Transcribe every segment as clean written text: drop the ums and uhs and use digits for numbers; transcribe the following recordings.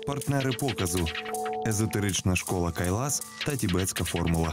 Партнери показу езотерична школа Кайлас та тібетська формула.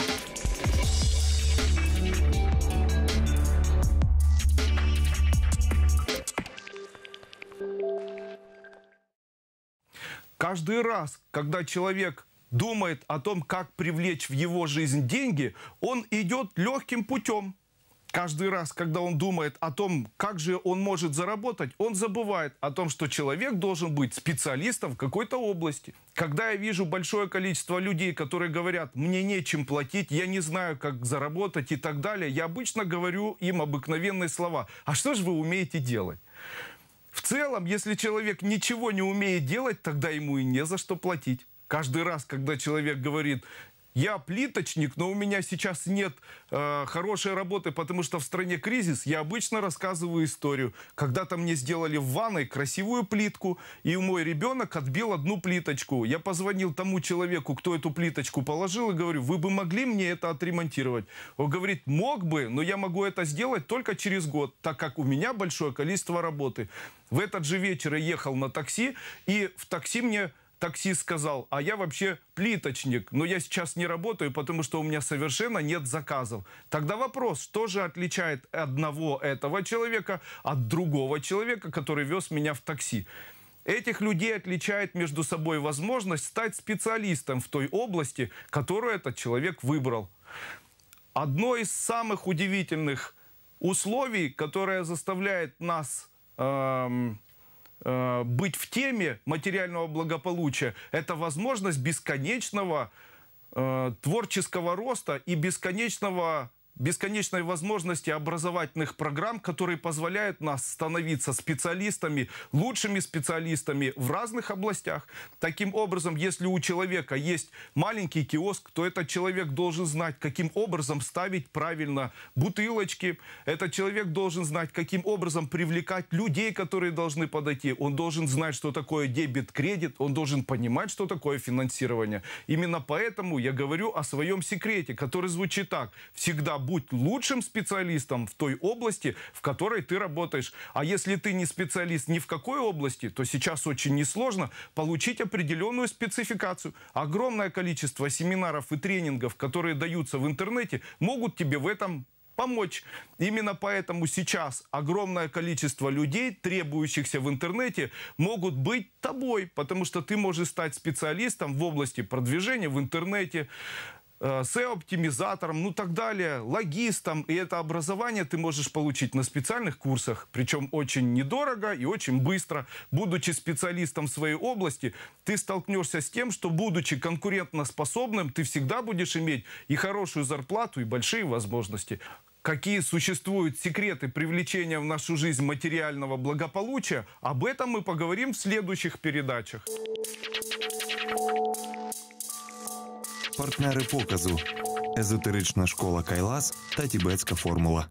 Каждый раз, когда человек думает о том, как привлечь в его жизнь деньги, он идет легким путем. Каждый раз, когда он думает о том, как же он может заработать, он забывает о том, что человек должен быть специалистом в какой-то области. Когда я вижу большое количество людей, которые говорят, мне нечем платить, я не знаю, как заработать и так далее, я обычно говорю им обыкновенные слова. А что же вы умеете делать? В целом, если человек ничего не умеет делать, тогда ему и не за что платить. Каждый раз, когда человек говорит, я плиточник, но у меня сейчас нет хорошей работы, потому что в стране кризис, я обычно рассказываю историю. Когда-то мне сделали в ванной красивую плитку, и мой ребенок отбил одну плиточку. Я позвонил тому человеку, кто эту плиточку положил, и говорю, вы бы могли мне это отремонтировать? Он говорит, мог бы, но я могу это сделать только через год, так как у меня большое количество работы. В этот же вечер я ехал на такси, и в такси мне таксист сказал, а я вообще плиточник, но я сейчас не работаю, потому что у меня совершенно нет заказов. Тогда вопрос, что же отличает одного этого человека от другого человека, который вез меня в такси? Этих людей отличает между собой возможность стать специалистом в той области, которую этот человек выбрал. Одно из самых удивительных условий, которое заставляет нас быть в теме материального благополучия, это возможность бесконечного творческого роста и бесконечной возможности образовательных программ, которые позволяют нас становиться специалистами, лучшими специалистами в разных областях. Таким образом, если у человека есть маленький киоск, то этот человек должен знать, каким образом ставить правильно бутылочки. Этот человек должен знать, каким образом привлекать людей, которые должны подойти. Он должен знать, что такое дебет-кредит. Он должен понимать, что такое финансирование. Именно поэтому я говорю о своем секрете, который звучит так. Всегда будь лучшим специалистом в той области, в которой ты работаешь. А если ты не специалист ни в какой области, то сейчас очень несложно получить определенную спецификацию. Огромное количество семинаров и тренингов, которые даются в интернете, могут тебе в этом помочь. Именно поэтому сейчас огромное количество людей, требующихся в интернете, могут быть тобой, потому что ты можешь стать специалистом в области продвижения в интернете, SEO-оптимизатором, ну так далее, логистом. И это образование ты можешь получить на специальных курсах, причем очень недорого и очень быстро. Будучи специалистом в своей области, ты столкнешься с тем, что, будучи конкурентоспособным, ты всегда будешь иметь и хорошую зарплату, и большие возможности. Какие существуют секреты привлечения в нашу жизнь материального благополучия, об этом мы поговорим в следующих передачах. Партнери показу езотерична школа Кайлас та тібетська формула.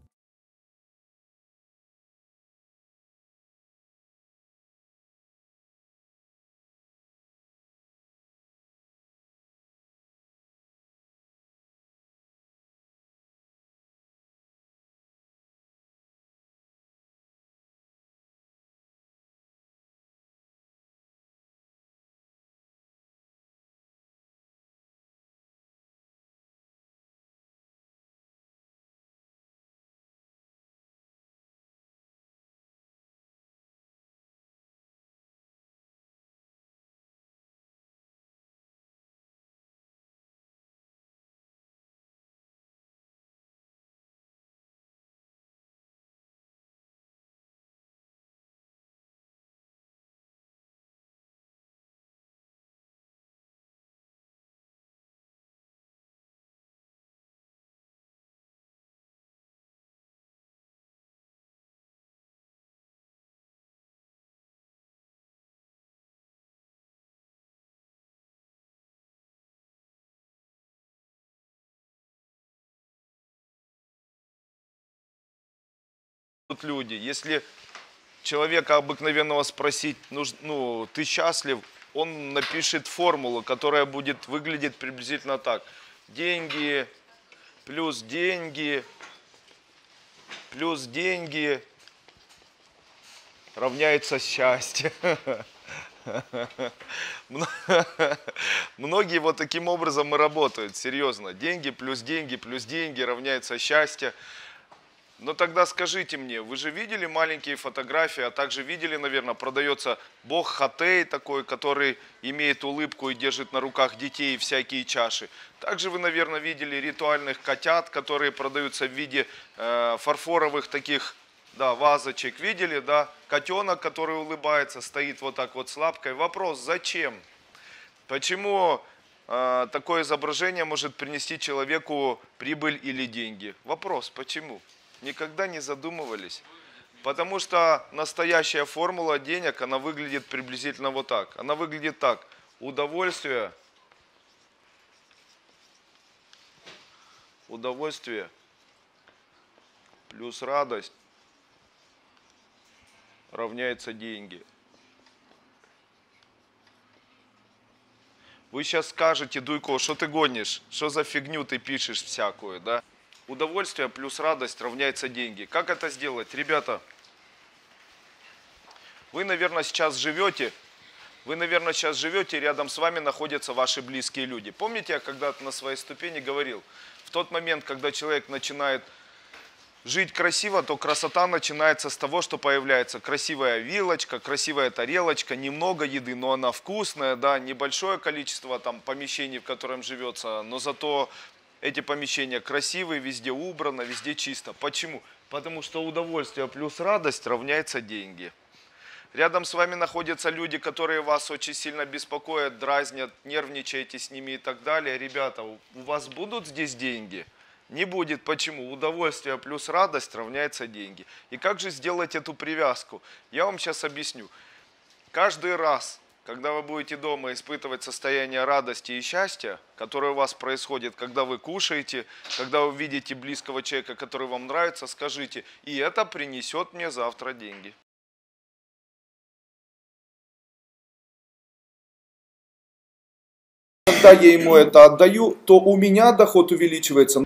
Люди, если человека обыкновенного спросить, ну, ты счастлив, он напишет формулу, которая будет выглядеть приблизительно так. Деньги плюс деньги равняется счастье. Многие вот таким образом и работают, серьезно. Деньги плюс деньги равняется счастье. Но тогда скажите мне, вы же видели маленькие фотографии, а также видели, наверное, продается бог Хатей такой, который имеет улыбку и держит на руках детей и всякие чаши. Также вы, наверное, видели ритуальных котят, которые продаются в виде фарфоровых таких, да, вазочек. Видели, да? Котенок, который улыбается, стоит вот так вот с лапкой. Вопрос, зачем? Почему такое изображение может принести человеку прибыль или деньги? Вопрос, почему? Никогда не задумывались. Потому что настоящая формула денег, она выглядит приблизительно вот так. Она выглядит так. Удовольствие плюс радость равняется деньги. Вы сейчас скажете, Дуйко, что ты гонишь? Что за фигню ты пишешь всякую, да? Удовольствие плюс радость равняется деньги. Как это сделать? Ребята, вы, наверное, сейчас живете, рядом с вами находятся ваши близкие люди. Помните, я когда-то на своей ступени говорил, в тот момент, когда человек начинает жить красиво, то красота начинается с того, что появляется красивая вилочка, красивая тарелочка, немного еды, но она вкусная, да, небольшое количество там помещений, в котором живется, но зато эти помещения красивые, везде убрано, везде чисто. Почему? Потому что удовольствие плюс радость равняется деньги. Рядом с вами находятся люди, которые вас очень сильно беспокоят, дразнят, нервничаете с ними и так далее. Ребята, у вас будут здесь деньги? Не будет. Почему? Удовольствие плюс радость равняется деньги. И как же сделать эту привязку? Я вам сейчас объясню. Каждый раз, когда вы будете дома испытывать состояние радости и счастья, которое у вас происходит, когда вы кушаете, когда вы видите близкого человека, который вам нравится, скажите, и это принесет мне завтра деньги. Когда я ему это отдаю, то у меня доход увеличивается.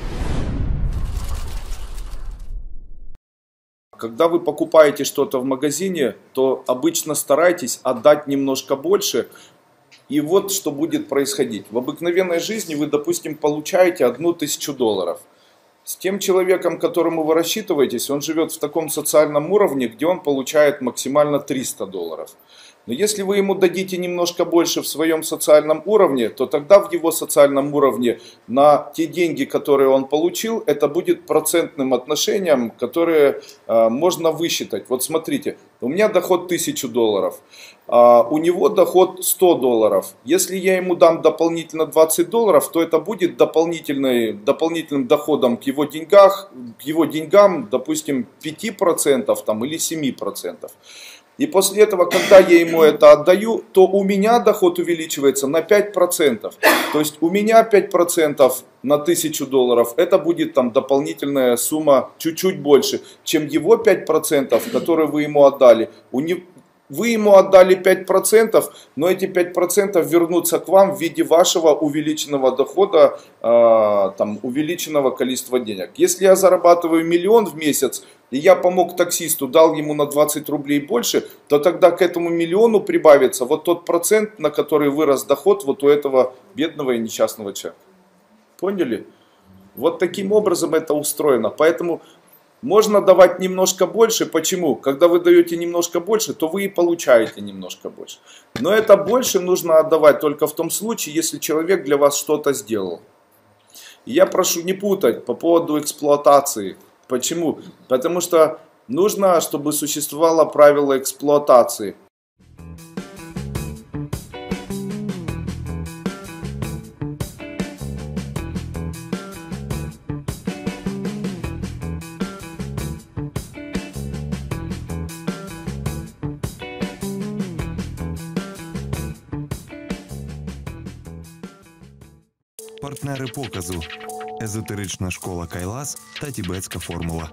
Когда вы покупаете что-то в магазине, то обычно старайтесь отдать немножко больше. И вот что будет происходить. В обыкновенной жизни вы, допустим, получаете $1000. С тем человеком, которому вы рассчитываетесь, он живет в таком социальном уровне, где он получает максимально $300. Но если вы ему дадите немножко больше в своем социальном уровне, то тогда в его социальном уровне на те деньги, которые он получил, это будет процентным отношением, которое можно высчитать. Вот смотрите, у меня доход $1000, у него доход $100. Если я ему дам дополнительно $20, то это будет дополнительным доходом к его деньгам, допустим, 5% там, или 7%. И после этого, когда я ему это отдаю, то у меня доход увеличивается на 5%. То есть у меня 5% на $1000, это будет там дополнительная сумма чуть-чуть больше, чем его 5%, которые вы ему отдали. Вы ему отдали 5%, но эти 5% вернутся к вам в виде вашего увеличенного дохода, увеличенного количества денег. Если я зарабатываю 1 000 000 в месяц, и я помог таксисту, дал ему на 20 рублей больше, то тогда к этому 1 000 000 прибавится вот тот процент, на который вырос доход вот у этого бедного и несчастного человека. Поняли? Вот таким образом это устроено. Поэтому можно давать немножко больше. Почему? Когда вы даете немножко больше, то вы и получаете немножко больше. Но это больше нужно отдавать только в том случае, если человек для вас что-то сделал. И я прошу не путать по поводу эксплуатации. Почему? Потому что нужно, чтобы существовало правило эксплуатации. Партнери показу езотерична школа Кайлас та тібетська формула.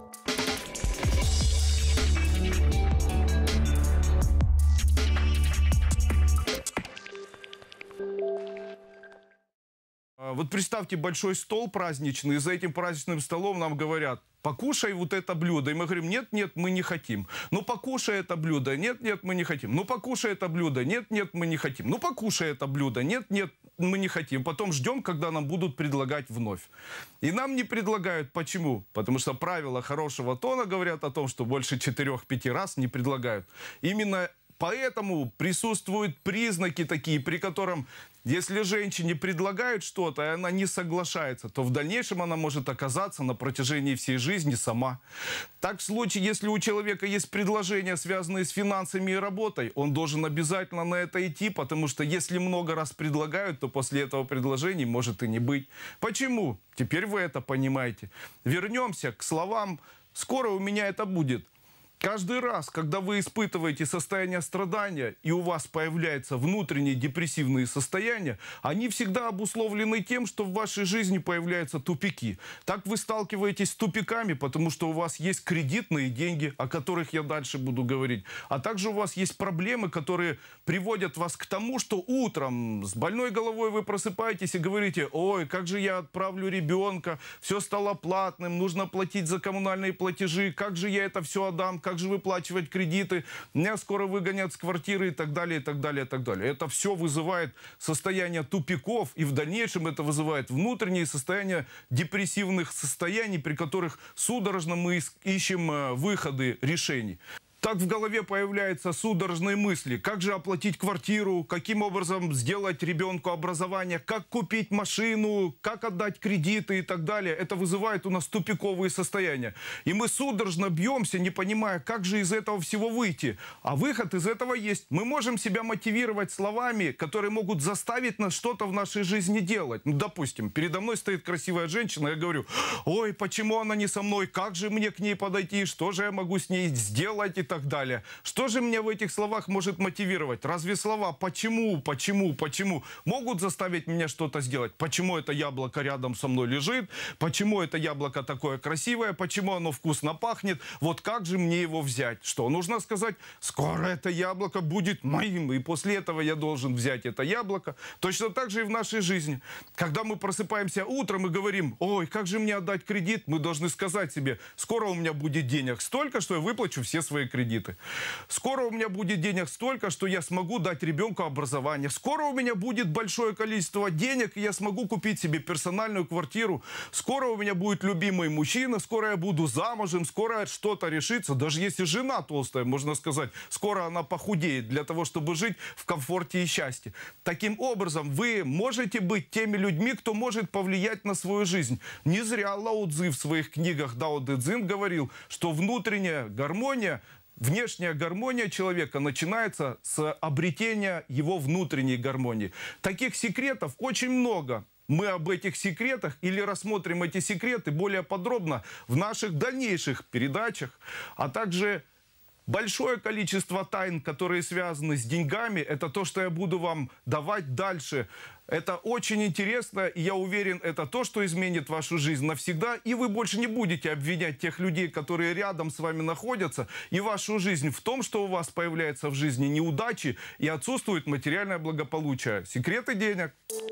вот представьте большой стол праздничный, и за этим праздничным столом нам говорят: покушай вот это блюдо. И мы говорим: нет, нет, мы не хотим. Ну, покушай это блюдо. Нет, нет, мы не хотим. Ну, покушай это блюдо. Нет, нет, мы не хотим. Ну, покушай это блюдо. Нет, нет, мы не хотим. Потом ждем, когда нам будут предлагать вновь. И нам не предлагают. Почему? Потому что правила хорошего тона говорят о том, что больше 4-5 раз не предлагают. Именно поэтому присутствуют признаки такие, при котором, если женщине предлагают что-то, и она не соглашается, то в дальнейшем она может оказаться на протяжении всей жизни сама. Так в случае, если у человека есть предложения, связанные с финансами и работой, он должен обязательно на это идти, потому что если много раз предлагают, то после этого предложений может и не быть. Почему? Теперь вы это понимаете. Вернемся к словам «скоро у меня это будет». Каждый раз, когда вы испытываете состояние страдания, и у вас появляются внутренние депрессивные состояния, они всегда обусловлены тем, что в вашей жизни появляются тупики. Так вы сталкиваетесь с тупиками, потому что у вас есть кредитные деньги, о которых я дальше буду говорить. А также у вас есть проблемы, которые приводят вас к тому, что утром с больной головой вы просыпаетесь и говорите: ой, как же я отправлю ребенка, все стало платным, нужно платить за коммунальные платежи, как же я это все отдам, как же выплачивать кредиты, меня скоро выгонят с квартиры и так далее, и так далее, и так далее. Это все вызывает состояние тупиков, и в дальнейшем это вызывает внутренние состояния депрессивных состояний, при которых судорожно мы ищем выходы решений. Так в голове появляются судорожные мысли. Как же оплатить квартиру, каким образом сделать ребенку образование, как купить машину, как отдать кредиты и так далее. Это вызывает у нас тупиковые состояния. И мы судорожно бьемся, не понимая, как же из этого всего выйти. А выход из этого есть. Мы можем себя мотивировать словами, которые могут заставить нас что-то в нашей жизни делать. Ну, допустим, передо мной стоит красивая женщина, я говорю: ой, почему она не со мной, как же мне к ней подойти, что же я могу с ней сделать и так далее. Что же меня в этих словах может мотивировать? Разве слова «почему», «почему», «почему» могут заставить меня что-то сделать? Почему это яблоко рядом со мной лежит? Почему это яблоко такое красивое? Почему оно вкусно пахнет? Вот как же мне его взять? Что нужно сказать? Скоро это яблоко будет моим, и после этого я должен взять это яблоко. Точно так же и в нашей жизни. Когда мы просыпаемся утром и говорим: ой, как же мне отдать кредит? Мы должны сказать себе: скоро у меня будет денег столько, что я выплачу все свои кредиты. Скоро у меня будет денег столько, что я смогу дать ребенку образование. Скоро у меня будет большое количество денег, и я смогу купить себе персональную квартиру. Скоро у меня будет любимый мужчина, скоро я буду замужем, скоро что-то решится. Даже если жена толстая, можно сказать, скоро она похудеет для того, чтобы жить в комфорте и счастье. Таким образом, вы можете быть теми людьми, кто может повлиять на свою жизнь. Не зря Лао Цзы в своих книгах Дао Дэ Цзин говорил, что внутренняя гармония, внешняя гармония человека начинается с обретения его внутренней гармонии. Таких секретов очень много. Мы об этих секретах или рассмотрим эти секреты более подробно в наших дальнейших передачах, а также большое количество тайн, которые связаны с деньгами, это то, что я буду вам давать дальше. Это очень интересно, и я уверен, это то, что изменит вашу жизнь навсегда, и вы больше не будете обвинять тех людей, которые рядом с вами находятся, и вашу жизнь в том, что у вас появляется в жизни неудачи и отсутствует материальное благополучие. Секреты денег.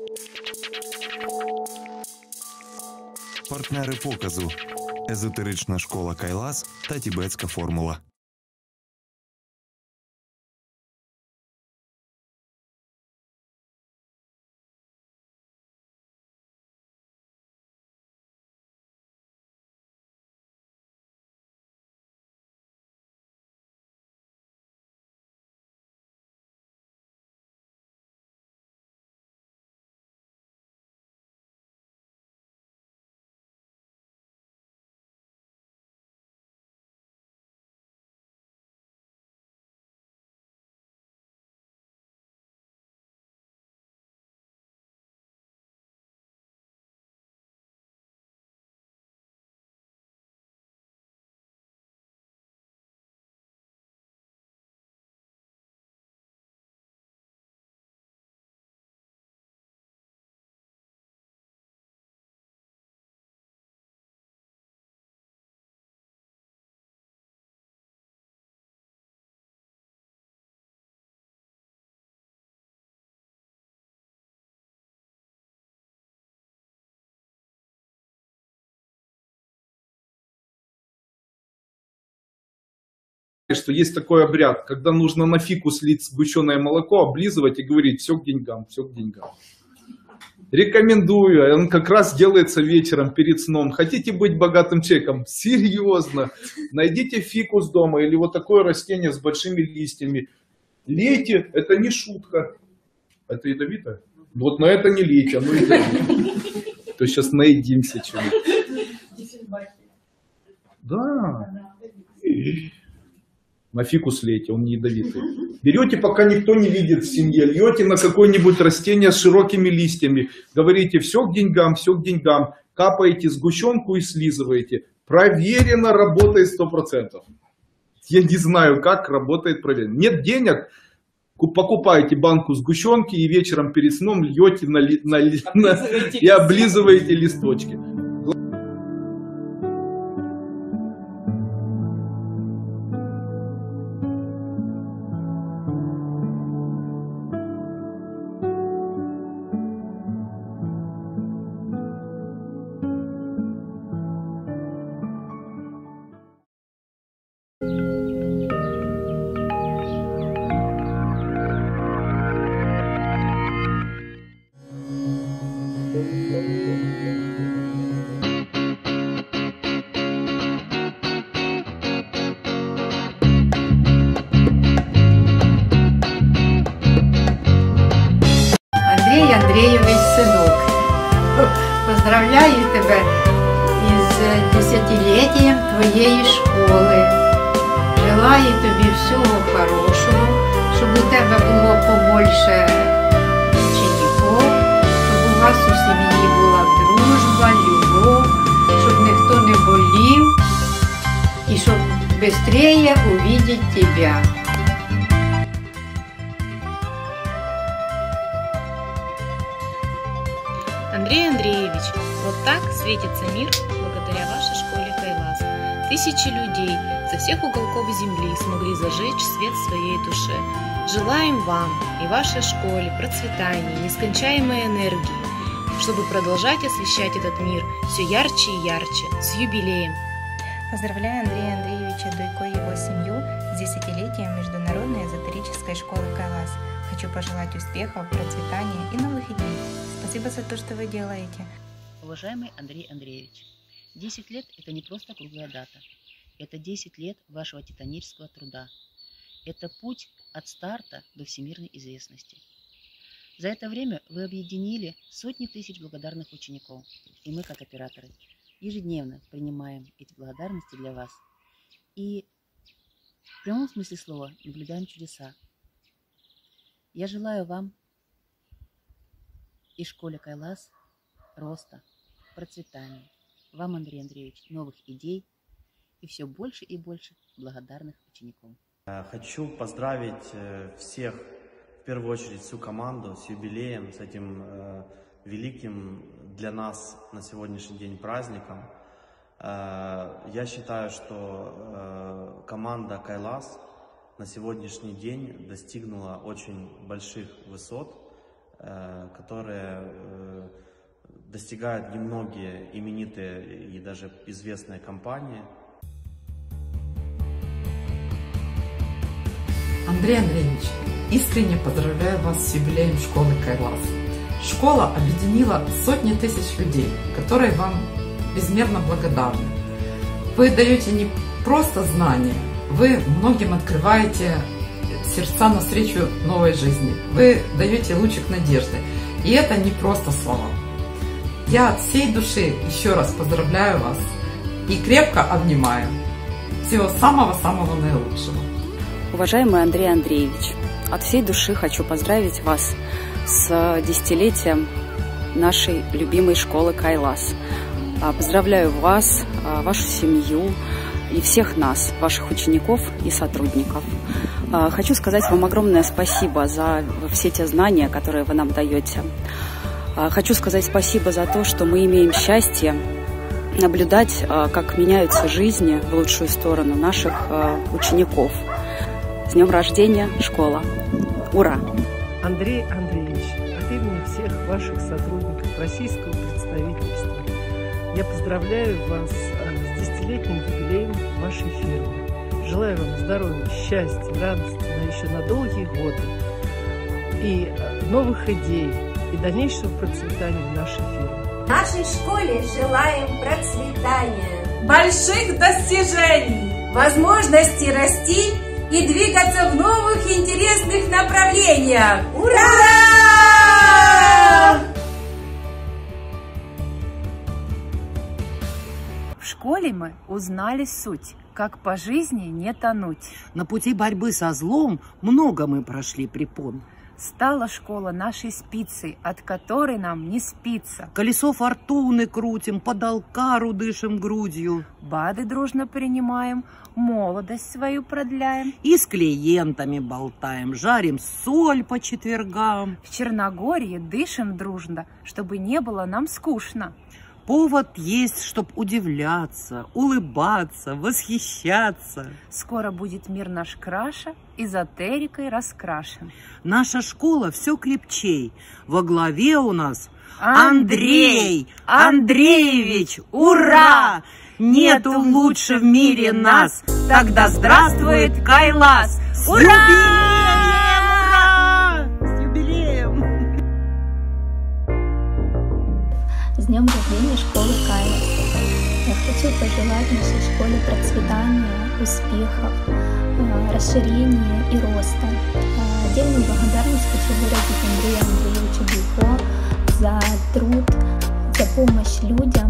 Партнери показу езотерична школа Кайлас та тібетська формула. что есть такой обряд, когда нужно на фикус лить сгущенное молоко, облизывать и говорить: все к деньгам, все к деньгам. Рекомендую, он как раз делается вечером перед сном. Хотите быть богатым человеком? Серьезно. Найдите фикус дома или вот такое растение с большими листьями. Лейте, это не шутка. Это ядовито? Вот на это не лейте, оно ядовито. То сейчас наедимся чего-нибудь. Да. На фикус лейте, он не ядовитый. Берете, пока никто не видит в семье, льете на какое-нибудь растение с широкими листьями. Говорите: все к деньгам, все к деньгам. Капаете сгущенку и слизываете. Проверено, работает 100%. Я не знаю, как работает проверено. Нет денег, покупаете банку сгущенки и вечером перед сном льете и облизываете листочки. Андрей Андреевич, сынок, поздравляю тебя із десятиліттям твоєї школи. Желаю тобі всього хорошого, щоб у тебе було побольше учеників, щоб у вас у сім'ї була дружба, любов, щоб ніхто не болів і щоб швидше увидеть тебе. Андрей Андреевич, вот так светится мир благодаря вашей школе Кайлас. Тысячи людей со всех уголков земли смогли зажечь свет в своей душе. Желаем вам и вашей школе процветания, нескончаемой энергии, чтобы продолжать освещать этот мир все ярче и ярче. С юбилеем! Поздравляю Андрея Андреевича Дуйко и его семью с десятилетием Международной эзотерической школы Кайлас. Хочу пожелать успехов, процветания и новых идей. Спасибо за то, что вы делаете. Уважаемый Андрей Андреевич, 10 лет – это не просто круглая дата. Это 10 лет вашего титанического труда. Это путь от старта до всемирной известности. За это время вы объединили сотни тысяч благодарных учеников. И мы, как операторы, ежедневно принимаем эти благодарности для вас. И в прямом смысле слова наблюдаем чудеса. Я желаю вам и школе Кайлас роста, процветания. Вам, Андрей Андреевич, новых идей и все больше и больше благодарных учеников. Хочу поздравить всех, в первую очередь всю команду с юбилеем, с этим великим для нас на сегодняшний день праздником. Я считаю, что команда Кайлас на сегодняшний день достигнула очень больших высот, которые достигают немногие именитые и даже известные компании. Андрей Андреевич, искренне поздравляю вас с юбилеем школы Кайлас. Школа объединила сотни тысяч людей, которые вам безмерно благодарны. Вы даете не просто знания, вы многим открываете сердца навстречу новой жизни. Вы даете лучик надежды. И это не просто слова. Я от всей души еще раз поздравляю вас и крепко обнимаю. Всего самого-самого наилучшего. Уважаемый Андрей Андреевич, от всей души хочу поздравить вас с десятилетием нашей любимой школы Кайлас. Поздравляю вас, вашу семью и всех нас, ваших учеников и сотрудников. Хочу сказать вам огромное спасибо за все те знания, которые вы нам даете. Хочу сказать спасибо за то, что мы имеем счастье наблюдать, как меняются жизни в лучшую сторону наших учеников. С днем рождения, школа! Ура! Андрей Андреевич, от имени всех ваших сотрудников российского представительства я поздравляю вас с 10-летним юбилеем вашей фирмы. Желаю вам здоровья, счастья, радости еще на долгие годы. И новых идей, и дальнейшего процветания нашей фирмы. В нашей школе желаем процветания, больших достижений, возможности расти и двигаться в новых интересных направлениях. Ура! В школе мы узнали суть, как по жизни не тонуть. На пути борьбы со злом много мы прошли препон. Стала школа нашей спицей, от которой нам не спится. Колесо фортуны крутим, под алкару дышим грудью. БАДы дружно принимаем, молодость свою продляем. И с клиентами болтаем, жарим соль по четвергам. В Черногории дышим дружно, чтобы не было нам скучно. Повод есть, чтоб удивляться, улыбаться, восхищаться. Скоро будет мир наш краше, эзотерикой раскрашен. Наша школа все крепчей. Во главе у нас Андрей Андреевич. Ура! Нету лучше в мире нас. Тогда здравствует Кайлас! Ура! С днем рождения школы Кайлас! Я хочу пожелать нашей школе процветания, успехов, расширения и роста. Отдельную благодарность хочу выразить Андрею Андреевичу Бейко за труд, за помощь людям.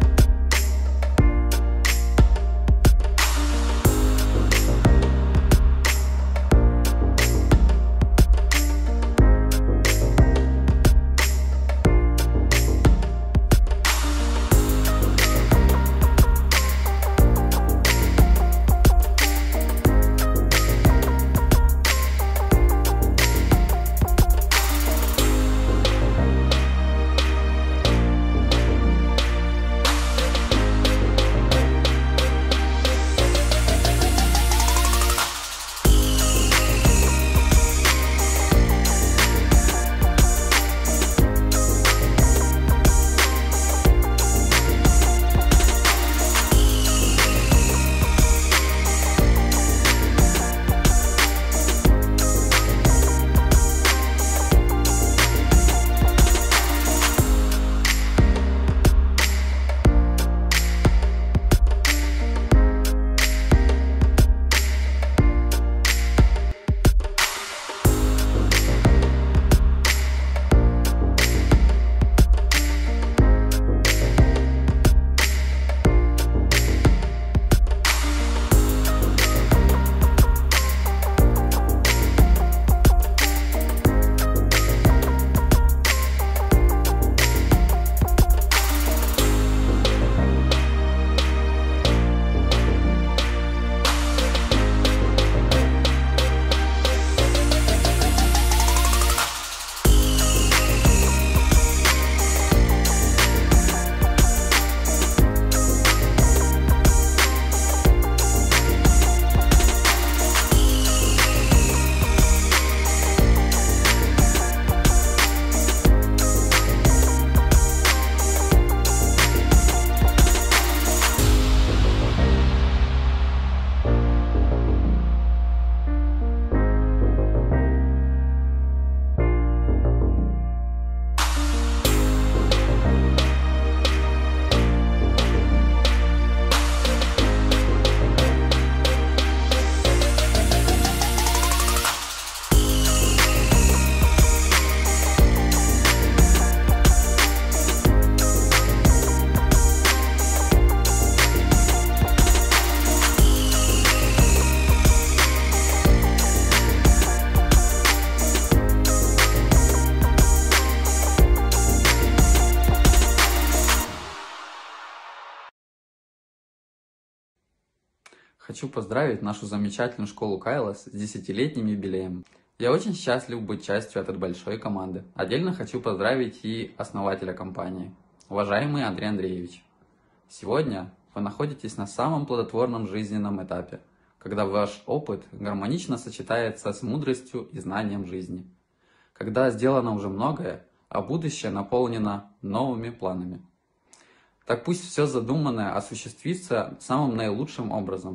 Хочу поздравить нашу замечательную школу Кайлас с 10-летним юбилеем. Я очень счастлив быть частью этой большой команды. Отдельно хочу поздравить и основателя компании, уважаемый Андрей Андреевич. Сегодня вы находитесь на самом плодотворном жизненном этапе, когда ваш опыт гармонично сочетается с мудростью и знанием жизни. Когда сделано уже многое, а будущее наполнено новыми планами. Так пусть все задуманное осуществится самым наилучшим образом.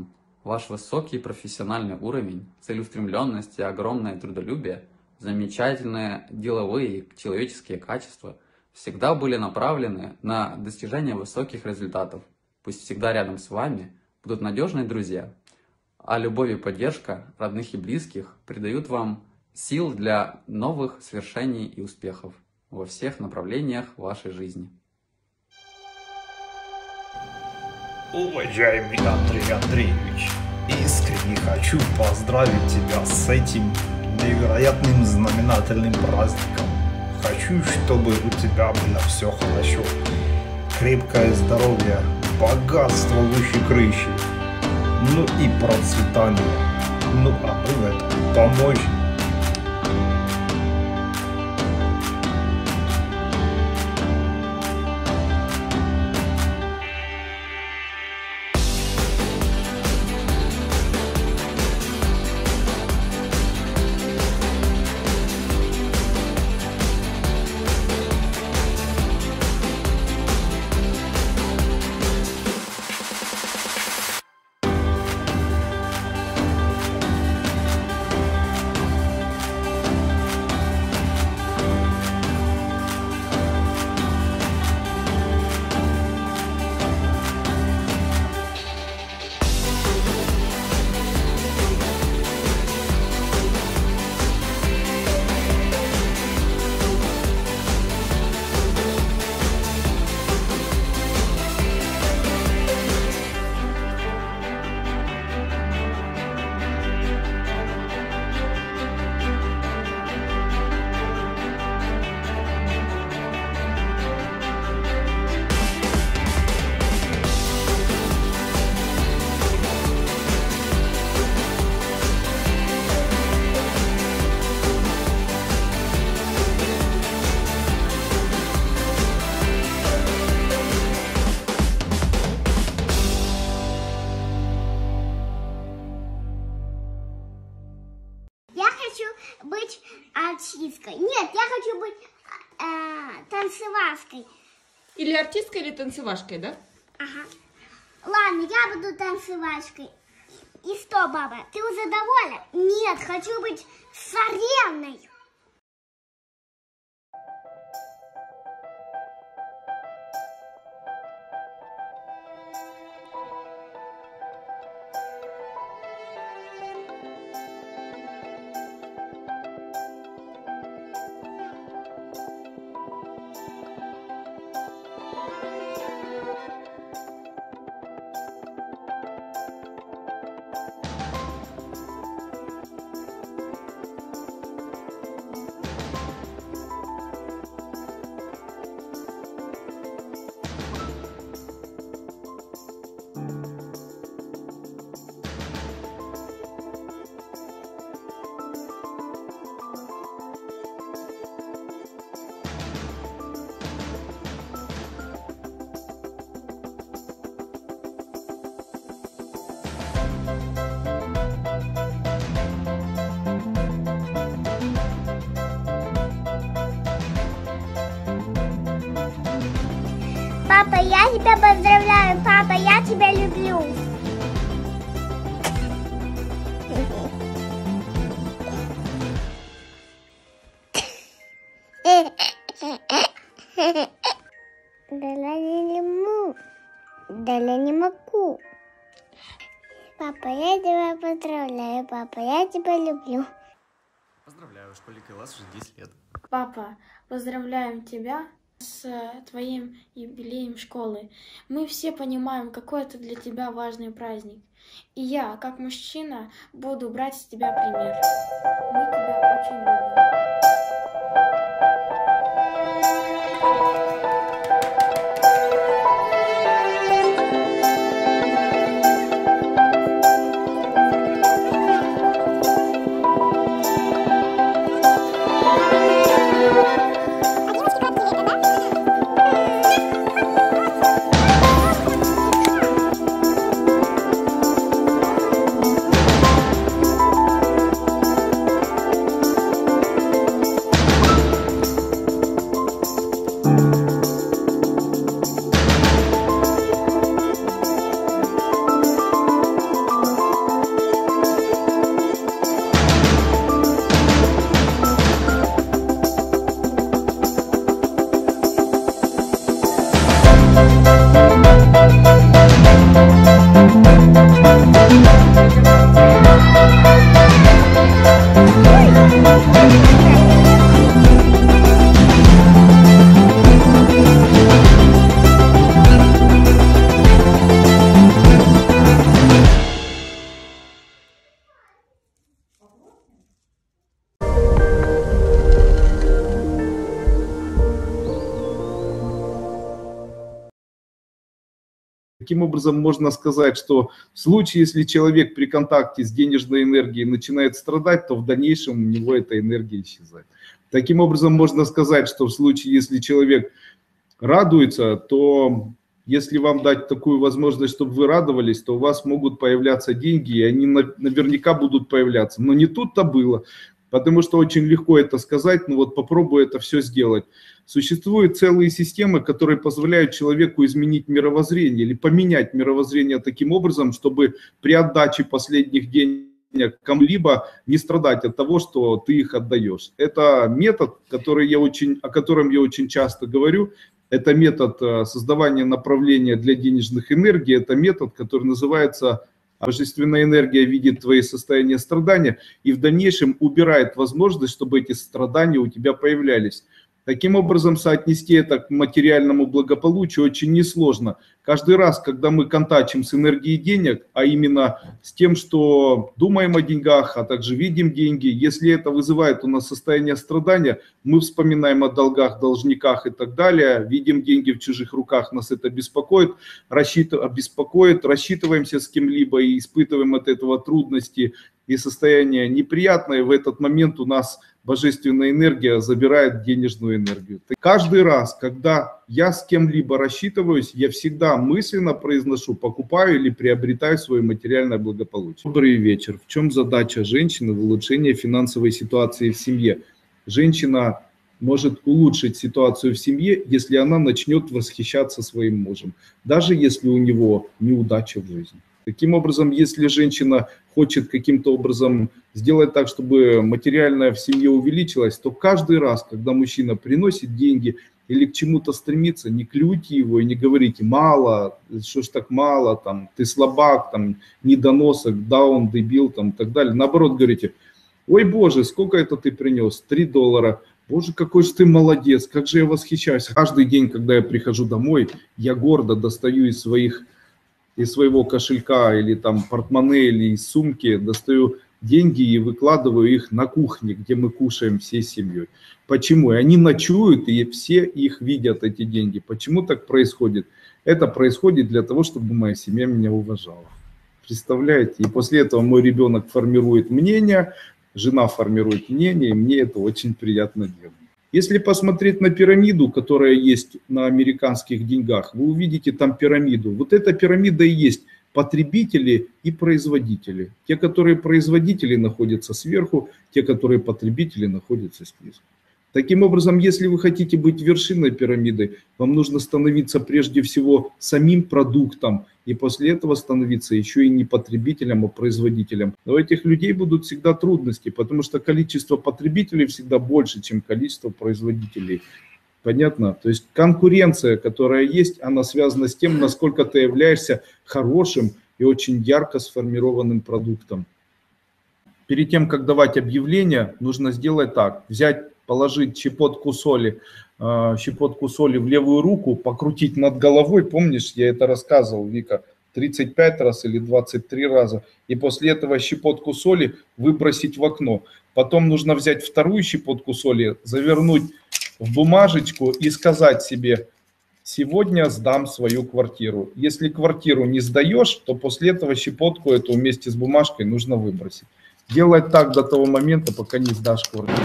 Ваш высокий профессиональный уровень, целеустремленность и огромное трудолюбие, замечательные деловые и человеческие качества всегда были направлены на достижение высоких результатов. Пусть всегда рядом с вами будут надежные друзья, а любовь и поддержка родных и близких придают вам сил для новых свершений и успехов во всех направлениях вашей жизни. Уважаемый Андрей Андреевич, искренне хочу поздравить тебя с этим невероятным знаменательным праздником. Хочу, чтобы у тебя было все хорошо. Крепкое здоровье, богатство выше крыши, ну и процветание. Ну а мы в этом поможем. Быть артисткой. Нет, я хочу быть танцевашкой. Или артисткой, или танцевашкой, да? Ага. Ладно, я буду танцевашкой. И что, баба, ты уже довольна? Нет, хочу быть царевной. Папа, я тебя поздравляю. Папа, я тебя люблю. Далее не могу. Папа, я тебя поздравляю. Папа, я тебя люблю. Поздравляю, в школе Кайлас уже 10 лет. Папа, поздравляем тебя с твоим юбилеем школы. Мы все понимаем, какой это для тебя важный праздник. И я, как мужчина, буду брать с тебя пример. Мы тебя очень любим. Таким образом, можно сказать, что в случае, если человек при контакте с денежной энергией начинает страдать, то в дальнейшем у него эта энергия исчезает. Таким образом, можно сказать, что в случае, если человек радуется, то если вам дать такую возможность, чтобы вы радовались, то у вас могут появляться деньги, и они наверняка будут появляться. Но не тут-то было, потому что очень легко это сказать, но вот попробуй это все сделать. Существуют целые системы, которые позволяют человеку изменить мировоззрение или поменять мировоззрение таким образом, чтобы при отдаче последних денег кому-либо не страдать от того, что ты их отдаешь. Это метод, о котором я очень часто говорю. Это метод создавания направления для денежных энергий. Это метод, который называется «Божественная энергия видит твои состояния страдания» и в дальнейшем убирает возможность, чтобы эти страдания у тебя появлялись. Таким образом, соотнести это к материальному благополучию очень несложно. Каждый раз, когда мы контачим с энергией денег, а именно с тем, что думаем о деньгах, а также видим деньги, если это вызывает у нас состояние страдания, мы вспоминаем о долгах, должниках и так далее, видим деньги в чужих руках, нас это беспокоит, рассчитываемся с кем-либо и испытываем от этого трудности и состояние неприятное. В этот момент у нас божественная энергия забирает денежную энергию. Каждый раз, когда я с кем-либо рассчитываюсь, я всегда мысленно произношу: покупаю или приобретаю свое материальное благополучие. Добрый вечер. В чем задача женщины в улучшении финансовой ситуации в семье? Женщина может улучшить ситуацию в семье, если она начнет восхищаться своим мужем, даже если у него неудача в жизни. Таким образом, если женщина хочет каким-то образом сделать так, чтобы материальное в семье увеличилось, то каждый раз, когда мужчина приносит деньги или к чему-то стремится, не клюйте его и не говорите: мало, что ж так мало, там, ты слабак, там, недоносок, даун, дебил, там, и так далее. Наоборот, говорите: ой, Боже, сколько это ты принес? $3. Боже, какой же ты молодец, как же я восхищаюсь. Каждый день, когда я прихожу домой, я гордо достаю из своего кошелька или там портмоне или из сумки, достаю деньги и выкладываю их на кухне, где мы кушаем всей семьей. Почему? И они ночуют, и все их видят, эти деньги. Почему так происходит? Это происходит для того, чтобы моя семья меня уважала. Представляете? И после этого мой ребенок формирует мнение, жена формирует мнение, и мне это очень приятно делать. Если посмотреть на пирамиду, которая есть на американских деньгах, вы увидите там пирамиду. Вот эта пирамида и есть потребители и производители. Те, которые производители, находятся сверху, те, которые потребители, находятся снизу. Таким образом, если вы хотите быть вершиной пирамиды, вам нужно становиться прежде всего самим продуктом, и после этого становиться еще и не потребителем, а производителем. Но у этих людей будут всегда трудности, потому что количество потребителей всегда больше, чем количество производителей. Понятно? То есть конкуренция, которая есть, она связана с тем, насколько ты являешься хорошим и очень ярко сформированным продуктом. Перед тем, как давать объявление, нужно сделать так: положить щепотку соли в левую руку, покрутить над головой, помнишь, я это рассказывал, Вика, 35 раз или 23 раза, и после этого щепотку соли выбросить в окно. Потом нужно взять вторую щепотку соли, завернуть в бумажечку и сказать себе: сегодня сдам свою квартиру. Если квартиру не сдаешь, то после этого щепотку эту вместе с бумажкой нужно выбросить. Делать так до того момента, пока не сдашь квартиру.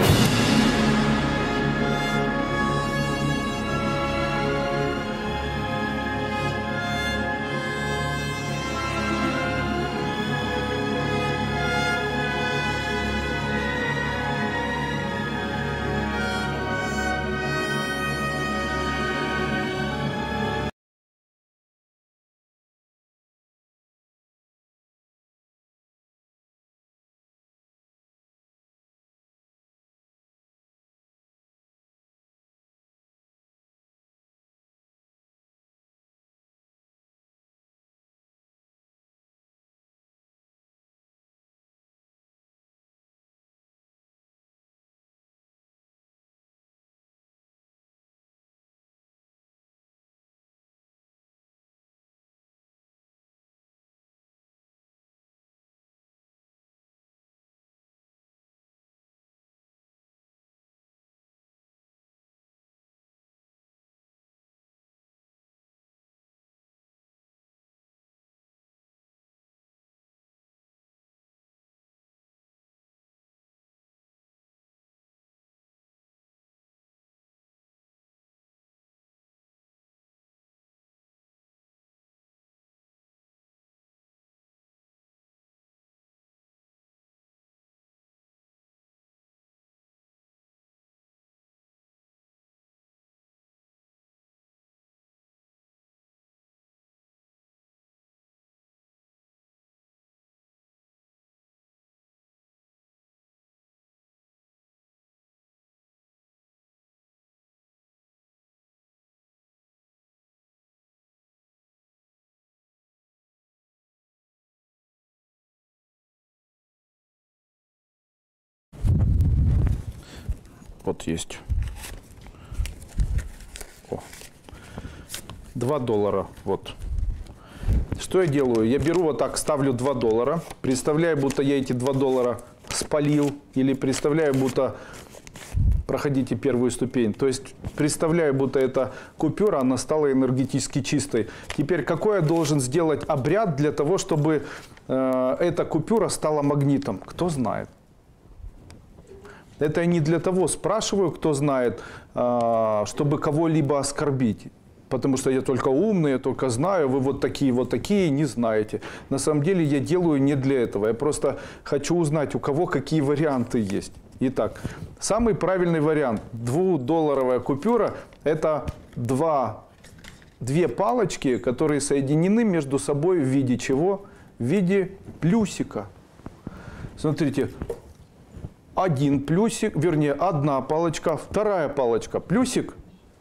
Вот есть. О. $2. Вот. Что я делаю? Я беру вот так, ставлю $2. Представляю, будто я эти $2 спалил. Или представляю, будто... Проходите первую ступень. То есть представляю, будто эта купюра, она стала энергетически чистой. Теперь какой я должен сделать обряд для того, чтобы эта купюра стала магнитом? Кто знает? Это я не для того спрашиваю, кто знает, чтобы кого-либо оскорбить. Потому что я только умный, я только знаю, вы вот такие, не знаете. На самом деле я делаю не для этого. Я просто хочу узнать, у кого какие варианты есть. Итак, самый правильный вариант. $2 купюра – это две палочки, которые соединены между собой в виде чего? В виде плюсика. Смотрите, один плюсик, вернее, одна палочка, вторая палочка – плюсик.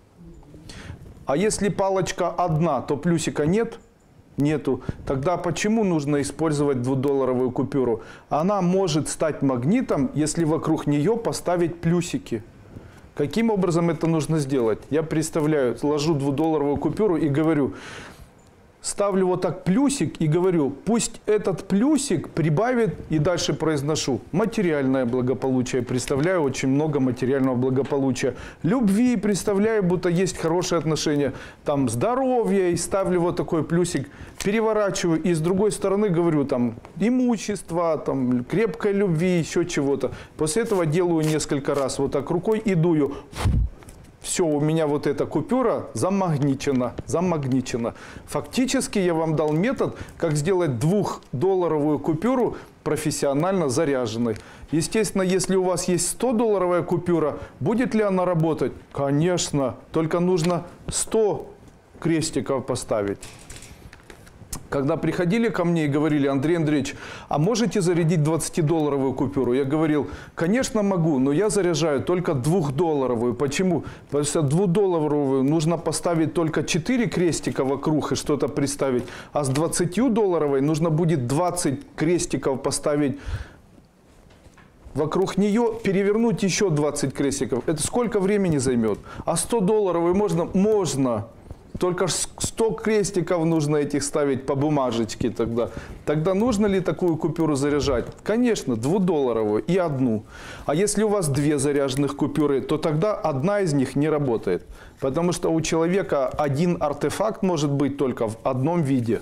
А если палочка одна, то плюсика нет? Нету. Тогда почему нужно использовать $2 купюру? Она может стать магнитом, если вокруг нее поставить плюсики. Каким образом это нужно сделать? Я представляю, ложу $2 купюру и говорю, ставлю вот так плюсик и говорю, пусть этот плюсик прибавит, и дальше произношу материальное благополучие. Представляю очень много материального благополучия. Любви представляю, будто есть хорошие отношения. Там здоровье, и ставлю вот такой плюсик, переворачиваю, и с другой стороны говорю там имущество, там крепкой любви, еще чего-то. После этого делаю несколько раз вот так рукой и дую. Все, у меня вот эта купюра замагничена. Фактически я вам дал метод, как сделать $2 купюру профессионально заряженной. Естественно, если у вас есть $100 купюра, будет ли она работать? Конечно, только нужно 100 крестиков поставить. Когда приходили ко мне и говорили, Андрей Андреевич, а можете зарядить $20 купюру? Я говорил, конечно могу, но я заряжаю только $2. Почему? Потому что $2 нужно поставить только 4 крестика вокруг и что-то представить, а с $20 нужно будет 20 крестиков поставить вокруг нее, перевернуть еще 20 крестиков. Это сколько времени займет? А $100 можно. Только 100 крестиков нужно этих ставить по бумажечке тогда. Тогда нужно ли такую купюру заряжать? Конечно, $2 и одну. А если у вас 2 заряженных купюры, то тогда одна из них не работает. Потому что у человека один артефакт может быть только в одном виде.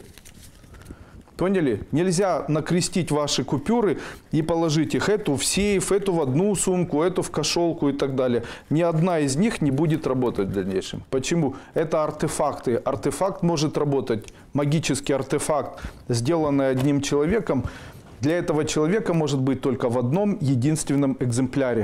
Поняли? Нельзя накрестить ваши купюры и положить их эту в сейф, эту в одну сумку, эту в кошелку и так далее. Ни одна из них не будет работать в дальнейшем. Почему? Это артефакты. Артефакт может работать, магический артефакт, сделанный одним человеком, для этого человека может быть только в одном единственном экземпляре.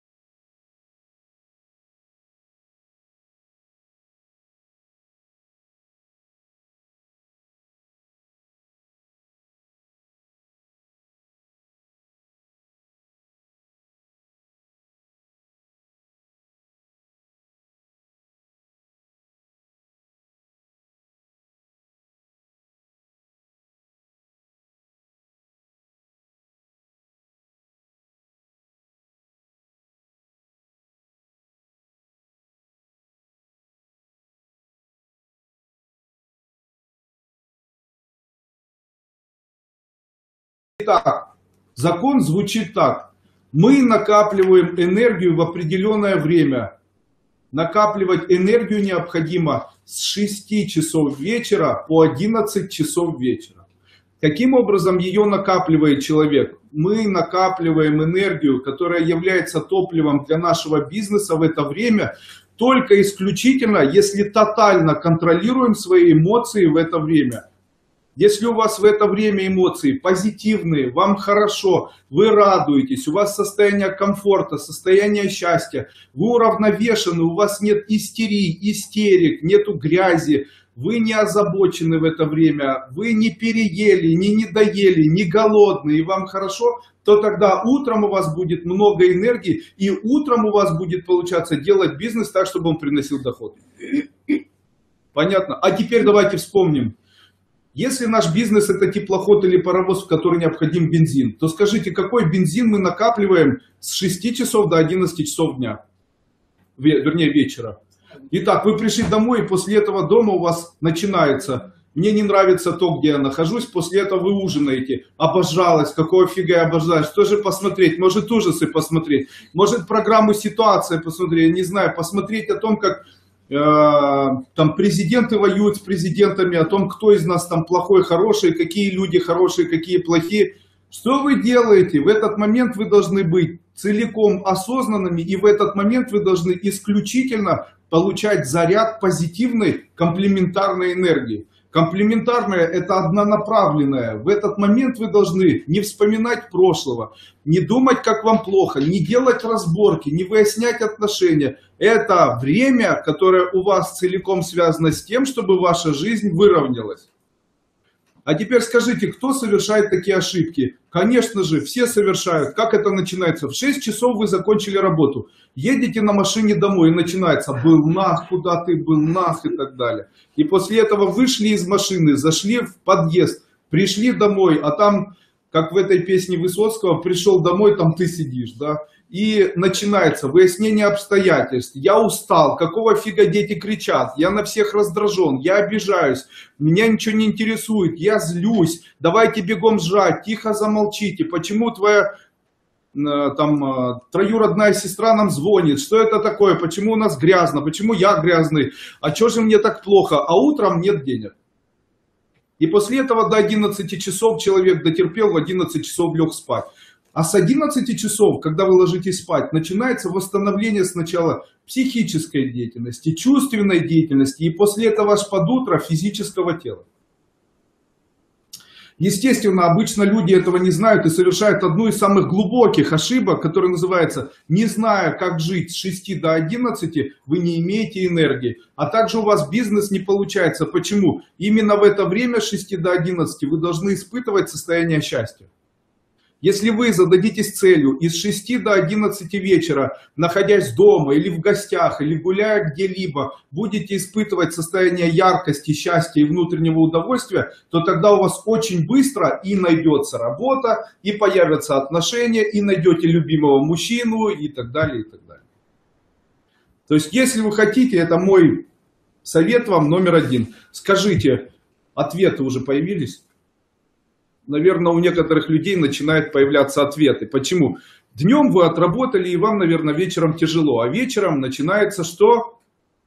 Итак, закон звучит так. Мы накапливаем энергию в определенное время. Накапливать энергию необходимо с 6 часов вечера по 11 часов вечера. Каким образом ее накапливает человек? Мы накапливаем энергию, которая является топливом для нашего бизнеса в это время, только исключительно, если тотально контролируем свои эмоции в это время. Если у вас в это время эмоции позитивные, вам хорошо, вы радуетесь, у вас состояние комфорта, состояние счастья, вы уравновешены, у вас нет истерии, истерик, нету грязи, вы не озабочены в это время, вы не переели, не недоели, не голодны, и вам хорошо, то тогда утром у вас будет много энергии, и утром у вас будет получаться делать бизнес так, чтобы он приносил доход. Понятно? А теперь давайте вспомним. Если наш бизнес это теплоход или паровоз, в который необходим бензин, то скажите, какой бензин мы накапливаем с 6 часов до 11 часов дня? вернее вечера. Итак, вы пришли домой, и после этого дома у вас начинается: мне не нравится то, где я нахожусь, после этого вы ужинаете. Обожалась, какого фига я обожалась, что же посмотреть, может ужасы посмотреть, может программу «Ситуация» посмотреть, не знаю, посмотреть о том, как там президенты воюют с президентами, о том, кто из нас там плохой, хороший, какие люди хорошие, какие плохие. Что вы делаете? В этот момент вы должны быть целиком осознанными, и в этот момент вы должны исключительно получать заряд позитивной комплементарной энергии. Комплементарная – это однонаправленная. В этот момент вы должны не вспоминать прошлого, не думать, как вам плохо, не делать разборки, не выяснять отношения. Это время, которое у вас целиком связано с тем, чтобы ваша жизнь выровнялась. А теперь скажите, кто совершает такие ошибки? Конечно же, все совершают. Как это начинается? В 6 часов вы закончили работу. Едете на машине домой, и начинается: был нах, куда ты, был нах, и так далее. И после этого вышли из машины, зашли в подъезд, пришли домой, а там, как в этой песне Высоцкого, пришел домой, там ты сидишь, да? И начинается выяснение обстоятельств. Я устал, какого фига дети кричат, я на всех раздражен, я обижаюсь, меня ничего не интересует, я злюсь, давайте бегом жрать, тихо замолчите, почему твоя там троюродная сестра нам звонит, что это такое, почему у нас грязно, почему я грязный, а что же мне так плохо, а утром нет денег. И после этого до 11 часов человек дотерпел, в 11 часов лег спать. А с 11 часов, когда вы ложитесь спать, начинается восстановление сначала психической деятельности, чувственной деятельности, и после этого аж под утро физического тела. Естественно, обычно люди этого не знают и совершают одну из самых глубоких ошибок, которая называется: не зная, как жить с 6 до 11, вы не имеете энергии. А также у вас бизнес не получается. Почему? Именно в это время с 6 до 11 вы должны испытывать состояние счастья. Если вы зададитесь целью из 6 до 11 вечера, находясь дома или в гостях, или гуляя где-либо, будете испытывать состояние яркости, счастья и внутреннего удовольствия, то тогда у вас очень быстро и найдется работа, и появятся отношения, и найдете любимого мужчину, и так далее, и так далее. То есть, если вы хотите, это мой совет вам номер 1. Скажите, ответы уже появились? Наверное, у некоторых людей начинают появляться ответы. Почему? Днем вы отработали, и вам, наверное, вечером тяжело. А вечером начинается что?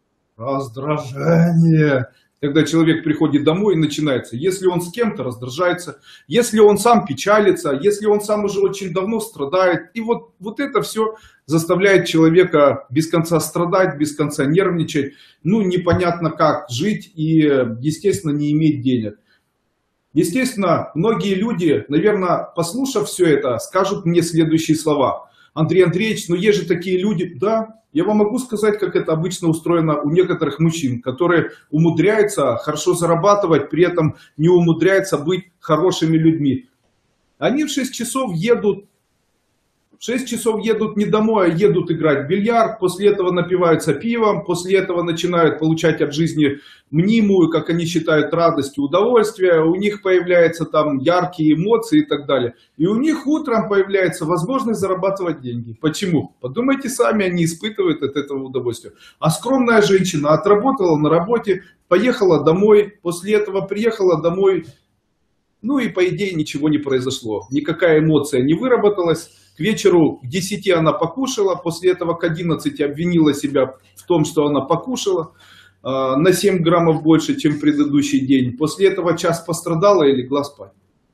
Раздражение. Когда человек приходит домой и начинается. Если он с кем-то раздражается, если он сам печалится, если он сам уже очень давно страдает. И вот это все заставляет человека без конца страдать, без конца нервничать. Ну, непонятно как жить и, естественно, не иметь денег. Естественно, многие люди, наверное, послушав все это, скажут мне следующие слова. Андрей Андреевич, ну есть же такие люди. Да, я вам могу сказать, как это обычно устроено у некоторых мужчин, которые умудряются хорошо зарабатывать, при этом не умудряются быть хорошими людьми. Они в 6 часов едут. В 6 часов едут не домой, а едут играть в бильярд, после этого напиваются пивом, после этого начинают получать от жизни мнимую, как они считают, радость и удовольствие, у них появляются там яркие эмоции и так далее. И у них утром появляется возможность зарабатывать деньги. Почему? Подумайте сами, они испытывают от этого удовольствие. А скромная женщина отработала на работе, поехала домой, после этого приехала домой, ну и по идее ничего не произошло, никакая эмоция не выработалась. К вечеру к 10 она покушала, после этого к 11 обвинила себя в том, что она покушала на 7 граммов больше, чем в предыдущий день. После этого час пострадала и легла спать.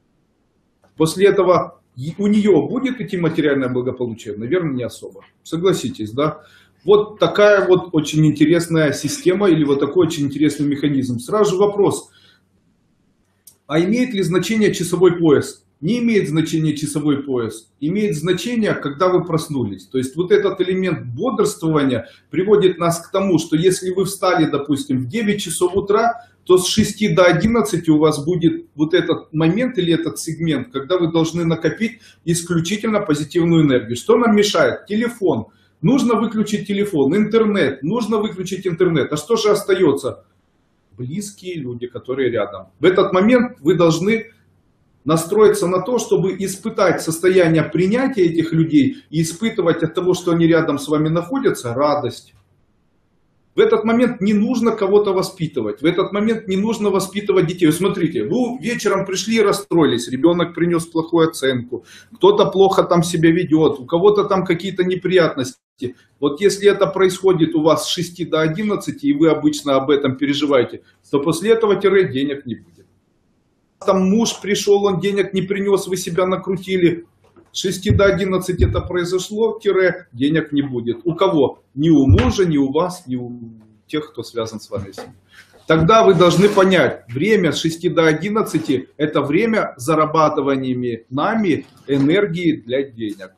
После этого у нее будет идти материальное благополучие? Наверное, не особо. Согласитесь, да? Вот такая вот очень интересная система или вот такой очень интересный механизм. Сразу же вопрос. А имеет ли значение часовой пояс? Не имеет значения часовой пояс. Имеет значение, когда вы проснулись. То есть вот этот элемент бодрствования приводит нас к тому, что если вы встали, допустим, в 9 часов утра, то с 6 до 11 у вас будет вот этот момент или этот сегмент, когда вы должны накопить исключительно позитивную энергию. Что нам мешает? Телефон. Нужно выключить телефон. Интернет. Нужно выключить интернет. А что же остается? Близкие люди, которые рядом. В этот момент вы должны настроиться на то, чтобы испытать состояние принятия этих людей и испытывать от того, что они рядом с вами находятся, радость. В этот момент не нужно кого-то воспитывать, в этот момент не нужно воспитывать детей. Смотрите, вы вечером пришли и расстроились, ребенок принес плохую оценку, кто-то плохо там себя ведет, у кого-то там какие-то неприятности. Вот если это происходит у вас с 6 до 11, и вы обычно об этом переживаете, то после этого денег не будет. Там муж пришел, он денег не принес, вы себя накрутили. С 6 до 11 это произошло, денег не будет. У кого? Ни у мужа, ни у вас, ни у тех, кто связан с вами. Тогда вы должны понять, время с 6 до 11 это время зарабатывания нами энергии для денег.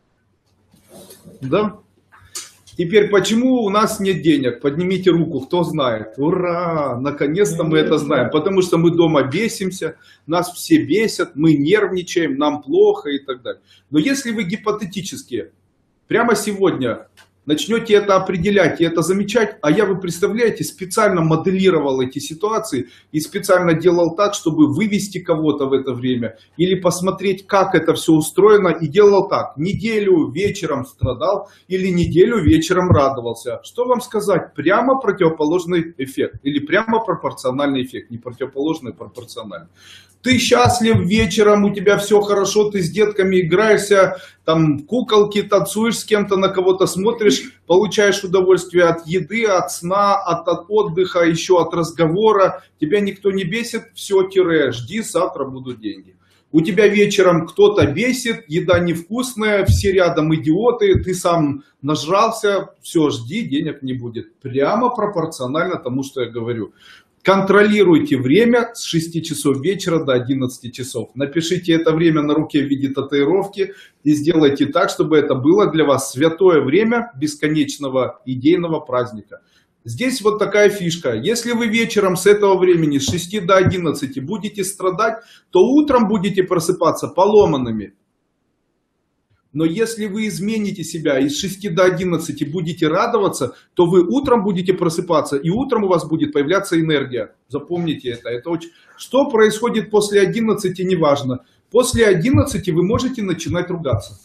Да? Теперь, почему у нас нет денег? Поднимите руку, кто знает. Ура! Наконец-то мы это знаем. Потому что мы дома бесимся, нас все бесят, мы нервничаем, нам плохо и так далее. Но если вы гипотетически прямо сегодня начнете это определять и это замечать, а я, вы представляете, специально моделировал эти ситуации и специально делал так, чтобы вывести кого-то в это время или посмотреть, как это все устроено, и делал так: неделю вечером страдал или неделю вечером радовался. Что вам сказать? Прямо противоположный эффект или прямо пропорциональный эффект, не противоположный, а пропорциональный. Ты счастлив вечером, у тебя все хорошо, ты с детками играешься, там куколки танцуешь, с кем-то на кого-то смотришь, получаешь удовольствие от еды, от сна, от отдыха, еще от разговора. Тебя никто не бесит, все, жди, завтра будут деньги. У тебя вечером кто-то бесит, еда невкусная, все рядом идиоты, ты сам нажрался, все, жди, денег не будет. Прямо пропорционально тому, что я говорю. Контролируйте время с 6 часов вечера до 11 часов. Напишите это время на руке в виде татуировки и сделайте так, чтобы это было для вас святое время бесконечного идейного праздника. Здесь вот такая фишка. Если вы вечером с этого времени, с 6 до 11 будете страдать, то утром будете просыпаться поломанными. Но если вы измените себя и с 6 до 11 будете радоваться, то вы утром будете просыпаться, и утром у вас будет появляться энергия. Запомните это. Это очень... Что происходит после 11, неважно. После 11 вы можете начинать ругаться.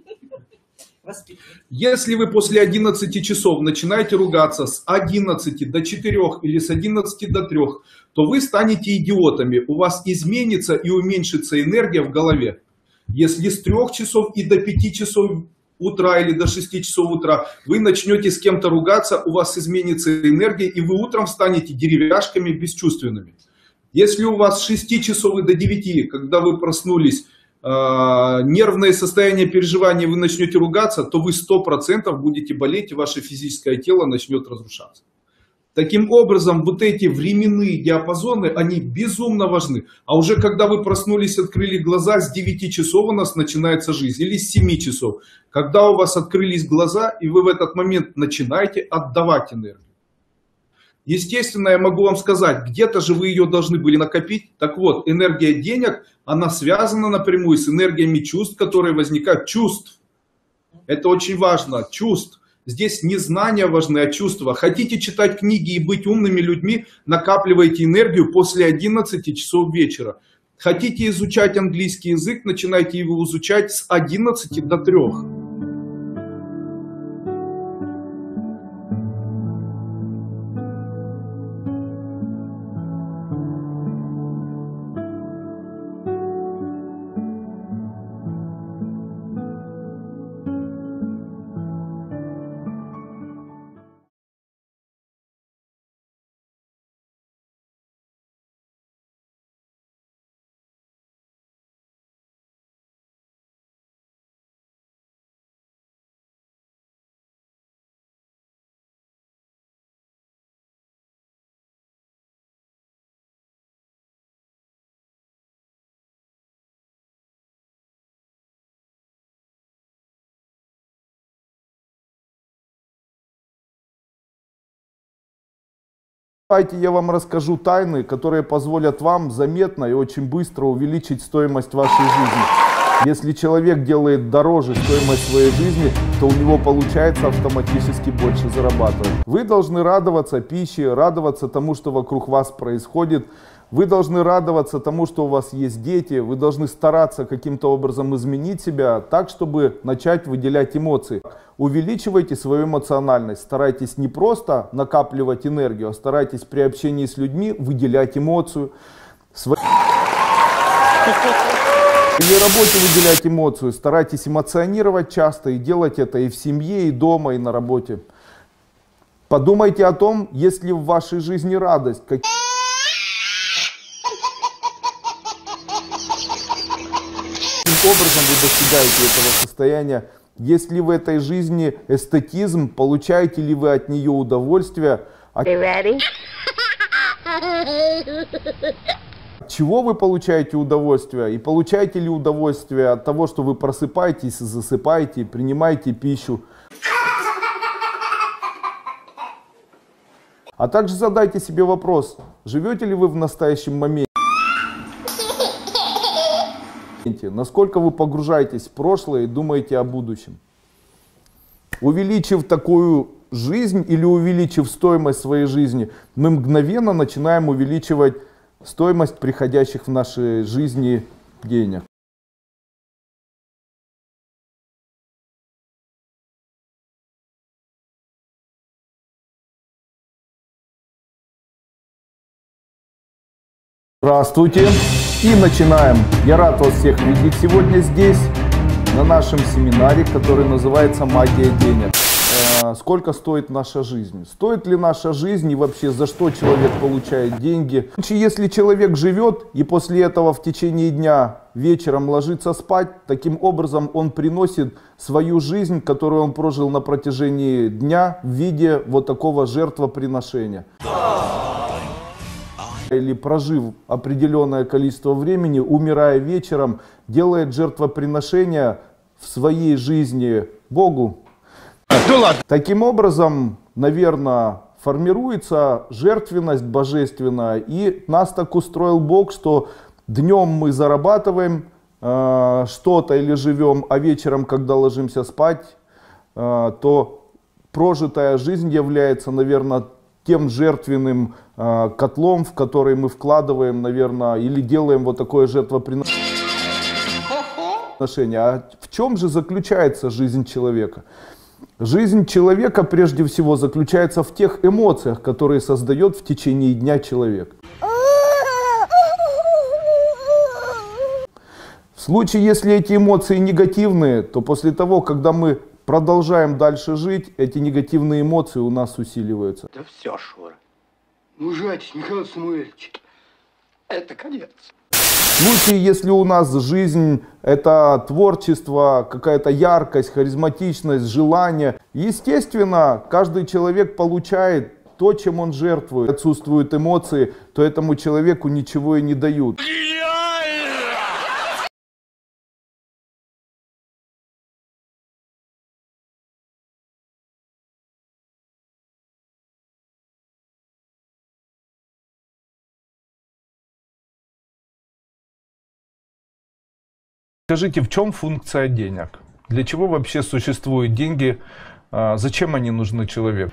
Если вы после 11 часов начинаете ругаться с 11 до 4 или с 11 до 3, то вы станете идиотами. У вас изменится и уменьшится энергия в голове. Если с 3 часов и до 5 часов утра или до 6 часов утра вы начнете с кем-то ругаться, у вас изменится энергия, и вы утром станете деревяшками бесчувственными. Если у вас с 6 часов и до 9, когда вы проснулись, нервное состояние переживания, вы начнете ругаться, то вы 100% будете болеть, и ваше физическое тело начнет разрушаться. Таким образом, вот эти временные диапазоны, они безумно важны. А уже когда вы проснулись, открыли глаза, с 9 часов у нас начинается жизнь, или с 7 часов. Когда у вас открылись глаза, и вы в этот момент начинаете отдавать энергию. Естественно, я могу вам сказать, где-то же вы ее должны были накопить. Так вот, энергия денег, она связана напрямую с энергиями чувств, которые возникают. Чувств. Это очень важно. Чувств. Здесь не знания важны, а чувства. Хотите читать книги и быть умными людьми, накапливайте энергию после 11 часов вечера. Хотите изучать английский язык, начинайте его изучать с 11 до 3. Давайте я вам расскажу тайны, которые позволят вам заметно и очень быстро увеличить стоимость вашей жизни. Если человек делает дороже стоимость своей жизни, то у него получается автоматически больше зарабатывать. Вы должны радоваться пище, радоваться тому, что вокруг вас происходит. Вы должны радоваться тому, что у вас есть дети, вы должны стараться каким-то образом изменить себя так, чтобы начать выделять эмоции. Увеличивайте свою эмоциональность, старайтесь не просто накапливать энергию, а старайтесь при общении с людьми выделять эмоцию. При работе выделять эмоцию, старайтесь эмоционировать часто и делать это и в семье, и дома, и на работе. Подумайте о том, есть ли в вашей жизни радость. Каким образом вы достигаете этого состояния? Есть ли в этой жизни эстетизм? Получаете ли вы от нее удовольствие? От чего вы получаете удовольствие? И получаете ли удовольствие от того, что вы просыпаетесь, засыпаете, принимаете пищу? А также задайте себе вопрос, живете ли вы в настоящем моменте? Насколько вы погружаетесь в прошлое и думаете о будущем? Увеличив такую жизнь или увеличив стоимость своей жизни, мы мгновенно начинаем увеличивать стоимость приходящих в нашей жизни денег. Здравствуйте! И начинаем. Я рад вас всех видеть сегодня здесь, на нашем семинаре, который называется «Магия денег». Сколько стоит наша жизнь? Стоит ли наша жизнь и вообще за что человек получает деньги? Если человек живет и после этого в течение дня вечером ложится спать, таким образом он приносит свою жизнь, которую он прожил на протяжении дня, в виде вот такого жертвоприношения. Или прожив определенное количество времени, умирая вечером, делает жертвоприношение в своей жизни Богу. Таким образом, наверное, формируется жертвенность божественная, и нас так устроил Бог, что днем мы зарабатываем что-то или живем, а вечером, когда ложимся спать, то прожитая жизнь является, наверное, тем жертвенным котлом, в который мы вкладываем, наверное, или делаем вот такое жертвоприношение. А в чем же заключается жизнь человека? Жизнь человека прежде всего заключается в тех эмоциях, которые создает в течение дня человек. В случае, если эти эмоции негативные, то после того, когда мы продолжаем дальше жить, эти негативные эмоции у нас усиливаются. Да все, Шура. Мужайтесь, Михаил Самуэльевич. Это конец. В случае, если у нас жизнь это творчество, какая-то яркость, харизматичность, желание, естественно, каждый человек получает то, чем он жертвует. Отсутствуют эмоции, то этому человеку ничего и не дают. Скажите, в чем функция денег? Для чего вообще существуют деньги? Зачем они нужны человеку?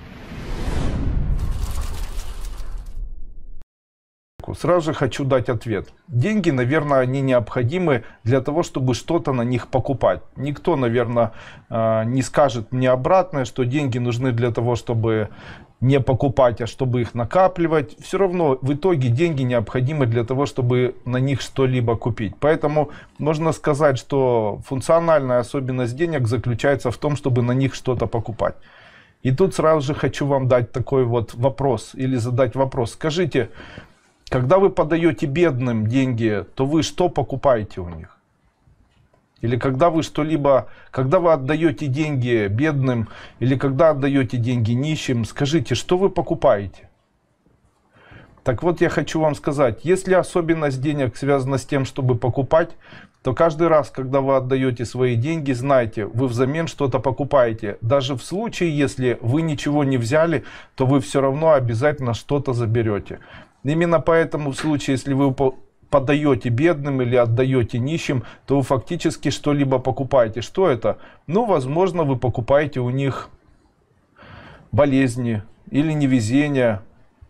Сразу же хочу дать ответ. Деньги, наверное, они необходимы для того, чтобы что-то на них покупать. Никто, наверное, не скажет мне обратное, что деньги нужны для того, чтобы не покупать, а чтобы их накапливать. Все равно в итоге деньги необходимы для того, чтобы на них что-либо купить. Поэтому можно сказать, что функциональная особенность денег заключается в том, чтобы на них что-то покупать. И тут сразу же хочу вам дать такой вот вопрос, или задать вопрос. Скажите, когда вы подаете бедным деньги, то вы что покупаете у них? Или когда вы что-либо, когда вы отдаете деньги бедным, или когда отдаете деньги нищим, скажите, что вы покупаете? Так вот, я хочу вам сказать, если особенность денег связана с тем, чтобы покупать, то каждый раз, когда вы отдаете свои деньги, знайте, вы взамен что-то покупаете. Даже в случае, если вы ничего не взяли, то вы все равно обязательно что-то заберете. Именно поэтому в случае, если вы подаете бедным или отдаете нищим, то вы фактически что-либо покупаете. Что это? Ну, возможно, вы покупаете у них болезни или невезения,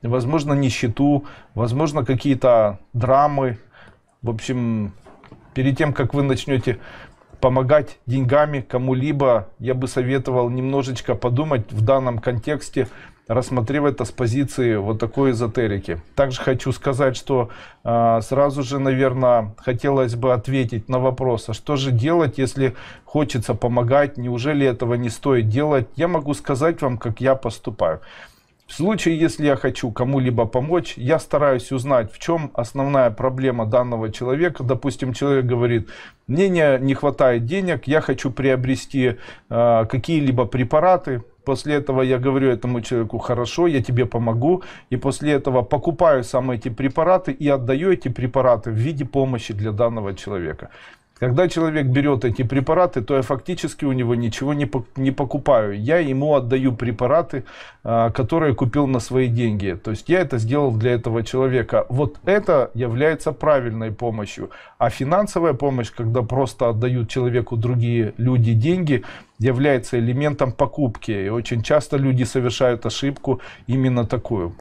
возможно, нищету, возможно, какие-то драмы. В общем, перед тем, как вы начнете помогать деньгами кому-либо, я бы советовал немножечко подумать в данном контексте, рассмотрев это с позиции вот такой эзотерики. Также хочу сказать, что сразу же, наверное, хотелось бы ответить на вопрос, а что же делать, если хочется помогать, неужели этого не стоит делать? Я могу сказать вам, как я поступаю. В случае, если я хочу кому-либо помочь, я стараюсь узнать, в чем основная проблема данного человека. Допустим, человек говорит, мне не хватает денег, я хочу приобрести какие-либо препараты. После этого я говорю этому человеку, хорошо, я тебе помогу. И после этого покупаю сам эти препараты и отдаю эти препараты в виде помощи для данного человека. Когда человек берет эти препараты, то я фактически у него ничего не покупаю. Я ему отдаю препараты, которые купил на свои деньги. То есть я это сделал для этого человека. Вот это является правильной помощью. А финансовая помощь, когда просто отдают человеку другие люди деньги, является элементом покупки. И очень часто люди совершают ошибку именно такую.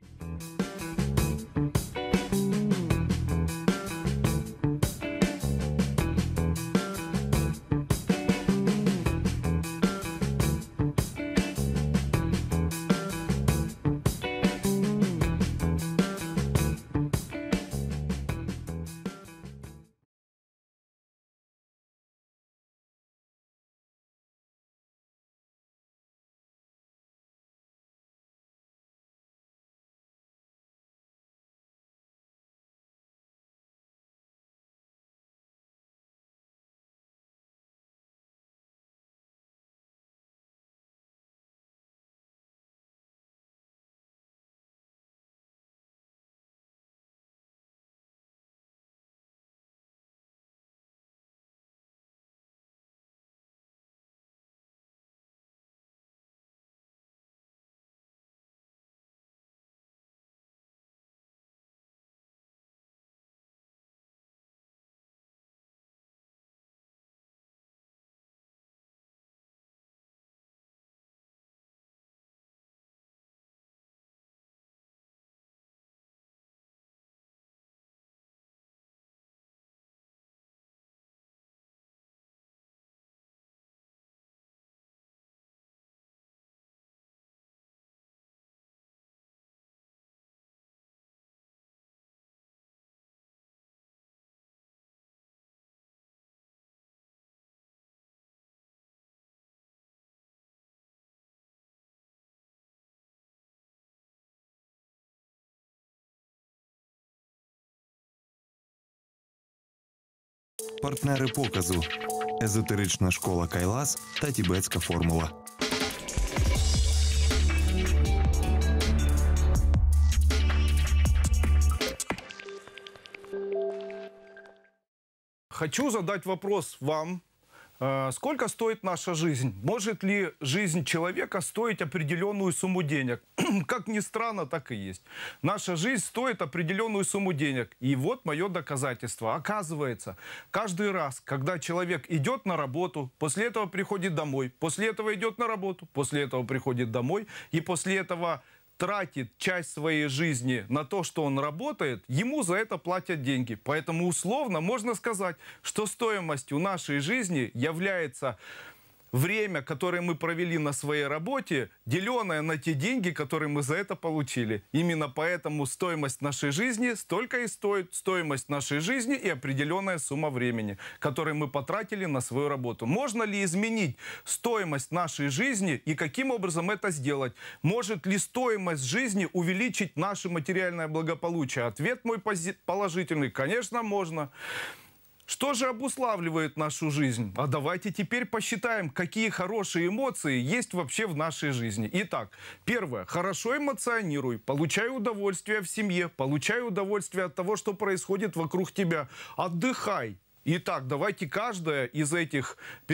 Партнери показу – езотерична школа Кайлас та тібетська формула. Хочу задать вопрос вам. Сколько стоит наша жизнь? Может ли жизнь человека стоить определенную сумму денег? Как ни странно, так и есть. Наша жизнь стоит определенную сумму денег. И вот мое доказательство. Оказывается, каждый раз, когда человек идет на работу, после этого приходит домой, после этого идет на работу, после этого приходит домой, и после этого тратит часть своей жизни на то, что он работает, ему за это платят деньги. Поэтому условно можно сказать, что стоимостью нашей жизни является время, которое мы провели на своей работе, деленное на те деньги, которые мы за это получили. Именно поэтому стоимость нашей жизни столько и стоит. Стоимость нашей жизни и определенная сумма времени, которую мы потратили на свою работу. Можно ли изменить стоимость нашей жизни и каким образом это сделать? Может ли стоимость жизни увеличить наше материальное благополучие? Ответ мой положительный. Конечно, можно. Что же обуславливает нашу жизнь? А давайте теперь посчитаем, какие хорошие эмоции есть вообще в нашей жизни. Итак, первое. Хорошо эмоционируй, получай удовольствие в семье, получай удовольствие от того, что происходит вокруг тебя. Отдыхай. Итак, давайте каждое из этих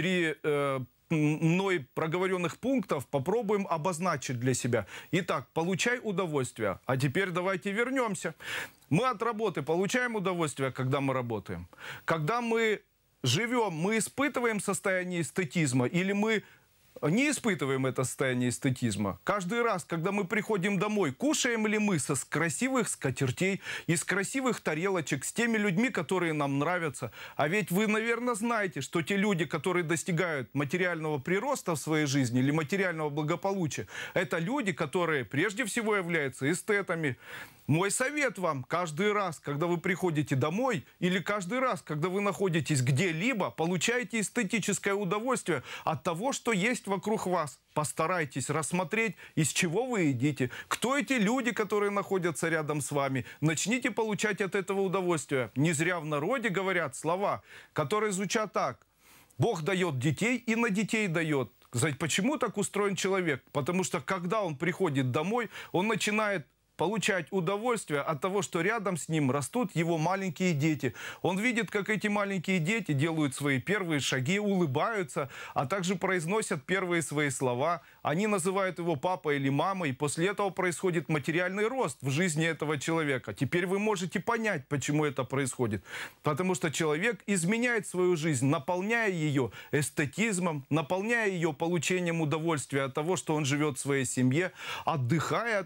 мной проговоренных пунктов попробуем обозначить для себя. Итак, получай удовольствие. А теперь давайте вернемся. Мы от работы получаем удовольствие, когда мы работаем. Когда мы живем, мы испытываем состояние эстетизма или мы не испытываем это состояние эстетизма. Каждый раз, когда мы приходим домой, кушаем ли мы со красивых скатертей, из красивых тарелочек, с теми людьми, которые нам нравятся. А ведь вы, наверное, знаете, что те люди, которые достигают материального прироста в своей жизни или материального благополучия, это люди, которые прежде всего являются эстетами. Мой совет вам: каждый раз, когда вы приходите домой, или каждый раз, когда вы находитесь где-либо, получайте эстетическое удовольствие от того, что есть вокруг вас. Постарайтесь рассмотреть, из чего вы едите, кто эти люди, которые находятся рядом с вами. Начните получать от этого удовольствие. Не зря в народе говорят слова, которые звучат так: Бог дает детей и на детей дает. Почему так устроен человек? Потому что когда он приходит домой, он начинает получать удовольствие от того, что рядом с ним растут его маленькие дети. Он видит, как эти маленькие дети делают свои первые шаги, улыбаются, а также произносят первые свои слова. Они называют его папой или мамой, и после этого происходит материальный рост в жизни этого человека. Теперь вы можете понять, почему это происходит. Потому что человек изменяет свою жизнь, наполняя ее эстетизмом, наполняя ее получением удовольствия от того, что он живет в своей семье, отдыхая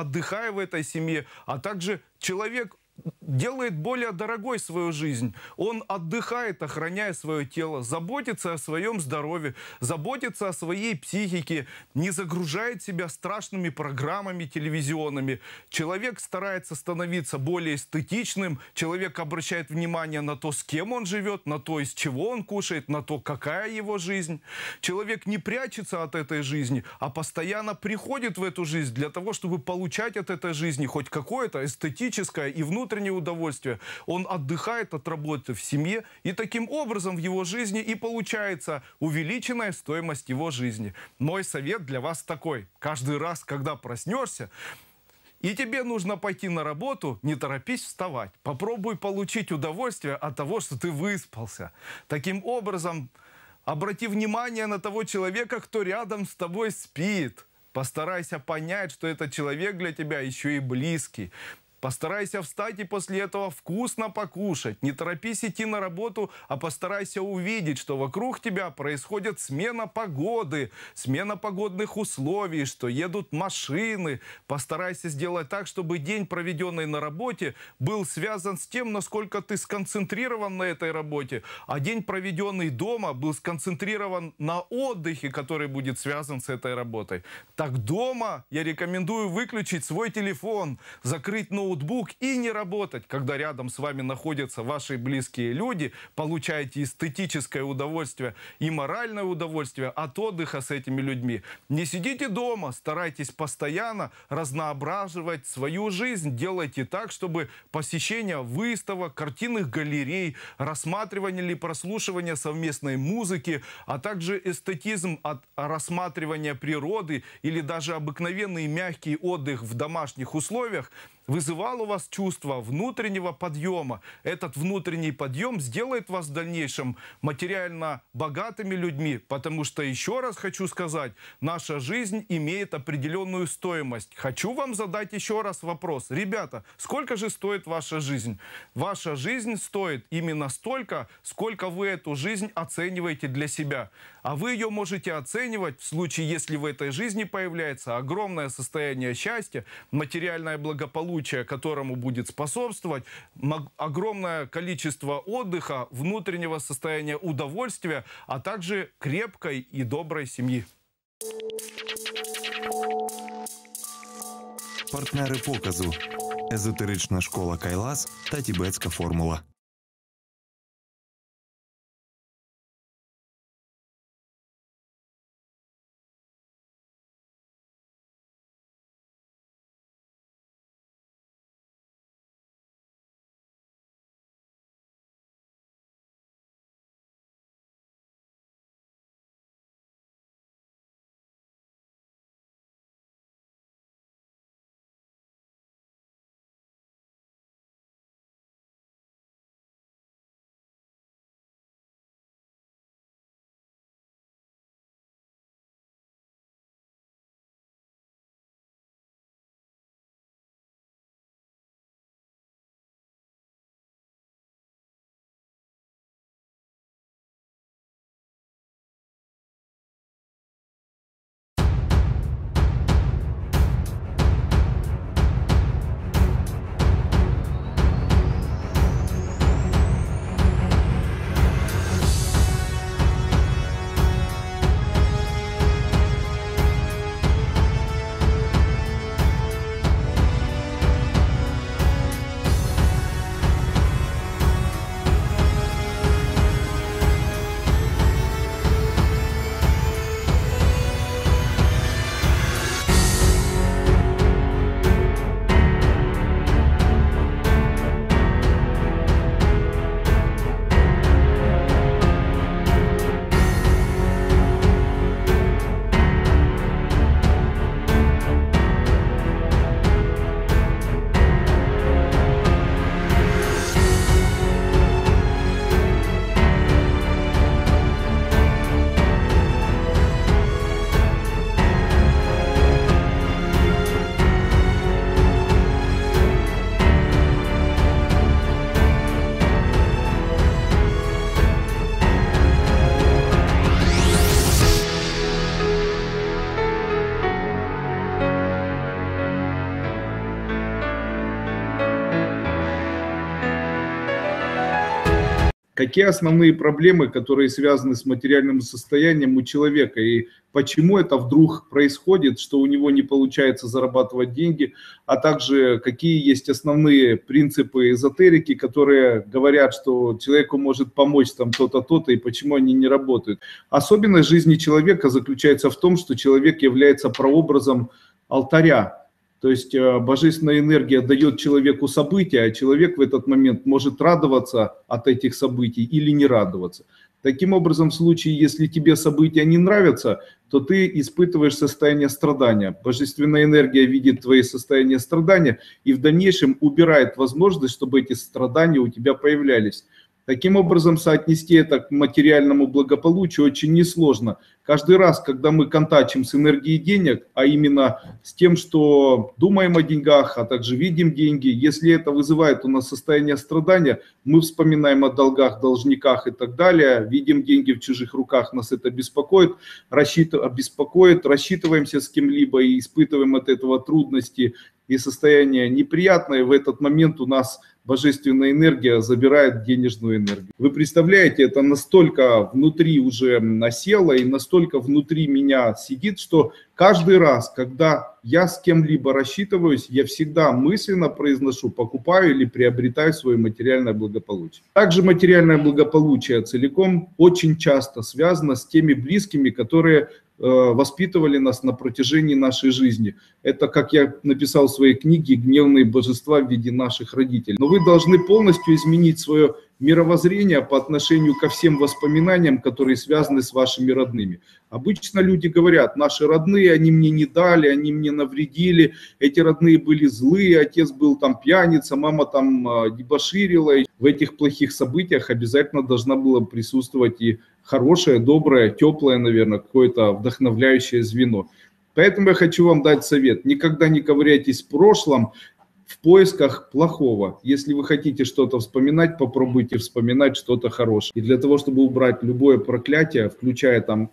в этой семье, а также человек делает более дорогой свою жизнь. Он отдыхает, охраняя свое тело, заботится о своем здоровье, заботится о своей психике, не загружает себя страшными программами телевизионными. Человек старается становиться более эстетичным, человек обращает внимание на то, с кем он живет, на то, из чего он кушает, на то, какая его жизнь. Человек не прячется от этой жизни, а постоянно приходит в эту жизнь для того, чтобы получать от этой жизни хоть какое-то эстетическое и внутреннее удовольствие. Он отдыхает от работы в семье, и таким образом в его жизни и получается увеличенная стоимость его жизни. Мой совет для вас такой: каждый раз, когда проснешься, и тебе нужно пойти на работу, не торопись вставать. Попробуй получить удовольствие от того, что ты выспался. Таким образом, обрати внимание на того человека, кто рядом с тобой спит. Постарайся понять, что этот человек для тебя еще и близкий. Постарайся встать и после этого вкусно покушать. Не торопись идти на работу, а постарайся увидеть, что вокруг тебя происходит смена погоды, смена погодных условий, что едут машины. Постарайся сделать так, чтобы день, проведенный на работе, был связан с тем, насколько ты сконцентрирован на этой работе, а день, проведенный дома, был сконцентрирован на отдыхе, который будет связан с этой работой. Так дома я рекомендую выключить свой телефон, закрыть ноутбук и не работать, когда рядом с вами находятся ваши близкие люди, получаете эстетическое удовольствие и моральное удовольствие от отдыха с этими людьми. Не сидите дома, старайтесь постоянно разноображивать свою жизнь, делайте так, чтобы посещение выставок, картинных галерей, рассматривание или прослушивание совместной музыки, а также эстетизм от рассматривания природы или даже обыкновенный мягкий отдых в домашних условиях вызывал у вас чувство внутреннего подъема. Этот внутренний подъем сделает вас в дальнейшем материально богатыми людьми, потому что, еще раз хочу сказать, наша жизнь имеет определенную стоимость. Хочу вам задать еще раз вопрос. Ребята, сколько же стоит ваша жизнь? Ваша жизнь стоит именно столько, сколько вы эту жизнь оцениваете для себя. А вы ее можете оценивать в случае, если в этой жизни появляется огромное состояние счастья, материальное благополучие, которому будет способствовать огромное количество отдыха, внутреннего состояния удовольствия, а также крепкой и доброй семьи. Партнери показу – езотерична школа Кайлас та тібетська формула. какие основные проблемы, которые связаны с материальным состоянием у человека, и почему это вдруг происходит, что у него не получается зарабатывать деньги, а также какие есть основные принципы эзотерики, которые говорят, что человеку может помочь там то-то, то-то, и почему они не работают. Особенность жизни человека заключается в том, что человек является прообразом алтаря. То есть божественная энергия дает человеку события, а человек в этот момент может радоваться от этих событий или не радоваться. Таким образом, в случае, если тебе события не нравятся, то ты испытываешь состояние страдания. Божественная энергия видит твои состояния страдания и в дальнейшем убирает возможность, чтобы эти страдания у тебя появлялись. Таким образом, соотнести это к материальному благополучию очень несложно. Каждый раз, когда мы контачим с энергией денег, а именно с тем, что думаем о деньгах, а также видим деньги, если это вызывает у нас состояние страдания, мы вспоминаем о долгах, должниках и так далее, видим деньги в чужих руках, нас это беспокоит, рассчитываемся с кем-либо и испытываем от этого трудности и состояние неприятное. В этот момент у нас божественная энергия забирает денежную энергию. Вы представляете, это настолько внутри уже осело и настолько внутри меня сидит, что каждый раз, когда я с кем-либо рассчитываюсь, я всегда мысленно произношу: покупаю или приобретаю свое материальное благополучие. Также материальное благополучие целиком очень часто связано с теми близкими, которые воспитывали нас на протяжении нашей жизни. Это, как я написал в своей книге, гневные божества в виде наших родителей. Но вы должны полностью изменить свое мировоззрение по отношению ко всем воспоминаниям, которые связаны с вашими родными. Обычно люди говорят: наши родные, они мне не дали, они мне навредили, эти родные были злые, отец был там пьяница, мама там дебоширила. В этих плохих событиях обязательно должна была присутствовать и хорошее, доброе, теплое, наверное, какое-то вдохновляющее звено. Поэтому я хочу вам дать совет: никогда не ковыряйтесь в прошлом в поисках плохого. Если вы хотите что-то вспоминать, попробуйте вспоминать что-то хорошее. И для того, чтобы убрать любое проклятие, включая там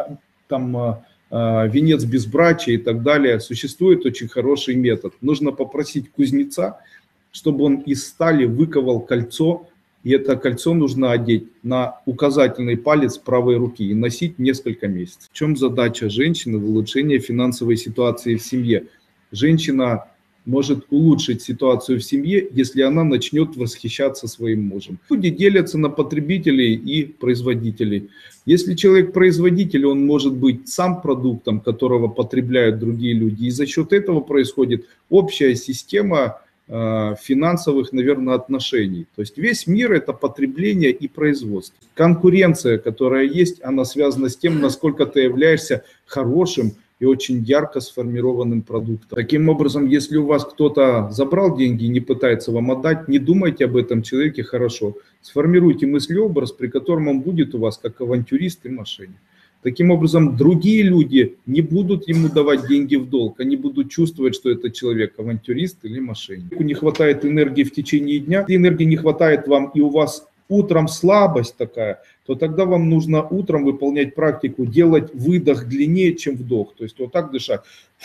венец безбрачия и так далее, существует очень хороший метод. Нужно попросить кузнеца, чтобы он из стали выковал кольцо, и это кольцо нужно одеть на указательный палец правой руки и носить несколько месяцев. В чем задача женщины в улучшении финансовой ситуации в семье? Женщина может улучшить ситуацию в семье, если она начнет восхищаться своим мужем. Люди делятся на потребителей и производителей. Если человек производитель, он может быть сам продуктом, которого потребляют другие люди. И за счет этого происходит общая система финансовых, наверное, отношений. То есть весь мир — это потребление и производство. Конкуренция, которая есть, она связана с тем, насколько ты являешься хорошим и очень ярко сформированным продуктом. Таким образом, если у вас кто-то забрал деньги и не пытается вам отдать, не думайте об этом человеке хорошо. Сформируйте мыслеобраз, при котором он будет у вас как авантюрист и мошенник. Таким образом, другие люди не будут ему давать деньги в долг, они будут чувствовать, что это человек авантюрист или мошенник. Не хватает энергии в течение дня, если энергии не хватает вам и у вас утром слабость такая, то тогда вам нужно утром выполнять практику, делать выдох длиннее, чем вдох. То есть вот так дышать.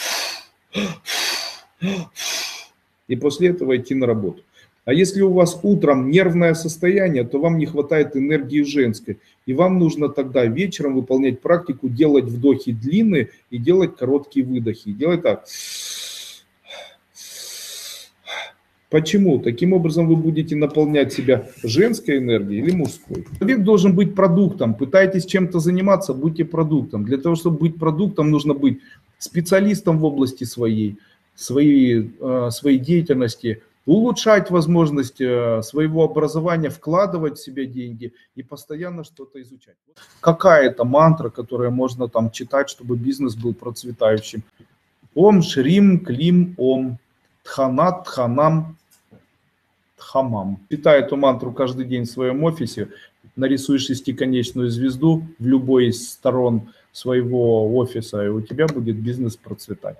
И после этого идти на работу. А если у вас утром нервное состояние, то вам не хватает энергии женской. И вам нужно тогда вечером выполнять практику, делать вдохи длинные и делать короткие выдохи. Делать так. Почему? Таким образом вы будете наполнять себя женской энергией или мужской. Человек должен быть продуктом. Пытаетесь чем-то заниматься, будьте продуктом. Для того, чтобы быть продуктом, нужно быть специалистом в области своей деятельности, улучшать возможность своего образования, вкладывать в себя деньги и постоянно что-то изучать. Какая-то мантра, которую можно там читать, чтобы бизнес был процветающим. Ом Шрим Клим Ом Тханат Тханам Тхамам. Читай эту мантру каждый день в своем офисе, нарисуй шестиконечную звезду в любой из сторон своего офиса, и у тебя будет бизнес процветать.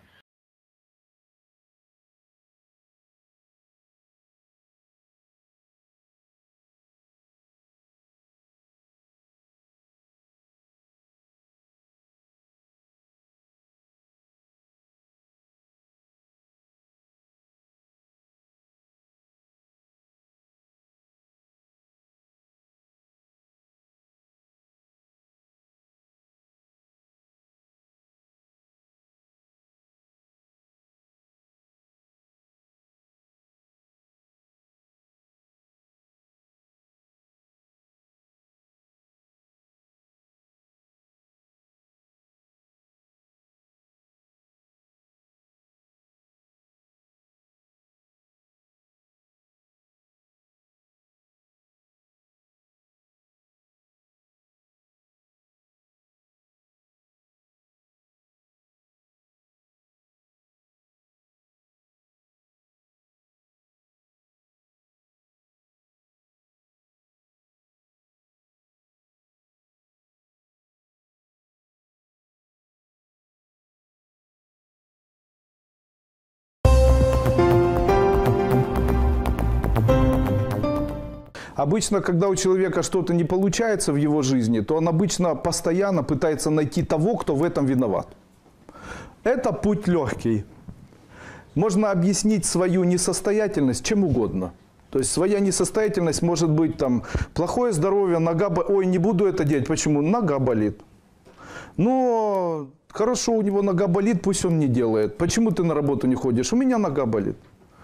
Обычно, когда у человека что-то не получается в его жизни, то он обычно постоянно пытается найти того, кто в этом виноват. Это путь легкий. Можно объяснить свою несостоятельность чем угодно. То есть своя несостоятельность может быть там плохое здоровье, нога болит. Ой, не буду это делать. Почему? Нога болит. Но хорошо, у него нога болит, пусть он не делает. Почему ты на работу не ходишь? У меня нога болит.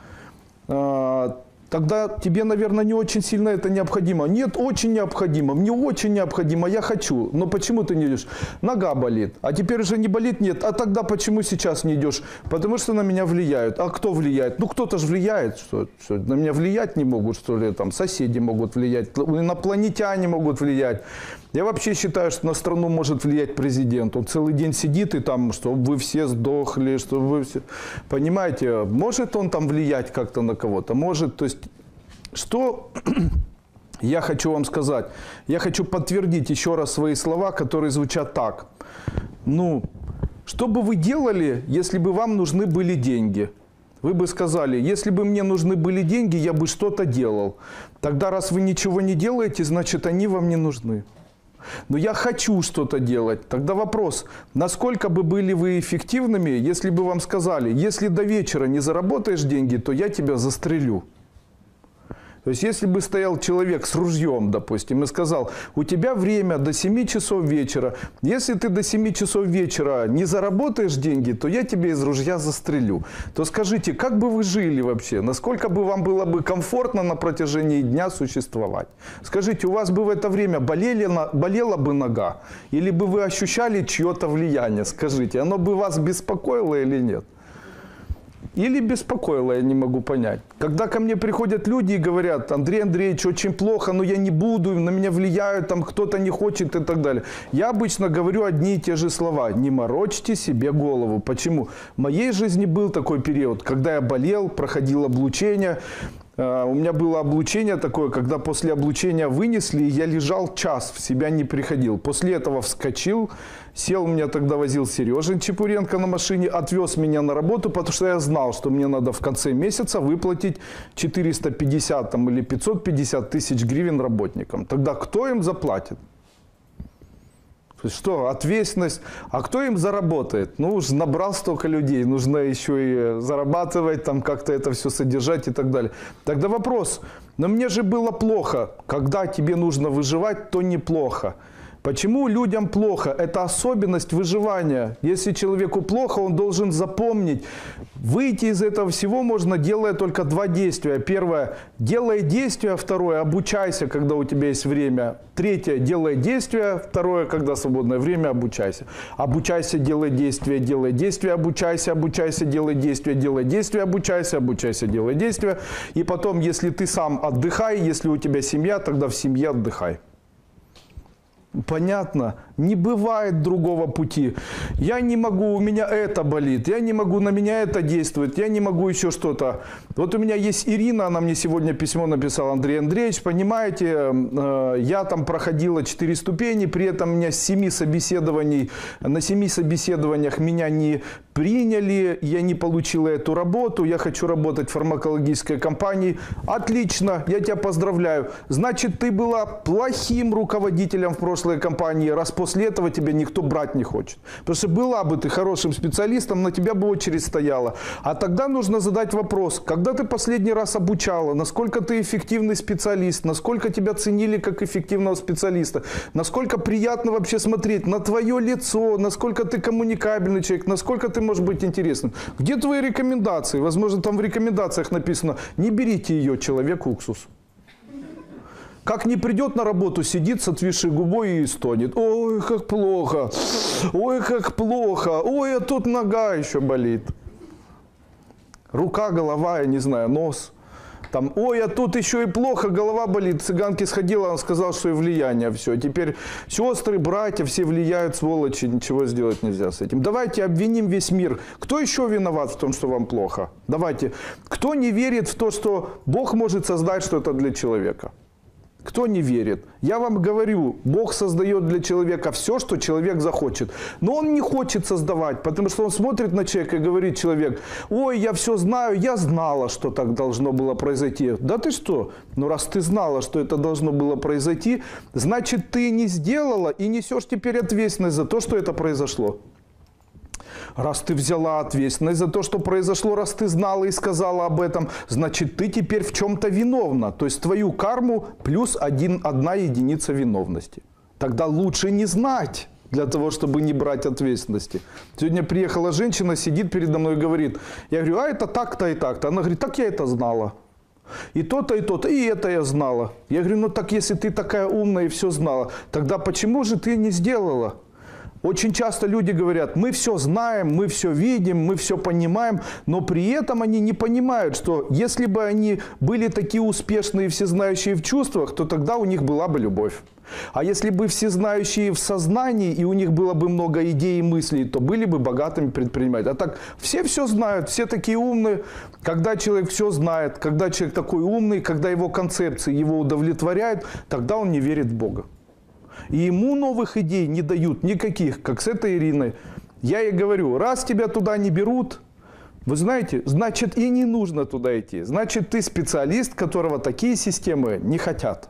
Тогда тебе, наверное, не очень сильно это необходимо. Нет, очень необходимо. Мне очень необходимо, я хочу. Но почему ты не идешь? Нога болит. А теперь уже не болит? Нет. А тогда почему сейчас не идешь? Потому что на меня влияют. А кто влияет? Ну, кто-то же влияет. Что, на меня влиять не могут, что ли? Там соседи могут влиять, инопланетяне могут влиять. Я вообще считаю, что на страну может влиять президент. Он целый день сидит и там, чтобы вы все сдохли, чтобы вы все... Понимаете, может он там влиять как-то на кого-то? Может, то есть, что я хочу вам сказать? Я хочу подтвердить еще раз свои слова, которые звучат так. Ну, что бы вы делали, если бы вам нужны были деньги? Вы бы сказали, если бы мне нужны были деньги, я бы что-то делал. Тогда, раз вы ничего не делаете, значит, они вам не нужны. Но я хочу что-то делать. Тогда вопрос, насколько бы были вы эффективными, если бы вам сказали, если до вечера не заработаешь деньги, то я тебя застрелю. То есть, если бы стоял человек с ружьем, допустим, и сказал, у тебя время до 7 часов вечера, если ты до 7 часов вечера не заработаешь деньги, то я тебя из ружья застрелю. То скажите, как бы вы жили вообще? Насколько бы вам было бы комфортно на протяжении дня существовать? Скажите, у вас бы в это время болела бы нога? Или бы вы ощущали чье-то влияние? Скажите, оно бы вас беспокоило или нет? Или беспокоило, я не могу понять. Когда ко мне приходят люди и говорят, Андрей Андреевич, очень плохо, но я не буду, на меня влияют, там кто-то не хочет и так далее. Я обычно говорю одни и те же слова. Не морочьте себе голову. Почему? В моей жизни был такой период, когда я болел, проходил облучение. У меня было облучение такое, когда после облучения вынесли, и я лежал час, в себя не приходил. После этого вскочил, сел, меня тогда возил Сережин Чепуренко на машине, отвез меня на работу, потому что я знал, что мне надо в конце месяца выплатить 450 там, или 550 тысяч гривен работникам. Тогда кто им заплатит? Что, ответственность? А кто им заработает? Ну, уж набрал столько людей, нужно еще и зарабатывать, там как-то это все содержать и так далее. Тогда вопрос, но мне же было плохо. Когда тебе нужно выживать, то неплохо. Почему людям плохо? Это особенность выживания. Если человеку плохо, он должен запомнить. Выйти из этого всего можно, делая только два действия. Первое – делай действия. Второе – обучайся, когда у тебя есть время. Третье – делай действия. Второе – когда свободное время, обучайся. Обучайся, делай действия, обучайся, обучайся, делай действия, обучайся, делай действия. И потом, если ты сам отдыхай, если у тебя семья, тогда в семье отдыхай. Понятно? Не бывает другого пути. Я не могу, у меня это болит, я не могу, на меня это действует, я не могу еще что-то. Вот у меня есть Ирина, она мне сегодня письмо написала, Андрей Андреевич, понимаете, я там проходила 4 ступени, при этом у меня с 7 собеседований, на 7 собеседованиях меня не приняли, я не получила эту работу, я хочу работать в фармакологической компании. Отлично, я тебя поздравляю. Значит, ты была плохим руководителем в прошлой компании, раз после этого тебя никто брать не хочет. Потому что была бы ты хорошим специалистом, на тебя бы очередь стояла. А тогда нужно задать вопрос, когда ты последний раз обучала, насколько ты эффективный специалист, насколько тебя ценили как эффективного специалиста, насколько приятно вообще смотреть на твое лицо, насколько ты коммуникабельный человек, насколько ты можешь быть интересным. Где твои рекомендации? Возможно, там в рекомендациях написано, не берите ее, человек уксус. Как не придет на работу, сидит с отвисшей губой и стонет. Ой, как плохо. Ой, как плохо. Ой, а тут нога еще болит. Рука, голова, я не знаю, нос. Там, ой, а тут еще и плохо, голова болит. Цыганки сходила, он сказал, что и влияние все. Теперь сестры, братья, все влияют, сволочи, ничего сделать нельзя с этим. Давайте обвиним весь мир. Кто еще виноват в том, что вам плохо? Давайте. Кто не верит в то, что Бог может создать что-то для человека? Кто не верит? Я вам говорю, Бог создает для человека все, что человек захочет. Но он не хочет создавать, потому что он смотрит на человека и говорит человек: ой, я все знаю, я знала, что так должно было произойти. Да ты что? Ну раз ты знала, что это должно было произойти, значит ты не сделала и несешь теперь ответственность за то, что это произошло. Раз ты взяла ответственность за то, что произошло, раз ты знала и сказала об этом, значит ты теперь в чем-то виновна. То есть твою карму плюс одна единица виновности. Тогда лучше не знать, для того, чтобы не брать ответственности. Сегодня приехала женщина, сидит передо мной и говорит, я говорю, а это так-то и так-то. Она говорит, так я это знала. И то-то, и то-то, и это я знала. Я говорю, ну так если ты такая умная и все знала, тогда почему же ты не сделала? Очень часто люди говорят, мы все знаем, мы все видим, мы все понимаем, но при этом они не понимают, что если бы они были такие успешные и всезнающие в чувствах, то тогда у них была бы любовь. А если бы всезнающие в сознании, и у них было бы много идей и мыслей, то были бы богатыми предпринимателями. А так все знают, все такие умные. Когда человек все знает, когда человек такой умный, когда его концепции его удовлетворяют, тогда он не верит в Бога. И ему новых идей не дают никаких, как с этой Ириной. Я ей говорю, раз тебя туда не берут, вы знаете, значит и не нужно туда идти. Значит ты специалист, которого такие системы не хотят.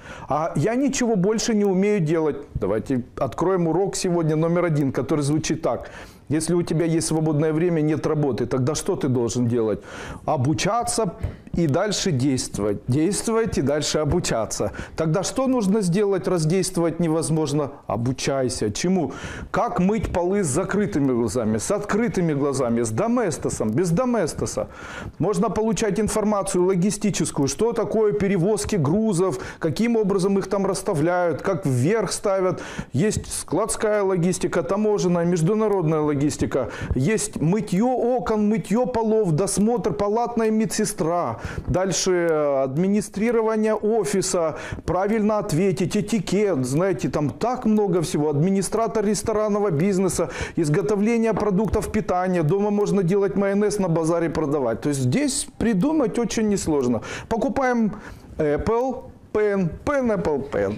А я ничего больше не умею делать. Давайте откроем урок сегодня номер 1, который звучит так. Если у тебя есть свободное время, нет работы, тогда что ты должен делать? Обучаться и дальше действовать. Действовать и дальше обучаться. Тогда что нужно сделать, раз действовать невозможно? Обучайся. Чему? Как мыть полы с закрытыми глазами, с открытыми глазами, с доместосом, без доместоса. Можно получать информацию логистическую, что такое перевозки грузов, каким образом их там расставляют, как вверх ставят. Есть складская логистика, таможенная, международная логистика. Есть мытье окон, мытье полов, досмотр, палатная медсестра. Дальше администрирование офиса, правильно ответить, этикет, знаете, там так много всего. Администратор ресторанного бизнеса, изготовление продуктов питания. Дома можно делать майонез, на базаре продавать. То есть здесь придумать очень несложно. Покупаем Apple Pen, Apple Pen.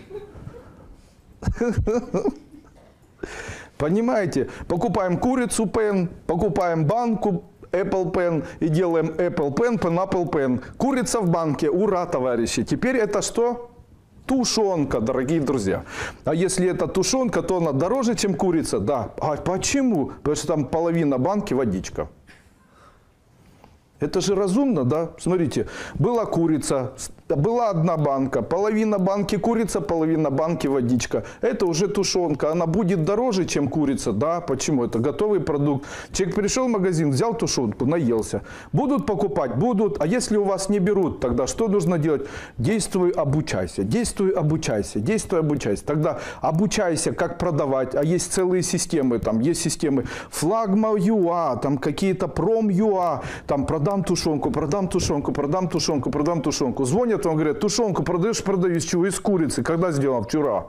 Понимаете? Покупаем курицу Pen, покупаем банку Apple Pen и делаем Apple Pen, Apple Pen. Курица в банке. Ура, товарищи. Теперь это что? Тушенка, дорогие друзья. А если это тушенка, то она дороже, чем курица? Да. А почему? Потому что там половина банки водичка. Это же разумно, да? Смотрите, была курица, была одна банка, половина банки курица, половина банки водичка. Это уже тушенка, она будет дороже, чем курица, да? Почему? Это готовый продукт. Человек пришел в магазин, взял тушенку, наелся. Будут покупать? Будут. А если у вас не берут, тогда что нужно делать? Действуй, обучайся, действуй, обучайся, действуй, обучайся. Тогда обучайся, как продавать. А есть целые системы, там есть системы Флагма.ua, там какие-то Пром.ua, там продам тушенку, продам тушенку, продам тушенку, продам тушенку. Звонят вам, говорят, тушенку продаешь, продаю. Из чего? Из курицы. Когда сделал? Вчера.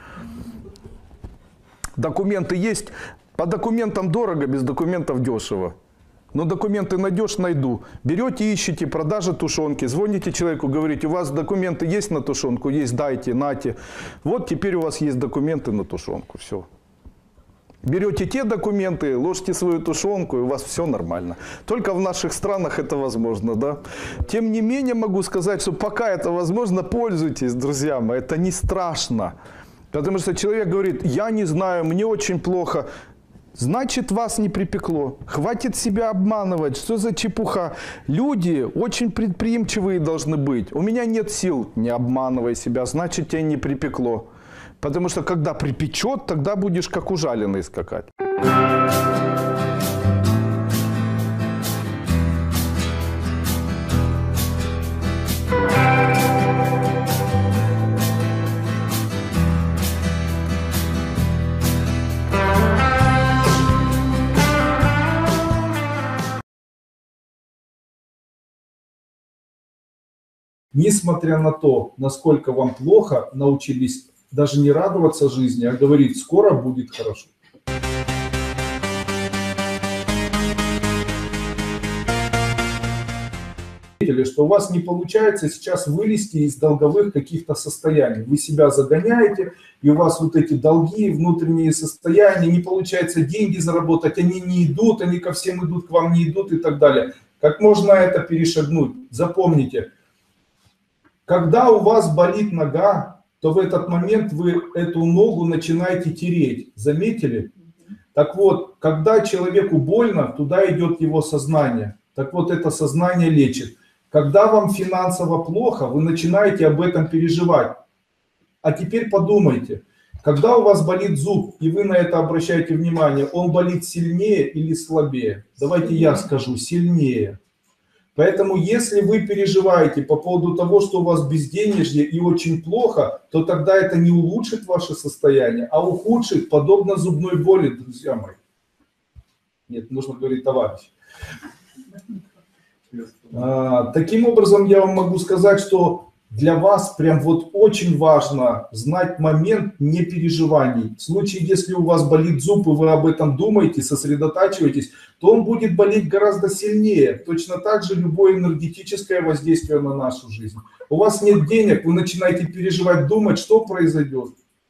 Документы есть. По документам дорого, без документов дешево. Но документы найдешь, найду. Берете, ищете, продажа тушенки. Звоните человеку, говорите, у вас документы есть на тушенку? Есть, дайте, нате. Вот теперь у вас есть документы на тушенку. Все. Берете те документы, ложите свою тушенку, и у вас все нормально. Только в наших странах это возможно, да? Тем не менее, могу сказать, что пока это возможно, пользуйтесь, друзья мои, это не страшно. Потому что человек говорит, я не знаю, мне очень плохо. Значит, вас не припекло. Хватит себя обманывать. Что за чепуха? Люди очень предприимчивые должны быть. У меня нет сил. Не обманывай себя, значит, тебя не припекло. Потому что когда припечет, тогда будешь как ужаленный скакать. Несмотря на то, насколько вам плохо, научились даже не радоваться жизни, а говорить, скоро будет хорошо. что у вас не получается сейчас вылезти из долговых каких-то состояний. Вы себя загоняете, и у вас вот эти долги, внутренние состояния, не получается деньги заработать, они не идут, они ко всем идут, к вам не идут и так далее. Как можно это перешагнуть? Запомните, когда у вас болит нога, то в этот момент вы эту ногу начинаете тереть. Заметили? Так вот, когда человеку больно, туда идет его сознание. Так вот, это сознание лечит. Когда вам финансово плохо, вы начинаете об этом переживать. А теперь подумайте, когда у вас болит зуб, и вы на это обращаете внимание, он болит сильнее или слабее? Давайте я скажу, сильнее. Поэтому, если вы переживаете по поводу того, что у вас безденежье и очень плохо, то тогда это не улучшит ваше состояние, а ухудшит, подобно зубной боли, друзья мои. Нет, нужно говорить товарищ. Таким образом, я вам могу сказать, что для вас прям вот очень важно знать момент непереживаний. В случае, если у вас болит зуб, и вы об этом думаете, сосредотачиваетесь, то он будет болеть гораздо сильнее. Точно так же любое энергетическое воздействие на нашу жизнь. У вас нет денег, вы начинаете переживать, думать, что произойдет.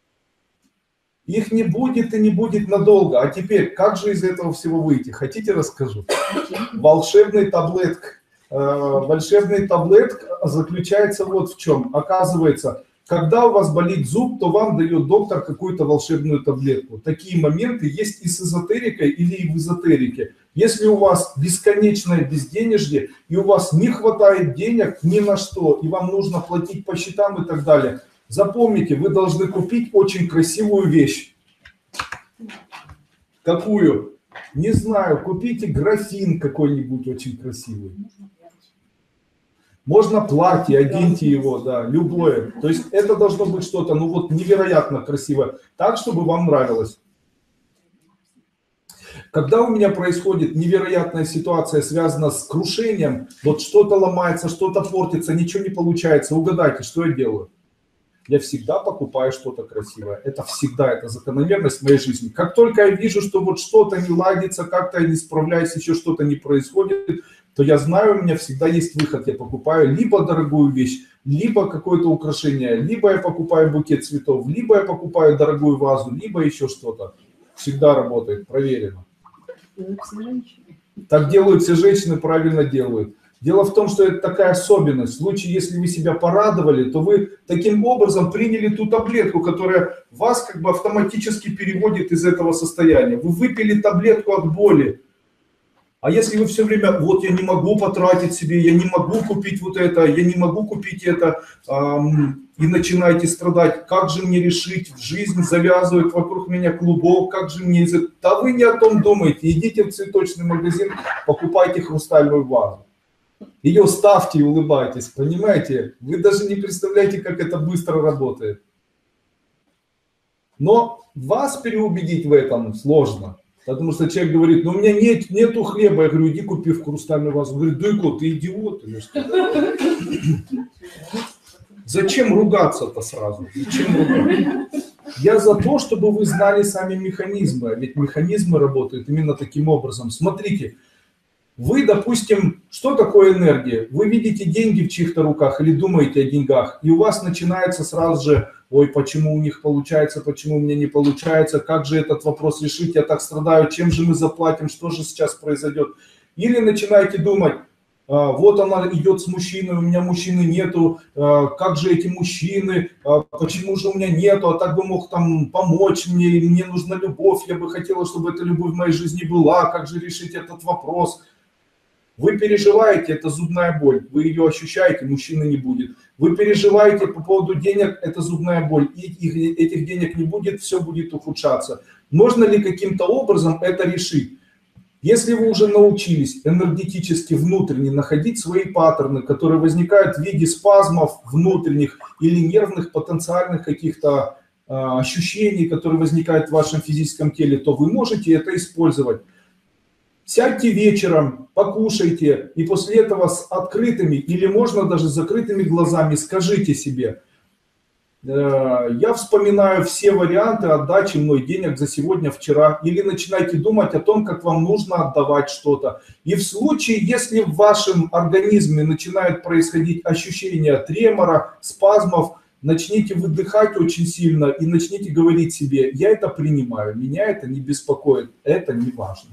Их не будет и не будет надолго. А теперь, как же из этого всего выйти? Хотите, расскажу? Волшебный таблетка. Волшебный таблетка заключается вот в чем. Оказывается, когда у вас болит зуб, то вам дает доктор какую-то волшебную таблетку. Такие моменты есть и с эзотерикой или и в эзотерике. Если у вас бесконечное безденежье, и у вас не хватает денег ни на что, и вам нужно платить по счетам и так далее, запомните, вы должны купить очень красивую вещь. Какую? Не знаю, купите графин какой-нибудь очень красивый. Можно платье, оденьте его, да, любое. То есть это должно быть что-то, ну вот невероятно красивое, так, чтобы вам нравилось. Когда у меня происходит невероятная ситуация, связанная с крушением, вот что-то ломается, что-то портится, ничего не получается, угадайте, что я делаю? Я всегда покупаю что-то красивое. Это всегда, это закономерность в моей жизни. Как только я вижу, что вот что-то не ладится, как-то я не справляюсь, еще что-то не происходит, то я знаю, у меня всегда есть выход. Я покупаю либо дорогую вещь, либо какое-то украшение, либо я покупаю букет цветов, либо я покупаю дорогую вазу, либо еще что-то. Всегда работает, проверено. Так делают все женщины, правильно делают. Дело в том, что это такая особенность. В случае, если вы себя порадовали, то вы таким образом приняли ту таблетку, которая вас как бы автоматически переводит из этого состояния. Вы выпили таблетку от боли. А если вы все время, вот я не могу потратить себе, я не могу купить вот это, я не могу купить это, и начинаете страдать, как же мне решить, жизнь завязывает вокруг меня клубок, как же мне... Да вы не о том думаете, идите в цветочный магазин, покупайте хрустальную вазу. Ее ставьте и улыбайтесь, понимаете? Вы даже не представляете, как это быстро работает. Но вас переубедить в этом сложно. Потому что человек говорит, ну у меня нету хлеба. Я говорю, иди купи в хрустальную вазу. Он говорит, Дуйко, ты идиот или что? Зачем ругаться-то сразу? Зачем ругаться? Я за то, чтобы вы знали сами механизмы. Ведь механизмы работают именно таким образом. Смотрите. Вы, допустим, что такое энергия? Вы видите деньги в чьих-то руках или думаете о деньгах, и у вас начинается сразу же, ой, почему у них получается, почему у меня не получается, как же этот вопрос решить, я так страдаю, чем же мы заплатим, что же сейчас произойдет. Или начинаете думать, вот она идет с мужчиной, у меня мужчины нету, как же эти мужчины, почему же у меня нету, а так бы мог там помочь мне нужна любовь, я бы хотела, чтобы эта любовь в моей жизни была, как же решить этот вопрос. Вы переживаете, это зубная боль, вы ее ощущаете, мужчины не будет. Вы переживаете по поводу денег, это зубная боль, и этих денег не будет, все будет ухудшаться. Можно ли каким-то образом это решить? Если вы уже научились энергетически внутренне находить свои паттерны, которые возникают в виде спазмов внутренних или нервных потенциальных каких-то ощущений, которые возникают в вашем физическом теле, то вы можете это использовать. Сядьте вечером, покушайте, и после этого с открытыми или можно даже с закрытыми глазами скажите себе: Я вспоминаю все варианты отдачи мной денег за сегодня, вчера. Или начинайте думать о том, как вам нужно отдавать что-то. И в случае, если в вашем организме начинает происходить ощущение тремора, спазмов, начните выдыхать очень сильно и начните говорить себе: я это принимаю, меня это не беспокоит, это не важно.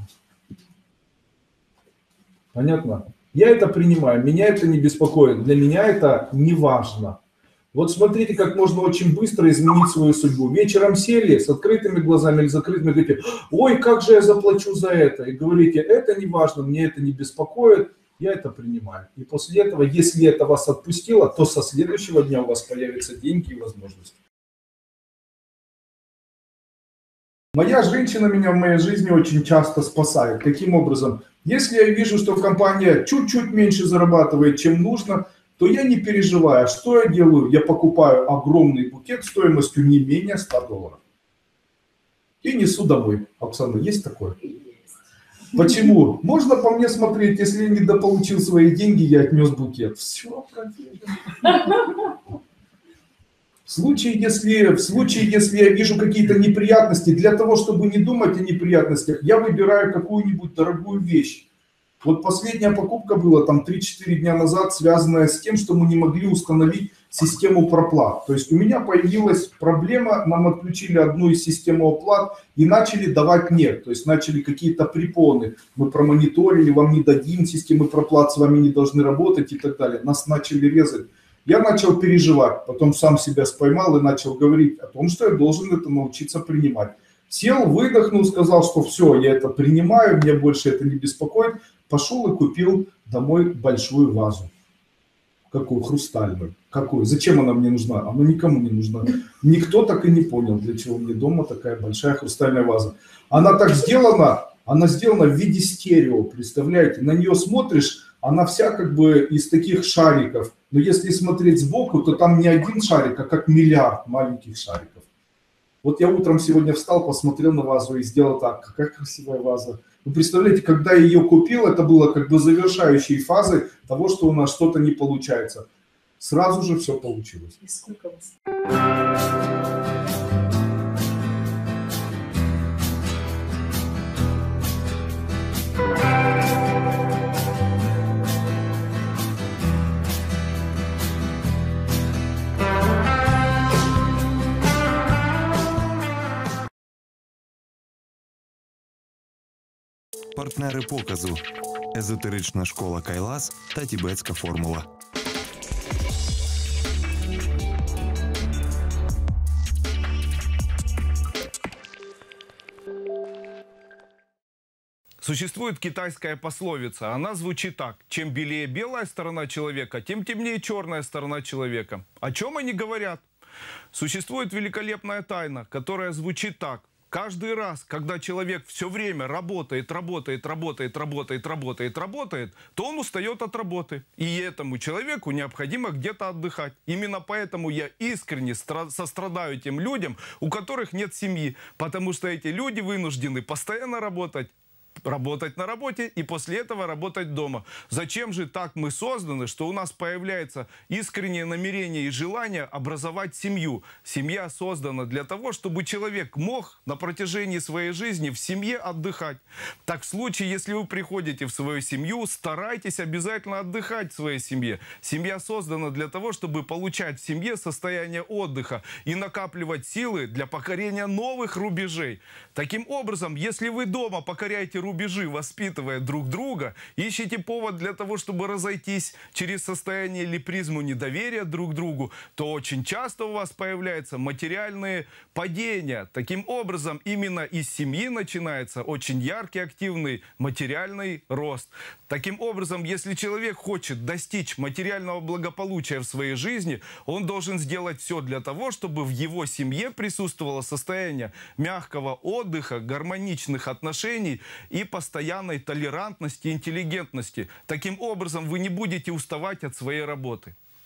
Понятно? Я это принимаю, меня это не беспокоит, для меня это не важно. Вот смотрите, как можно очень быстро изменить свою судьбу. Вечером сели с открытыми глазами или закрытыми, говорите: ой, как же я заплачу за это? И говорите: это не важно, мне это не беспокоит, я это принимаю. И после этого, если это вас отпустило, то со следующего дня у вас появятся деньги и возможности. Моя женщина меня в моей жизни очень часто спасает. Каким образом? Если я вижу, что компания чуть-чуть меньше зарабатывает, чем нужно, то я не переживаю. Что я делаю? Я покупаю огромный букет стоимостью не менее $100. И несу домой. Оксана, есть такое? Почему? Можно по мне смотреть, если я недополучил свои деньги, я отнес букет. Все, проверено. В случае, если я вижу какие-то неприятности, для того, чтобы не думать о неприятностях, я выбираю какую-нибудь дорогую вещь. Вот последняя покупка была там 3-4 дня назад, связанная с тем, что мы не могли установить систему проплат. То есть у меня появилась проблема, нам отключили одну из систем оплат и начали давать нет. То есть начали какие-то препоны. Мы промониторили, вам не дадим, системы проплат с вами не должны работать и так далее. Нас начали резать. Я начал переживать, потом сам себя споймал и начал говорить о том, что я должен это научиться принимать. Сел, выдохнул, сказал, что все, я это принимаю, меня больше это не беспокоит. Пошел и купил домой большую вазу. Какую? Хрустальную. Какую? Зачем она мне нужна? Она никому не нужна. Никто так и не понял, для чего мне дома такая большая хрустальная ваза. Она так сделана, она сделана в виде стерео, представляете? На нее смотришь, она вся как бы из таких шариков. Но если смотреть сбоку, то там не один шарик, а как миллиард маленьких шариков. Вот я утром сегодня встал, посмотрел на вазу и сделал так. Какая красивая ваза. Вы представляете, когда я ее купил, это было как бы завершающей фазой того, что у нас что-то не получается. Сразу же все получилось. И сколько вас? Партнери показу езотерична школа Кайлас та тібетська формула. Существует китайская пословица, она звучит так: чем белее белая сторона человека, тем темнее черная сторона человека. О чем они говорят? Существует великолепная тайна, которая звучит так: каждый раз, когда человек все время работает, то он устает от работы. И этому человеку необходимо где-то отдыхать. Именно поэтому я искренне сострадаю тем людям, у которых нет семьи. Потому что эти люди вынуждены постоянно работать на работе и после этого работать дома. Зачем же так мы созданы, что у нас появляется искреннее намерение и желание образовать семью? Семья создана для того, чтобы человек мог на протяжении своей жизни в семье отдыхать. Так в случае, если вы приходите в свою семью, старайтесь обязательно отдыхать в своей семье. Семья создана для того, чтобы получать в семье состояние отдыха и накапливать силы для покорения новых рубежей. Таким образом, если вы дома покоряете рубежи, воспитывая друг друга, ищите повод для того, чтобы разойтись через состояние или призму недоверия друг к другу, то очень часто у вас появляются материальные падения. Таким образом, именно из семьи начинается очень яркий, активный материальный рост. Таким образом, если человек хочет достичь материального благополучия в своей жизни, он должен сделать все для того, чтобы в его семье присутствовало состояние мягкого отдыха, гармоничных отношений и постоянной толерантности, интеллигентности. Таким образом, вы не будете уставать от своей работы.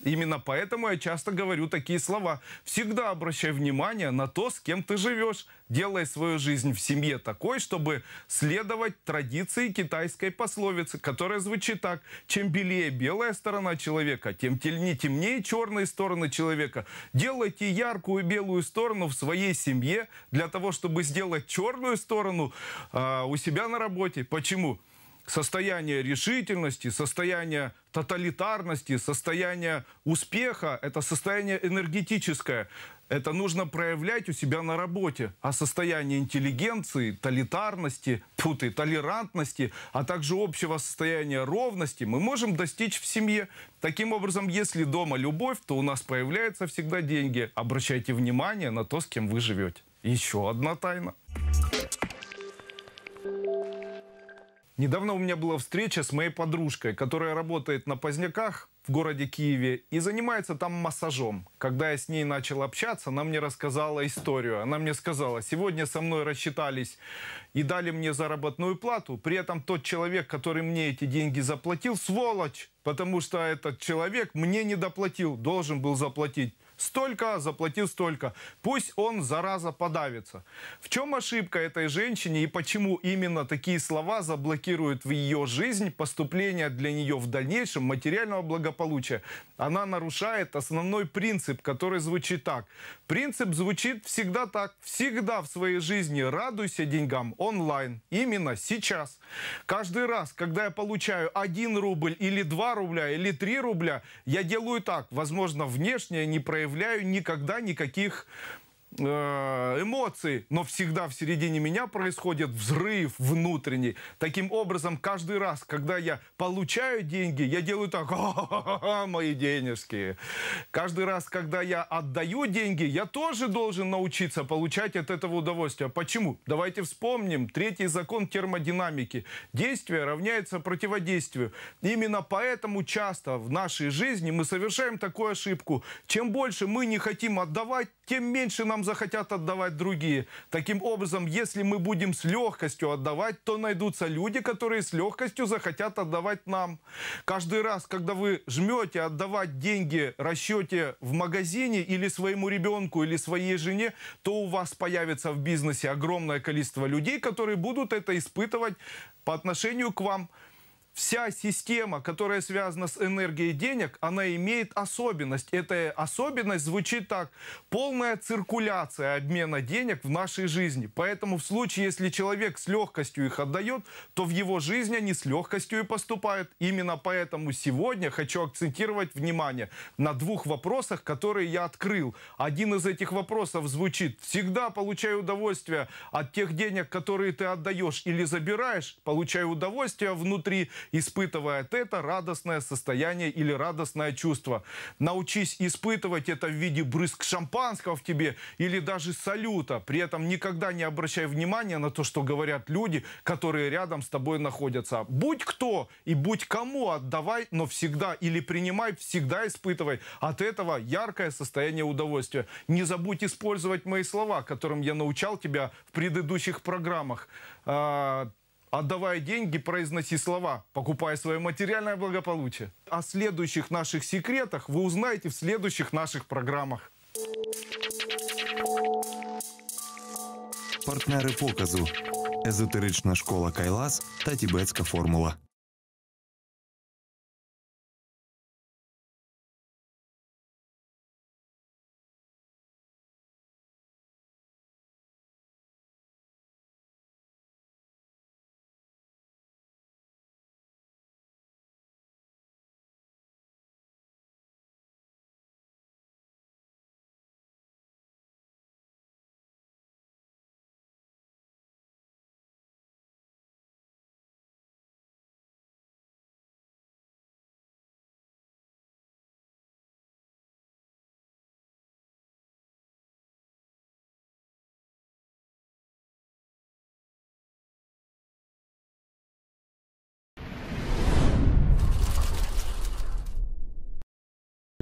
Именно поэтому я часто говорю такие слова. Всегда обращай внимание на то, с кем ты живешь. Делай свою жизнь в семье такой, чтобы следовать традиции китайской пословицы, которая звучит так. Чем белее белая сторона человека, тем темнее черные стороны человека. Делайте яркую белую сторону в своей семье для того, чтобы сделать черную сторону у себя на работе. Почему? Состояние решительности, состояние тоталитарности, состояние успеха – это состояние энергетическое. Это нужно проявлять у себя на работе. А состояние интеллигенции, толерантности, а также общего состояния ровности мы можем достичь в семье. Таким образом, если дома любовь, то у нас появляются всегда деньги. Обращайте внимание на то, с кем вы живете. Еще одна тайна. Недавно у меня была встреча с моей подружкой, которая работает на Поздняках в городе Киеве и занимается там массажом. Когда я с ней начал общаться, она мне рассказала историю. Она мне сказала: сегодня со мной рассчитались и дали мне заработную плату. При этом тот человек, который мне эти деньги заплатил, сволочь, потому что этот человек мне не доплатил, должен был заплатить столько, заплатил столько. Пусть он, зараза, подавится. В чем ошибка этой женщине и почему именно такие слова заблокируют в ее жизнь поступление для нее в дальнейшем материального благополучия? Она нарушает основной принцип, который звучит так. Принцип звучит всегда так. Всегда в своей жизни радуйся деньгам онлайн. Именно сейчас. Каждый раз, когда я получаю 1 рубль или 2 рубля или 3 рубля, я делаю так. Возможно, внешне я не проявляю никогда никаких эмоций, но всегда в середине меня происходит взрыв внутренний. Таким образом, каждый раз, когда я получаю деньги, я делаю так: мои денежки. Каждый раз, когда я отдаю деньги, я тоже должен научиться получать от этого удовольствие. Почему? Давайте вспомним 3-й закон термодинамики. Действие равняется противодействию. Именно поэтому часто в нашей жизни мы совершаем такую ошибку. Чем больше мы не хотим отдавать, тем меньше нам захотят отдавать другие. Таким образом, если мы будем с легкостью отдавать, то найдутся люди, которые с легкостью захотят отдавать нам. Каждый раз, когда вы жмете отдавать деньги, расчете в магазине или своему ребенку, или своей жене, то у вас появится в бизнесе огромное количество людей, которые будут это испытывать по отношению к вам. Вся система, которая связана с энергией денег, она имеет особенность. Эта особенность звучит так: полная циркуляция обмена денег в нашей жизни. Поэтому в случае, если человек с легкостью их отдает, то в его жизни они с легкостью и поступают. Именно поэтому сегодня хочу акцентировать внимание на 2 вопросах, которые я открыл. Один из этих вопросов звучит: всегда получай удовольствие от тех денег, которые ты отдаешь или забираешь, получай удовольствие внутри, испытывая от это радостное состояние или радостное чувство. Научись испытывать это в виде брызг шампанского в тебе или даже салюта. При этом никогда не обращай внимания на то, что говорят люди, которые рядом с тобой находятся. Будь кто и будь кому отдавай, но всегда или принимай, всегда испытывай от этого яркое состояние удовольствия. Не забудь использовать мои слова, которым я научал тебя в предыдущих программах. Отдавая деньги, произноси слова, покупая свое материальное благополучие. О следующих наших секретах вы узнаете в следующих наших программах. Партнери показу – езотерична школа Кайлас та тібетська формула.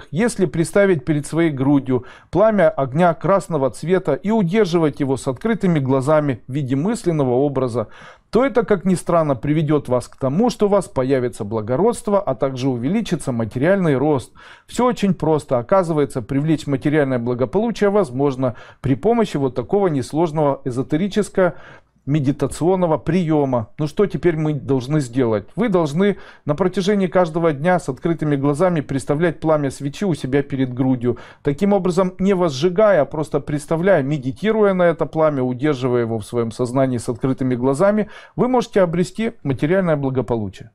Если представить перед своей грудью пламя огня красного цвета и удерживать его с открытыми глазами в виде мысленного образа, то это, как ни странно, приведет вас к тому, что у вас появится благородство, а также увеличится материальный рост. Все очень просто. Оказывается, привлечь материальное благополучие возможно при помощи вот такого несложного эзотерического медитационного приема. Ну что теперь мы должны сделать? Вы должны на протяжении каждого дня с открытыми глазами представлять пламя свечи у себя перед грудью. Таким образом, не возжигая, а просто представляя, медитируя на это пламя, удерживая его в своем сознании с открытыми глазами, вы можете обрести материальное благополучие.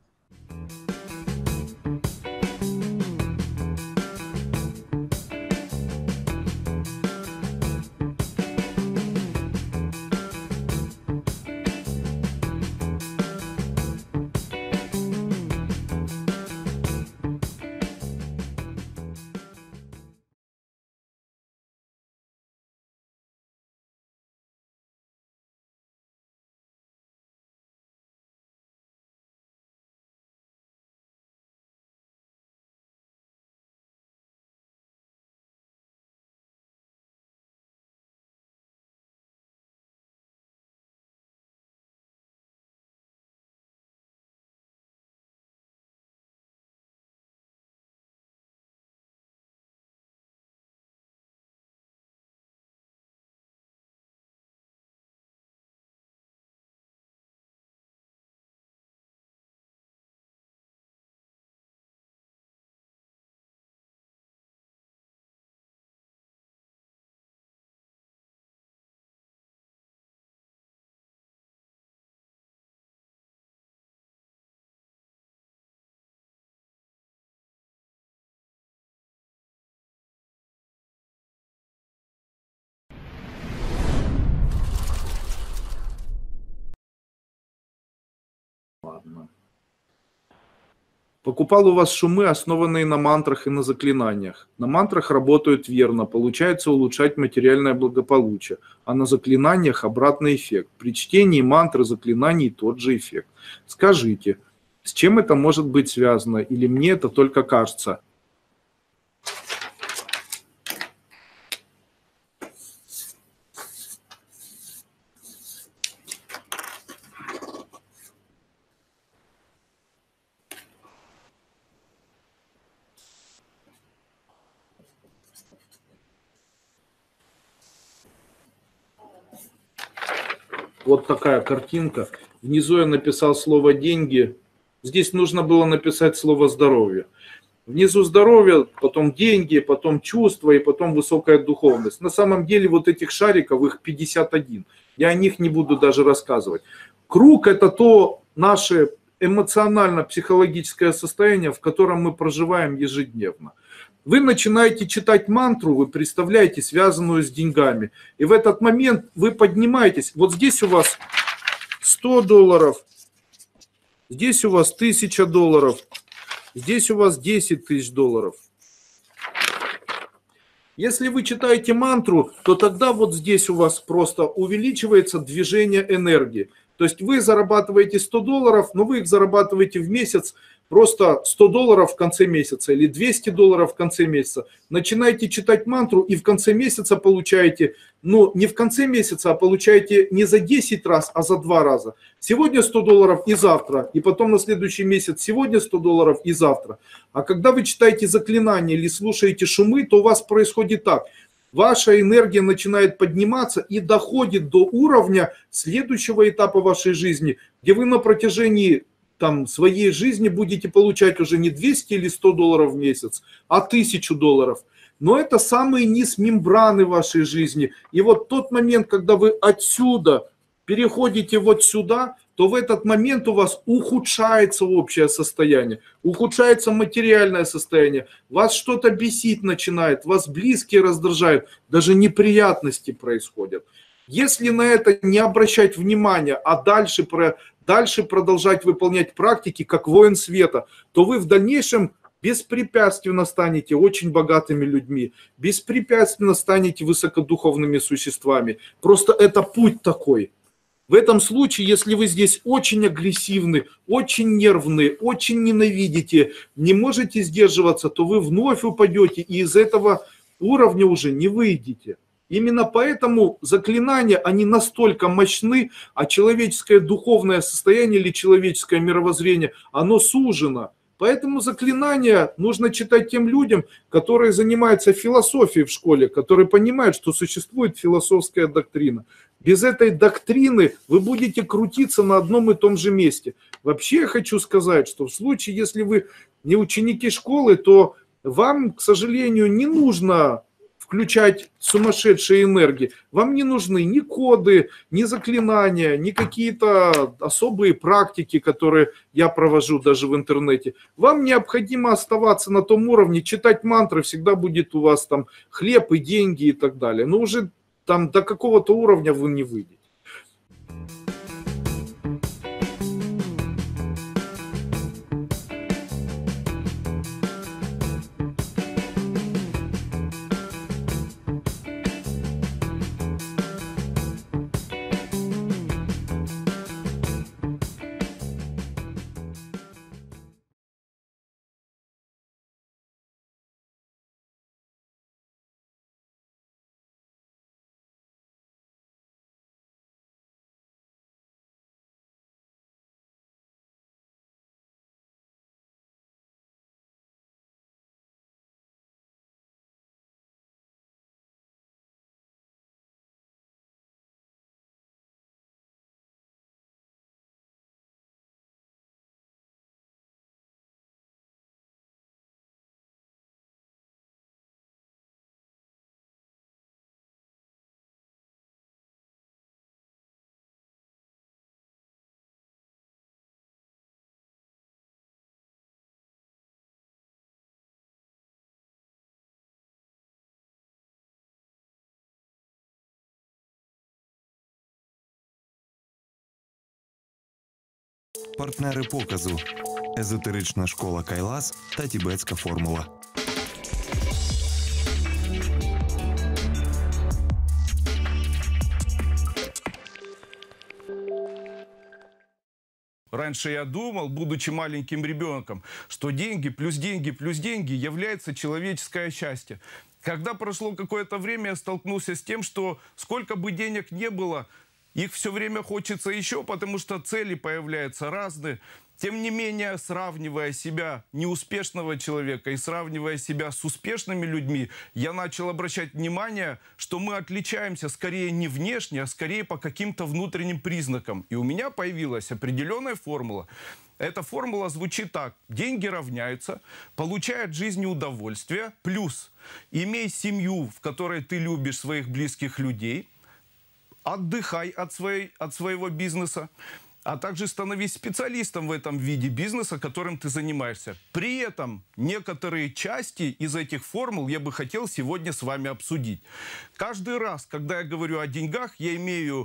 Покупал у вас шумы, основанные на мантрах и на заклинаниях. На мантрах работают верно, получается улучшать материальное благополучие, а на заклинаниях обратный эффект. При чтении мантры заклинаний тот же эффект. Скажите, с чем это может быть связано, или мне это только кажется? Вот такая картинка. Внизу я написал слово «деньги». Здесь нужно было написать слово «здоровье». Внизу здоровье, потом деньги, потом чувства и потом высокая духовность. На самом деле вот этих шариков, их 51. Я о них не буду даже рассказывать. Круг – это то наше эмоционально-психологическое состояние, в котором мы проживаем ежедневно. Вы начинаете читать мантру, вы представляете, связанную с деньгами. И в этот момент вы поднимаетесь. Вот здесь у вас $100, здесь у вас $1000, здесь у вас $10 000. Если вы читаете мантру, то тогда вот здесь у вас просто увеличивается движение энергии. То есть вы зарабатываете $100, но вы их зарабатываете в месяц просто $100 в конце месяца или $200 в конце месяца. Начинаете читать мантру и в конце месяца получаете, ну не в конце месяца, а получаете не за 10 раз, а за 2 раза. Сегодня $100 и завтра, и потом на следующий месяц сегодня $100 и завтра. А когда вы читаете заклинания или слушаете шумы, то у вас происходит так. Ваша энергия начинает подниматься и доходит до уровня следующего этапа вашей жизни, где вы на протяжении своей жизни будете получать уже не 200 или $100 в месяц, а $1000. Но это самый низ мембраны вашей жизни. И вот тот момент, когда вы отсюда переходите вот сюда, то в этот момент у вас ухудшается общее состояние, ухудшается материальное состояние, вас что-то бесить начинает, вас близкие раздражают, даже неприятности происходят. Если на это не обращать внимания, а дальше продолжать выполнять практики, как воин света, то вы в дальнейшем беспрепятственно станете очень богатыми людьми, беспрепятственно станете высокодуховными существами. Просто это путь такой. В этом случае, если вы здесь очень агрессивны, очень нервны, очень ненавидите, не можете сдерживаться, то вы вновь упадете и из этого уровня уже не выйдете. Именно поэтому заклинания, они настолько мощны, а человеческое духовное состояние или человеческое мировоззрение, оно сужено. Поэтому заклинания нужно читать тем людям, которые занимаются философией в школе, которые понимают, что существует философская доктрина. Без этой доктрины вы будете крутиться на одном и том же месте. Вообще я хочу сказать, что в случае, если вы не ученики школы, то вам, к сожалению, не нужно включать сумасшедшие энергии. Вам не нужны ни коды, ни заклинания, ни какие-то особые практики, которые я провожу даже в интернете. Вам необходимо оставаться на том уровне, читать мантры, всегда будет у вас там хлеб и деньги и так далее. Но уже там до какого-то уровня вы не выйдете. Партнери показу езотерична школа Кайлас та Тібетська формула. Раньше я думал, будучи маленьким ребенком, что деньги плюс деньги плюс деньги является человеческое счастье. Когда прошло какое-то время, я столкнулся с тем, что сколько бы денег не было, их все время хочется еще, потому что цели появляются разные. Тем не менее, сравнивая себя, неуспешного человека, и сравнивая себя с успешными людьми, я начал обращать внимание, что мы отличаемся скорее не внешне, а скорее по каким-то внутренним признакам. И у меня появилась определенная формула. Эта формула звучит так. Деньги равняются, получай от жизни удовольствие, плюс имей семью, в которой ты любишь своих близких людей, отдыхай от своего бизнеса, а также становись специалистом в этом виде бизнеса, которым ты занимаешься. При этом некоторые части из этих формул я бы хотел сегодня с вами обсудить. Каждый раз, когда я говорю о деньгах, я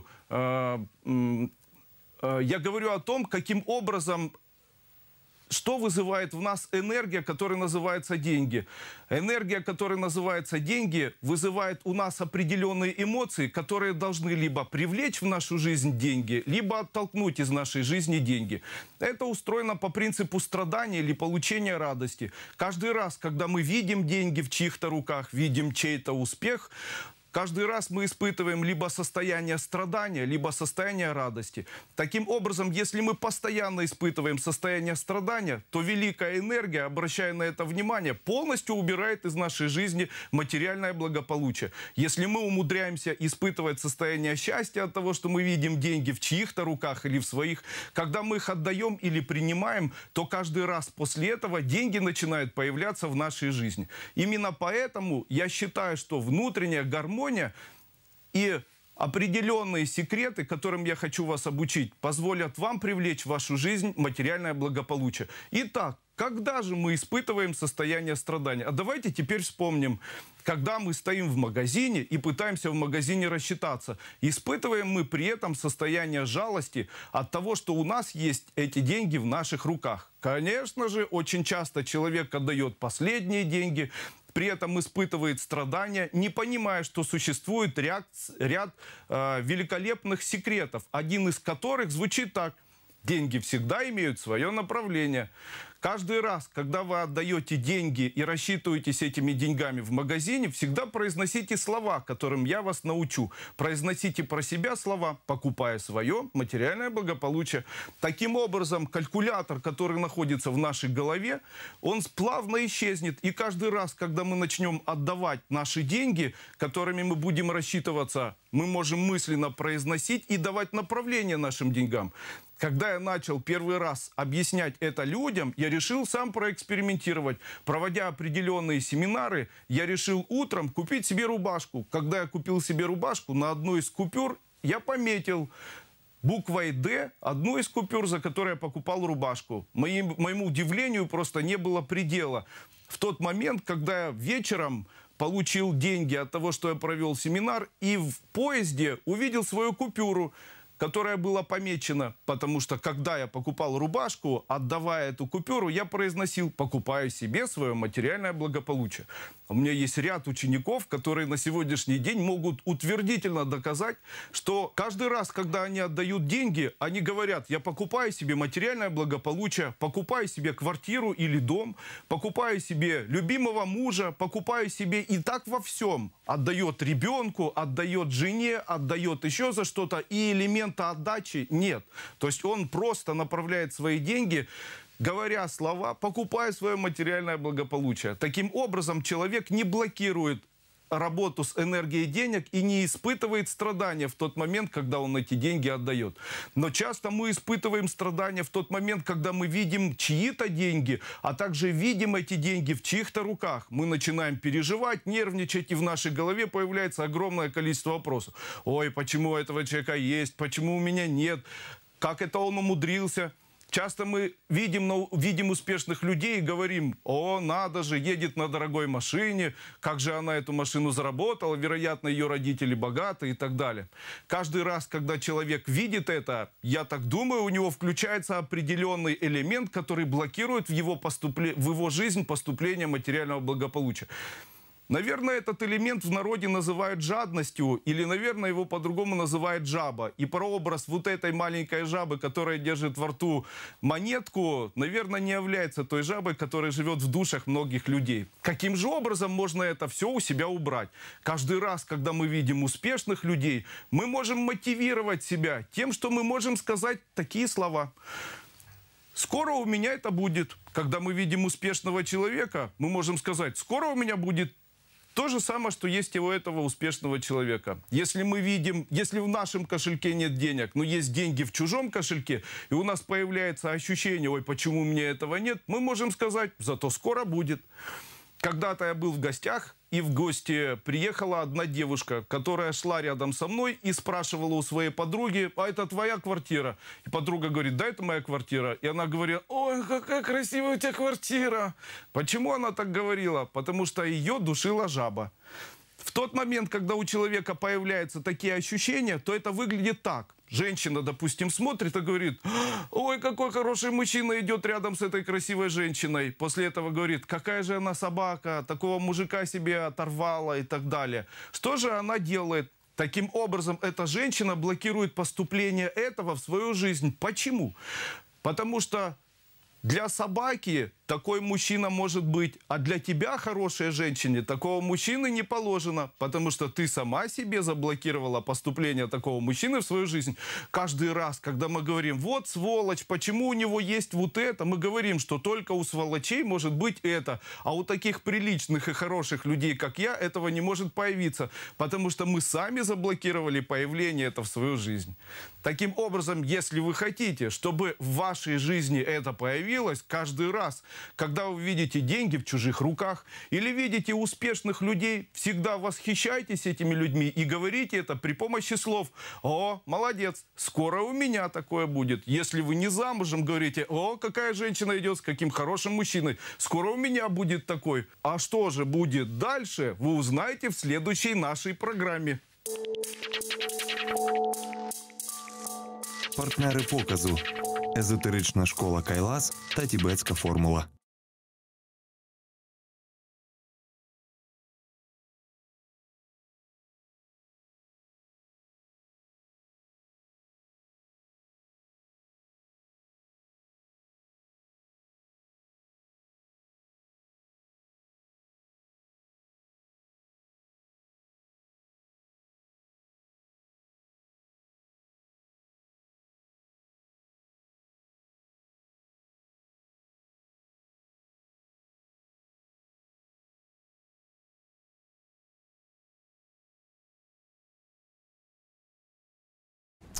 говорю о том, каким образом, что вызывает в нас энергия, которая называется деньги. Энергия, которая называется деньги, вызывает у нас определенные эмоции, которые должны либо привлечь в нашу жизнь деньги, либо оттолкнуть из нашей жизни деньги. Это устроено по принципу страдания или получения радости. Каждый раз, когда мы видим деньги в чьих-то руках, видим чей-то успех, каждый раз мы испытываем либо состояние страдания, либо состояние радости. Таким образом, если мы постоянно испытываем состояние страдания, то великая энергия, обращая на это внимание, полностью убирает из нашей жизни материальное благополучие. Если мы умудряемся испытывать состояние счастья от того, что мы видим деньги в чьих-то руках или в своих, когда мы их отдаем или принимаем, то каждый раз после этого деньги начинают появляться в нашей жизни. Именно поэтому я считаю, что внутренняя гармония и определенные секреты, которым я хочу вас обучить, позволят вам привлечь в вашу жизнь материальное благополучие. Итак, когда же мы испытываем состояние страдания? А давайте теперь вспомним, когда мы стоим в магазине и пытаемся в магазине рассчитаться. Испытываем мы при этом состояние жалости от того, что у нас есть эти деньги в наших руках. Конечно же, очень часто человек отдает последние деньги, при этом испытывает страдания, не понимая, что существует ряд великолепных секретов, один из которых звучит так: деньги всегда имеют свое направление. Каждый раз, когда вы отдаете деньги и рассчитываетесь этими деньгами в магазине, всегда произносите слова, которым я вас научу. Произносите про себя слова, покупая свое материальное благополучие. Таким образом, калькулятор, который находится в нашей голове, он плавно исчезнет. И каждый раз, когда мы начнем отдавать наши деньги, которыми мы будем рассчитываться, мы можем мысленно произносить и давать направление нашим деньгам. Когда я начал первый раз объяснять это людям, я решил сам проэкспериментировать. Проводя определенные семинары, я решил утром купить себе рубашку. Когда я купил себе рубашку, на одной из купюр я пометил буквой «Д» одну из купюр, за которой я покупал рубашку. Моему удивлению просто не было предела. В тот момент, когда я вечером получил деньги от того, что я провел семинар, и в поезде увидел свою купюру, которая была помечена, потому что, когда я покупал рубашку, отдавая эту купюру, я произносил: покупаю себе свое материальное благополучие. У меня есть ряд учеников, которые на сегодняшний день могут утвердительно доказать, что каждый раз, когда они отдают деньги, они говорят: я покупаю себе материальное благополучие, покупаю себе квартиру или дом, покупаю себе любимого мужа, покупаю себе, и так во всем. Отдает ребенку, отдает жене, отдает еще за что-то, и элемента отдачи нет. То есть он просто направляет свои деньги, говоря слова, покупая свое материальное благополучие. Таким образом, человек не блокирует работу с энергией денег и не испытывает страдания в тот момент, когда он эти деньги отдает. Но часто мы испытываем страдания в тот момент, когда мы видим чьи-то деньги, а также видим эти деньги в чьих-то руках. Мы начинаем переживать, нервничать, и в нашей голове появляется огромное количество вопросов. Ой, почему у этого человека есть, почему у меня нет, как это он умудрился. Часто мы видим успешных людей и говорим: о, надо же, едет на дорогой машине, как же она эту машину заработала, вероятно, ее родители богаты и так далее. Каждый раз, когда человек видит это, я так думаю, у него включается определенный элемент, который блокирует в его жизнь поступление материального благополучия. Наверное, этот элемент в народе называют жадностью, или, наверное, его по-другому называют жаба. И прообраз вот этой маленькой жабы, которая держит во рту монетку, наверное, не является той жабой, которая живет в душах многих людей. Каким же образом можно это все у себя убрать? Каждый раз, когда мы видим успешных людей, мы можем мотивировать себя тем, что мы можем сказать такие слова: скоро у меня это будет. Когда мы видим успешного человека, мы можем сказать: скоро у меня будет то же самое, что есть у этого успешного человека. Если мы видим, если в нашем кошельке нет денег, но есть деньги в чужом кошельке, и у нас появляется ощущение: ой, почему у меня этого нет, мы можем сказать: зато скоро будет. Когда-то я был в гостях, и в гости приехала одна девушка, которая шла рядом со мной и спрашивала у своей подруги: а это твоя квартира? И подруга говорит: да, это моя квартира. И она говорила: ой, какая красивая у тебя квартира. Почему она так говорила? Потому что ее душила жаба. В тот момент, когда у человека появляются такие ощущения, то это выглядит так. Женщина, допустим, смотрит и говорит: ой, какой хороший мужчина идет рядом с этой красивой женщиной. После этого говорит: какая же она собака, такого мужика себе оторвала и так далее. Что же она делает? Таким образом, эта женщина блокирует поступление этого в свою жизнь. Почему? Потому что для собаки такой мужчина может быть, а для тебя, хорошей женщине, такого мужчины не положено, потому что ты сама себе заблокировала поступление такого мужчины в свою жизнь. Каждый раз, когда мы говорим: вот сволочь, почему у него есть вот это, мы говорим, что только у сволочей может быть это, а у таких приличных и хороших людей, как я, этого не может появиться, потому что мы сами заблокировали появление этого в свою жизнь. Таким образом, если вы хотите, чтобы в вашей жизни это появилось, каждый раз, когда вы видите деньги в чужих руках или видите успешных людей, всегда восхищайтесь этими людьми и говорите это при помощи слов: о, молодец, скоро у меня такое будет. Если вы не замужем, говорите: о, какая женщина идет с каким хорошим мужчиной, скоро у меня будет такой. А что же будет дальше, вы узнаете в следующей нашей программе. Партнери показу – езотерична школа Кайлас та тібетська формула.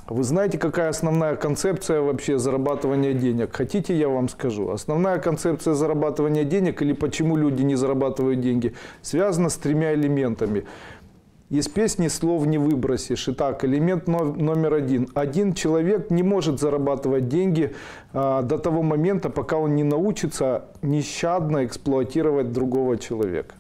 Вы знаете, какая основная концепция вообще зарабатывания денег? Хотите, я вам скажу? Основная концепция зарабатывания денег или почему люди не зарабатывают деньги связана с 3 элементами. Из песни слов не выбросишь. Итак, элемент номер 1. Один человек не может зарабатывать деньги до того момента, пока он не научится нещадно эксплуатировать другого человека.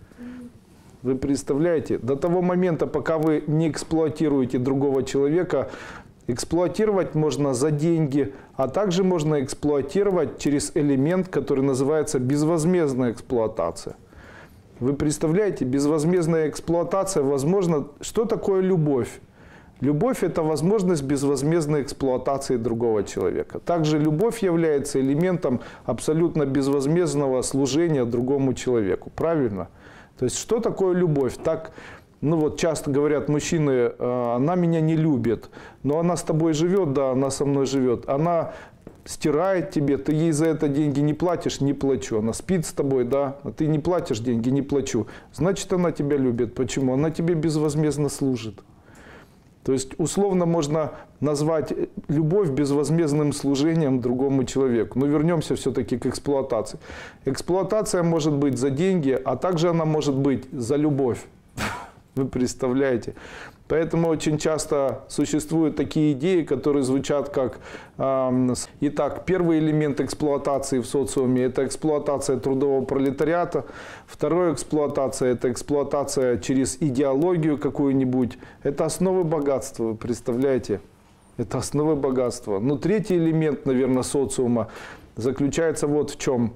Вы представляете? До того момента, пока вы не эксплуатируете другого человека, эксплуатировать можно за деньги, а также можно эксплуатировать через элемент, который называется безвозмездная эксплуатация. Вы представляете, безвозмездная эксплуатация, возможно, что такое любовь? Любовь – это возможность безвозмездной эксплуатации другого человека. Также любовь является элементом абсолютно безвозмездного служения другому человеку. Правильно? То есть, что такое любовь? Так, ну вот часто говорят мужчины, она меня не любит, но она с тобой живет, да, она со мной живет. Она стирает тебе, ты ей за это деньги не платишь, не плачу. Она спит с тобой, да, а ты не платишь деньги, не плачу. Значит, она тебя любит. Почему? Она тебе безвозмездно служит. То есть, условно можно назвать любовь безвозмездным служением другому человеку. Но вернемся все-таки к эксплуатации. Эксплуатация может быть за деньги, а также она может быть за любовь. Вы представляете? Поэтому очень часто существуют такие идеи, которые звучат как... Итак, первый элемент эксплуатации в социуме – это эксплуатация трудового пролетариата. Вторая эксплуатация – это эксплуатация через идеологию какую-нибудь. Это основы богатства, вы представляете? Это основы богатства. Но третий элемент, наверное, социума заключается вот в чем.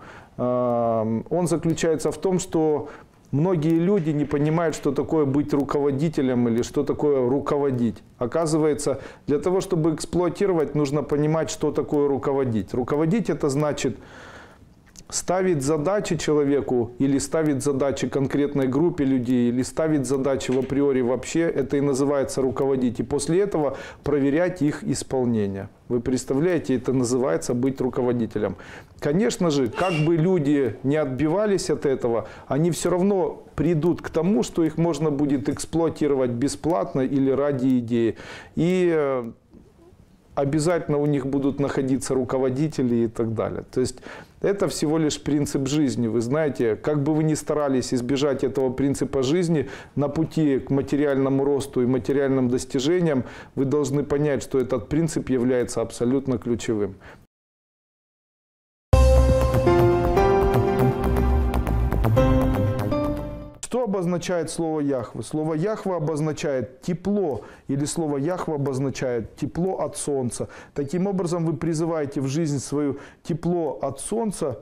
Он заключается в том, что многие люди не понимают, что такое быть руководителем или что такое руководить. Оказывается, для того, чтобы эксплуатировать, нужно понимать, что такое руководить. Руководить – это значит ставить задачи человеку или ставить задачи конкретной группе людей, или ставить задачи в априори вообще. Это и называется руководить. И после этого проверять их исполнение. Вы представляете, это называется быть руководителем. Конечно же, как бы люди не отбивались от этого, они все равно придут к тому, что их можно будет эксплуатировать бесплатно или ради идеи. И обязательно у них будут находиться руководители и так далее. То есть это всего лишь принцип жизни. Вы знаете, как бы вы ни старались избежать этого принципа жизни, на пути к материальному росту и материальным достижениям вы должны понять, что этот принцип является абсолютно ключевым. Что обозначает слово Яхве? Слово Яхве обозначает тепло, или слово Яхве обозначает тепло от солнца. Таким образом, вы призываете в жизнь свою тепло от солнца,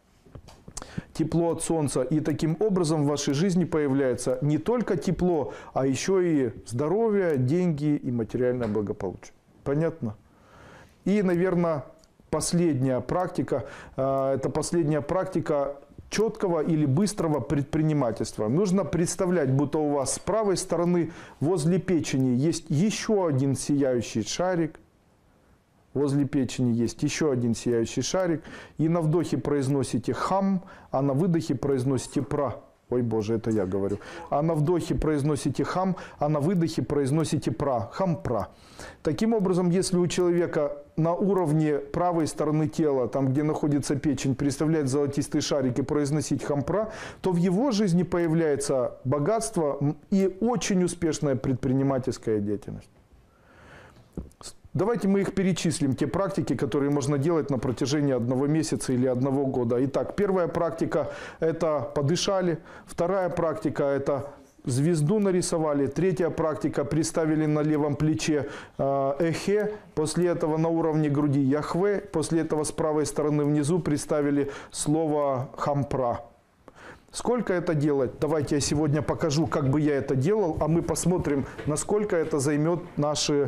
и таким образом в вашей жизни появляется не только тепло, а еще и здоровье, деньги и материальное благополучие. Понятно? И, наверное, последняя практика, это последняя практика четкого или быстрого предпринимательства. Нужно представлять, будто у вас с правой стороны возле печени есть еще один сияющий шарик. Возле печени есть еще один сияющий шарик. И на вдохе произносите хам, а на выдохе произносите пра. Ой, Боже, это я говорю. А на вдохе произносите хам, а на выдохе произносите пра. Хам-пра. Таким образом, если у человека на уровне правой стороны тела, там, где находится печень, представлять золотистый шарик и произносить хам-пра, то в его жизни появляется богатство и очень успешная предпринимательская деятельность. Давайте мы их перечислим, те практики, которые можно делать на протяжении 1 месяца или 1 года. Итак, первая практика – это подышали. Вторая практика – это звезду нарисовали. Третья практика – представили на левом плече эхе. После этого на уровне груди Яхве. После этого с правой стороны внизу представили слово хампра. Сколько это делать? Давайте я сегодня покажу, как бы я это делал, а мы посмотрим, насколько это займет наше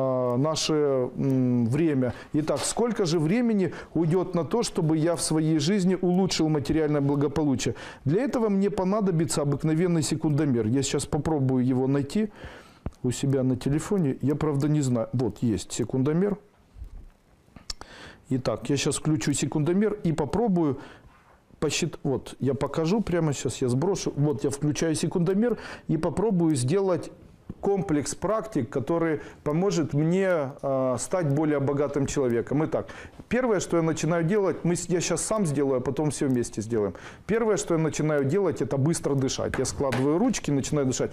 время. Итак, сколько же времени уйдет на то, чтобы я в своей жизни улучшил материальное благополучие? Для этого мне понадобится обыкновенный секундомер. Я сейчас попробую его найти у себя на телефоне. Я, правда, не знаю. Вот, есть секундомер. Итак, я сейчас включу секундомер и попробую... Вот, я покажу прямо сейчас, я сброшу. Вот, я включаю секундомер и попробую сделать комплекс практик, который поможет мне стать более богатым человеком. Итак, первое, что я начинаю делать, я сейчас сам сделаю, а потом все вместе сделаем. Первое, что я начинаю делать, это быстро дышать. Я складываю ручки, начинаю дышать.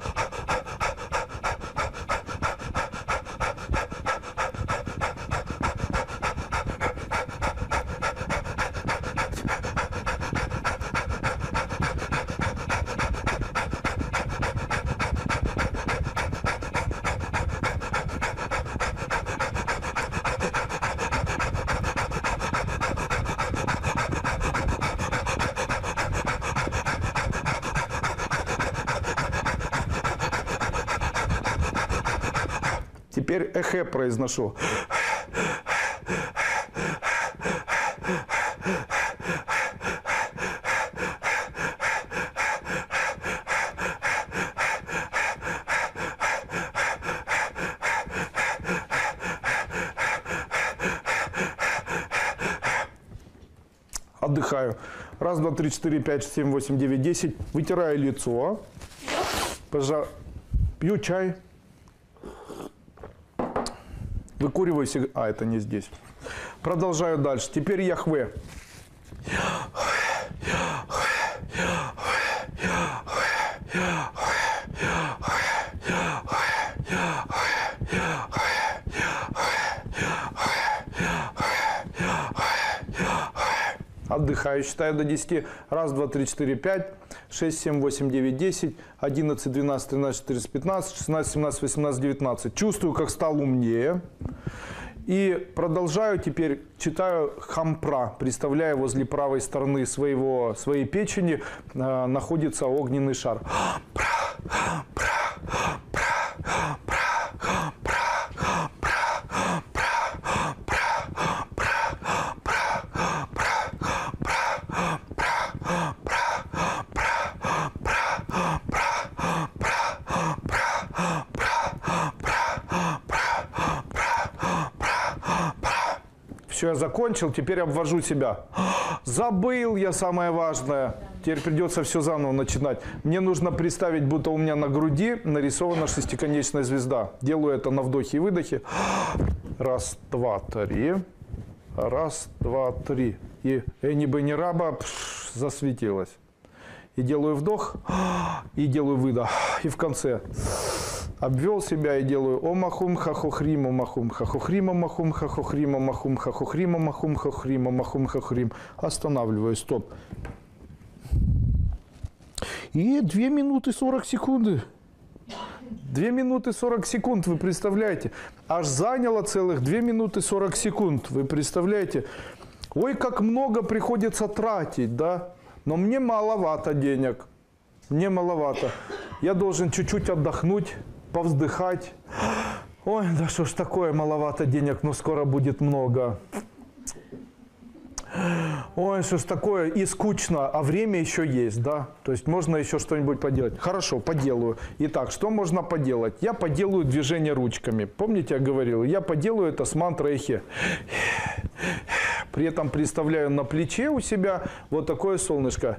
Теперь эхе произношу. Отдыхаю. Раз, два, три, четыре, пять, шесть, семь, восемь, девять, 10. Вытираю лицо. Пью чай. Выкуриваю сигарету. А, это не здесь. Продолжаю дальше. Теперь яхве. Отдыхаю, считаю до 10. Раз, два, три, четыре, 5, 6, 7, 8, 9, 10, 11, 12, 13, 14, 15, 16, 17, 18, 19. Чувствую, как стал умнее. И продолжаю теперь, читаю хампра. Представляю, возле правой стороны своей печени находится огненный шар. Все, я закончил, теперь обвожу себя. Забыл я самое важное. Теперь придется все заново начинать. Мне нужно представить, будто у меня на груди нарисована шестиконечная звезда. Делаю это на вдохе и выдохе. Раз, два, три. Раз, два, три. И Эни Бенни Раба засветилась. И делаю вдох, и делаю выдох. И в конце обвел себя и делаю омахум хахохрим, омахум хахохрим, омахум хахохрим, омахум хахохрим, омахум хахохрим, омахум хахохрим. Останавливаю, стоп. И 2 минуты 40 секунд. 2 минуты 40 секунд, вы представляете? Аж заняло целых 2 минуты 40 секунд, вы представляете? Ой, как много приходится тратить, да? Но мне маловато денег. Мне маловато. Я должен чуть-чуть отдохнуть, повздыхать. Ой, да что ж такое, маловато денег, но скоро будет много. Ой, что ж такое, и скучно, а время еще есть, да? То есть можно еще что-нибудь поделать. Хорошо, поделаю. Итак, что можно поделать? Я поделаю движение ручками. Помните, я говорил? Я поделаю это с мантрой эхе. При этом представляю на плече у себя вот такое солнышко.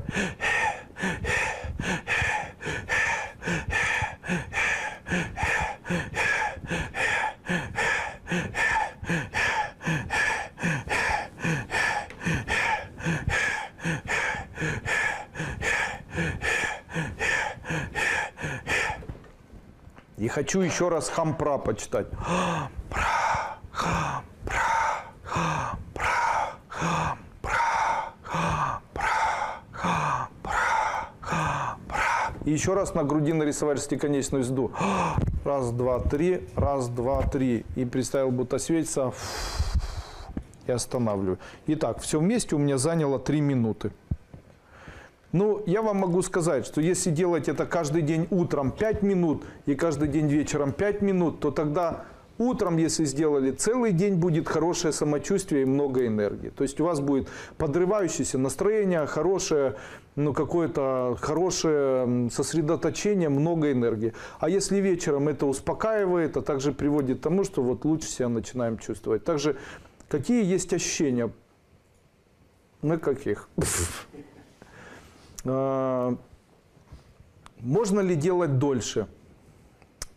И хочу еще раз хампра почитать. И еще раз на груди нарисовать шестиконечную звезду. Раз, два, три. Раз, два, три. И представил, будто светится. И останавливаю. Итак, все вместе у меня заняло 3 минуты. Ну, я вам могу сказать, что если делать это каждый день утром 5 минут и каждый день вечером 5 минут, то тогда утром, если сделали, целый день будет хорошее самочувствие и много энергии. То есть у вас будет подрывающееся настроение, хорошее, ну, какое-то хорошее сосредоточение, много энергии. А если вечером это успокаивает, а также приводит к тому, что вот лучше себя начинаем чувствовать. Также, какие есть ощущения? На каких? Можно ли делать дольше?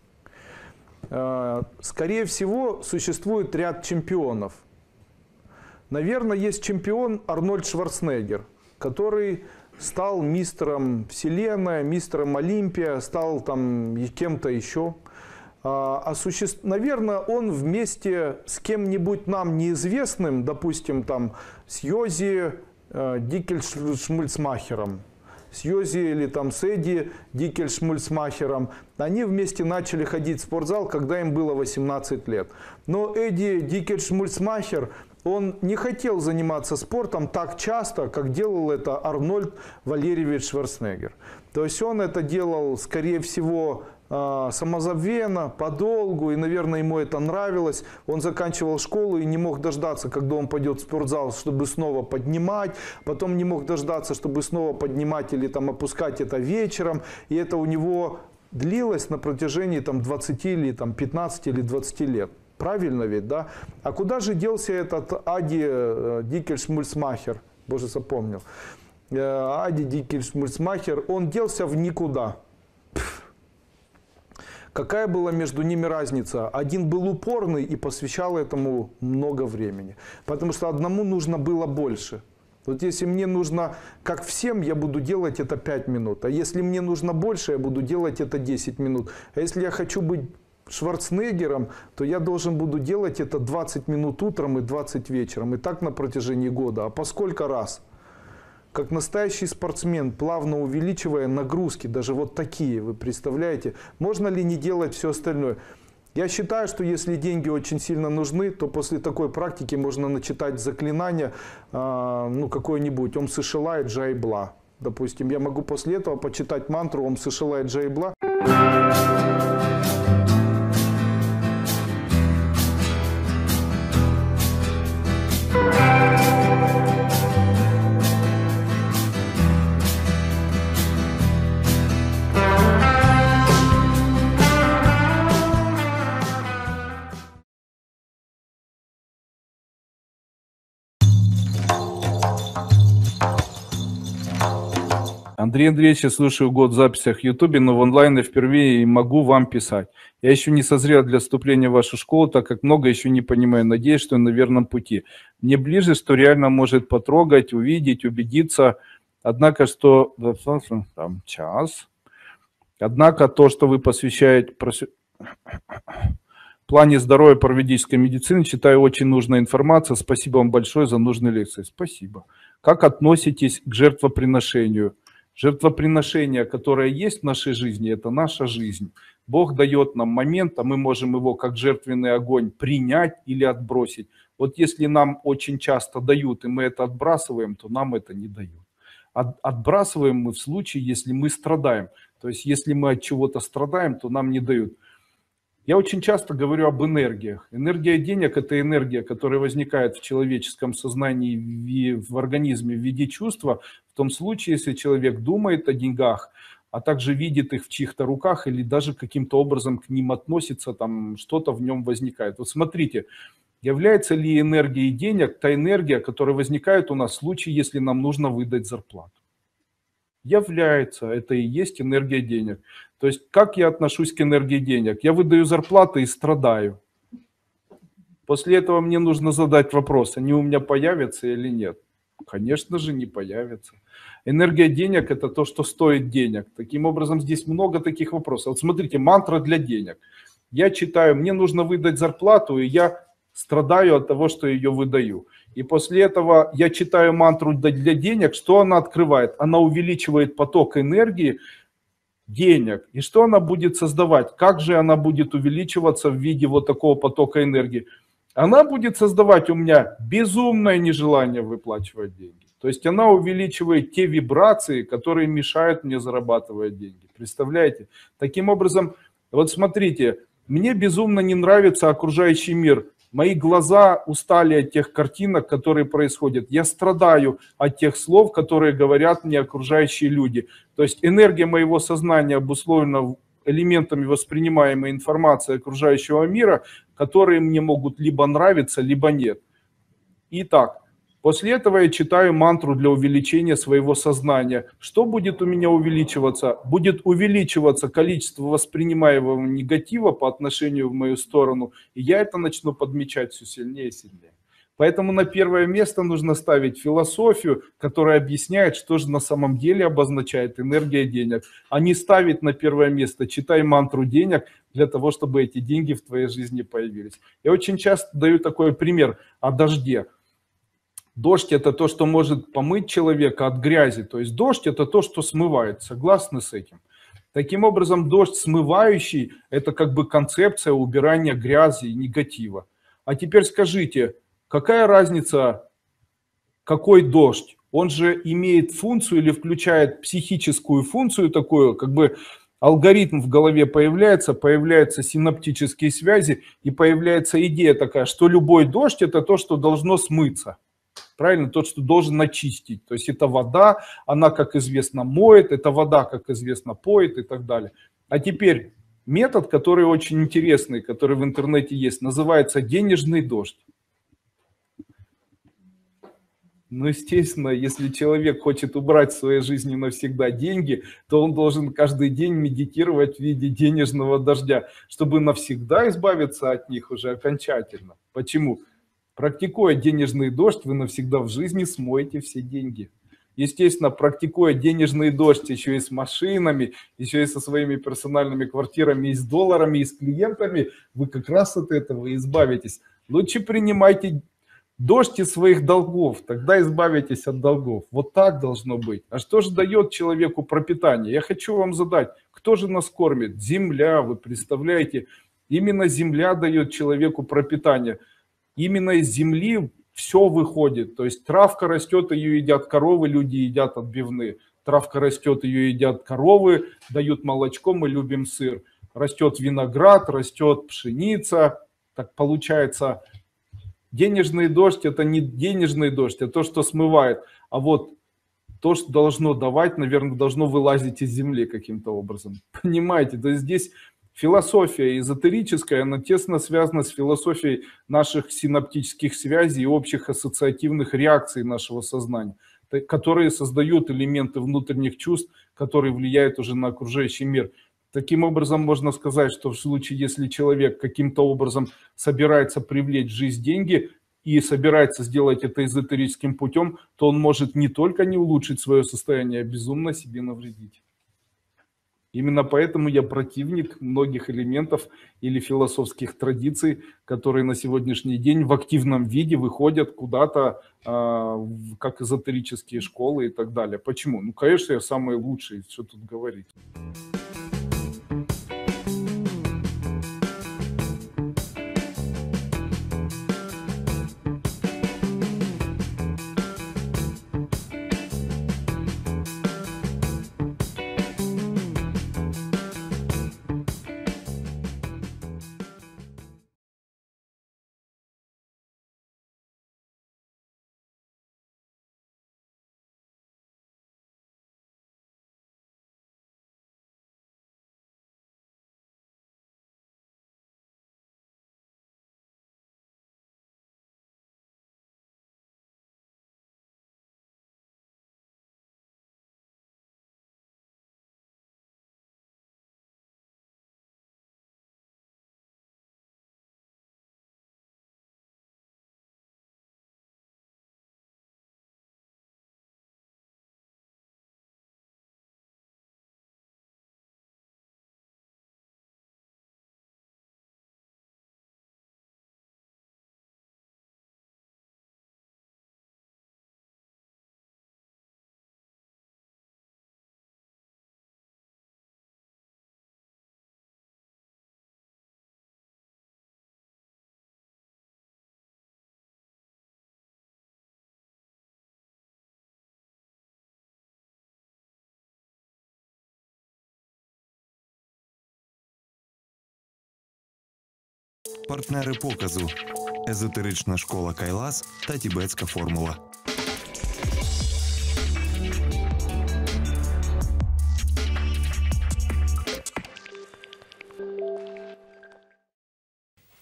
Скорее всего, существует ряд чемпионов. Наверное, есть чемпион Арнольд Шварценеггер, который стал мистером Вселенной, мистером Олимпия, стал там кем-то еще. Наверное, он вместе с кем-нибудь нам неизвестным, допустим, там, с Йози Дикельшмульцмахером, с Йози или там с Эдди Дикельшмульцмахером, они вместе начали ходить в спортзал, когда им было 18 лет. Но Эдди Дикельшмульцмахер, он не хотел заниматься спортом так часто, как делал это Арнольд Валерьевич Шварценеггер. То есть он это делал, скорее всего, самозабвенно, подолгу, и, наверное, ему это нравилось. Он заканчивал школу и не мог дождаться, когда он пойдет в спортзал, чтобы снова поднимать, потом не мог дождаться, чтобы снова поднимать или там опускать это вечером, и это у него длилось на протяжении там 20 или там 15 или 20 лет. Правильно ведь, да? А куда же делся этот Ади Дикельшмульцмахер? Боже, запомнил. Ади Дикельшмульцмахер, он делся в никуда. Какая была между ними разница? Один был упорный и посвящал этому много времени. Потому что одному нужно было больше. Вот если мне нужно, как всем, я буду делать это 5 минут. А если мне нужно больше, я буду делать это 10 минут. А если я хочу быть Шварценеггером, то я должен буду делать это 20 минут утром и 20 вечером. И так на протяжении года. А по сколько раз? Как настоящий спортсмен, плавно увеличивая нагрузки, даже вот такие, вы представляете? Можно ли не делать все остальное? Я считаю, что если деньги очень сильно нужны, то после такой практики можно начитать заклинание, ну какое-нибудь «Ом Сышилай Джай Бла». Допустим, я могу после этого почитать мантру «Ом Сышилай Джай Бла». Андрей Андреевич, я слушаю год в записях в Ютубе, но в онлайне впервые и могу вам писать. Я еще не созрел для вступления в вашу школу, так как много еще не понимаю. Надеюсь, что на верном пути. Мне ближе, что реально может потрогать, увидеть, убедиться. Однако, что... Там, час. Однако то, что вы посвящаете... В плане здоровья парамедической медицины, считаю, очень нужная информация. Спасибо вам большое за нужные лекции. Спасибо. Как относитесь к жертвоприношению? Жертвоприношение, которое есть в нашей жизни, это наша жизнь. Бог дает нам момент, а мы можем его как жертвенный огонь принять или отбросить. Вот если нам очень часто дают, и мы это отбрасываем, то нам это не дают. Отбрасываем мы в случае, если мы страдаем. То есть если мы от чего-то страдаем, то нам не дают. Я очень часто говорю об энергиях. Энергия денег – это энергия, которая возникает в человеческом сознании, в организме в виде чувства, в том случае, если человек думает о деньгах, а также видит их в чьих-то руках или даже каким-то образом к ним относится, там что-то в нем возникает. Вот смотрите, является ли энергией денег та энергия, которая возникает у нас в случае, если нам нужно выдать зарплату? Является, это и есть энергия денег. То есть, как я отношусь к энергии денег? Я выдаю зарплату и страдаю. После этого мне нужно задать вопрос, они у меня появятся или нет? Конечно же, не появятся. Энергия денег – это то, что стоит денег. Таким образом, здесь много таких вопросов. Вот смотрите, мантра для денег. Я читаю, мне нужно выдать зарплату, и я страдаю от того, что ее выдаю. И после этого я читаю мантру для денег, что она открывает? Она увеличивает поток энергии денег. И что она будет создавать? Как же она будет увеличиваться в виде вот такого потока энергии? Она будет создавать у меня безумное нежелание выплачивать деньги. То есть она увеличивает те вибрации, которые мешают мне зарабатывать деньги. Представляете? Таким образом, вот смотрите, мне безумно не нравится окружающий мир. Мои глаза устали от тех картинок, которые происходят. Я страдаю от тех слов, которые говорят мне окружающие люди. То есть энергия моего сознания обусловлена элементами воспринимаемой информации окружающего мира, которые мне могут либо нравиться, либо нет. Итак, После этого я читаю мантру для увеличения своего сознания. Что будет у меня увеличиваться? Будет увеличиваться количество воспринимаемого негатива по отношению в мою сторону, и я это начну подмечать все сильнее и сильнее. Поэтому на первое место нужно ставить философию, которая объясняет, что же на самом деле обозначает энергия денег, а не ставить на первое место «читай мантру денег» для того, чтобы эти деньги в твоей жизни появились. Я очень часто даю такой пример о дожде. Дождь – это то, что может помыть человека от грязи, то есть дождь – это то, что смывает, согласны с этим? Таким образом, дождь смывающий – это как бы концепция убирания грязи и негатива. А теперь скажите, какая разница, какой дождь? Он же имеет функцию или включает психическую функцию такую, как бы алгоритм в голове появляются синаптические связи и появляется идея такая, что любой дождь – это то, что должно смыться. Правильно? Тот, что должен очистить. То есть это вода, она, как известно, моет, это вода, как известно, поет и так далее. А теперь метод, который очень интересный, который в интернете есть, называется денежный дождь. Ну, естественно, если человек хочет убрать в своей жизни навсегда деньги, то он должен каждый день медитировать в виде денежного дождя, чтобы навсегда избавиться от них уже окончательно. Почему? Практикуя денежный дождь, вы навсегда в жизни смоете все деньги. Естественно, практикуя денежный дождь еще и с машинами, еще и со своими персональными квартирами, и с долларами, и с клиентами, вы как раз от этого избавитесь. Лучше принимайте дождь из своих долгов, тогда избавитесь от долгов. Вот так должно быть. А что же дает человеку пропитание? Я хочу вам задать, кто же нас кормит? Земля, вы представляете? Именно земля дает человеку пропитание. Именно из земли все выходит. То есть травка растет, ее едят коровы, люди едят отбивные. Травка растет, ее едят коровы, дают молочко, мы любим сыр. Растет виноград, растет пшеница. Так получается, денежный дождь – это не денежный дождь, а то, что смывает. А вот то, что должно давать, наверное, должно вылазить из земли каким-то образом. Понимаете? То есть здесь философия эзотерическая, она тесно связана с философией наших синаптических связей и общих ассоциативных реакций нашего сознания, которые создают элементы внутренних чувств, которые влияют уже на окружающий мир. Таким образом, можно сказать, что в случае, если человек каким-то образом собирается привлечь в жизнь деньги и собирается сделать это эзотерическим путем, то он может не только не улучшить свое состояние, а безумно себе навредить. Именно поэтому я противник многих элементов или философских традиций, которые на сегодняшний день в активном виде выходят куда-то, как эзотерические школы и так далее. Почему? Ну, конечно, я самый лучший, что тут говорить. Партнери показу езотерична школа Кайлас та тібетська формула.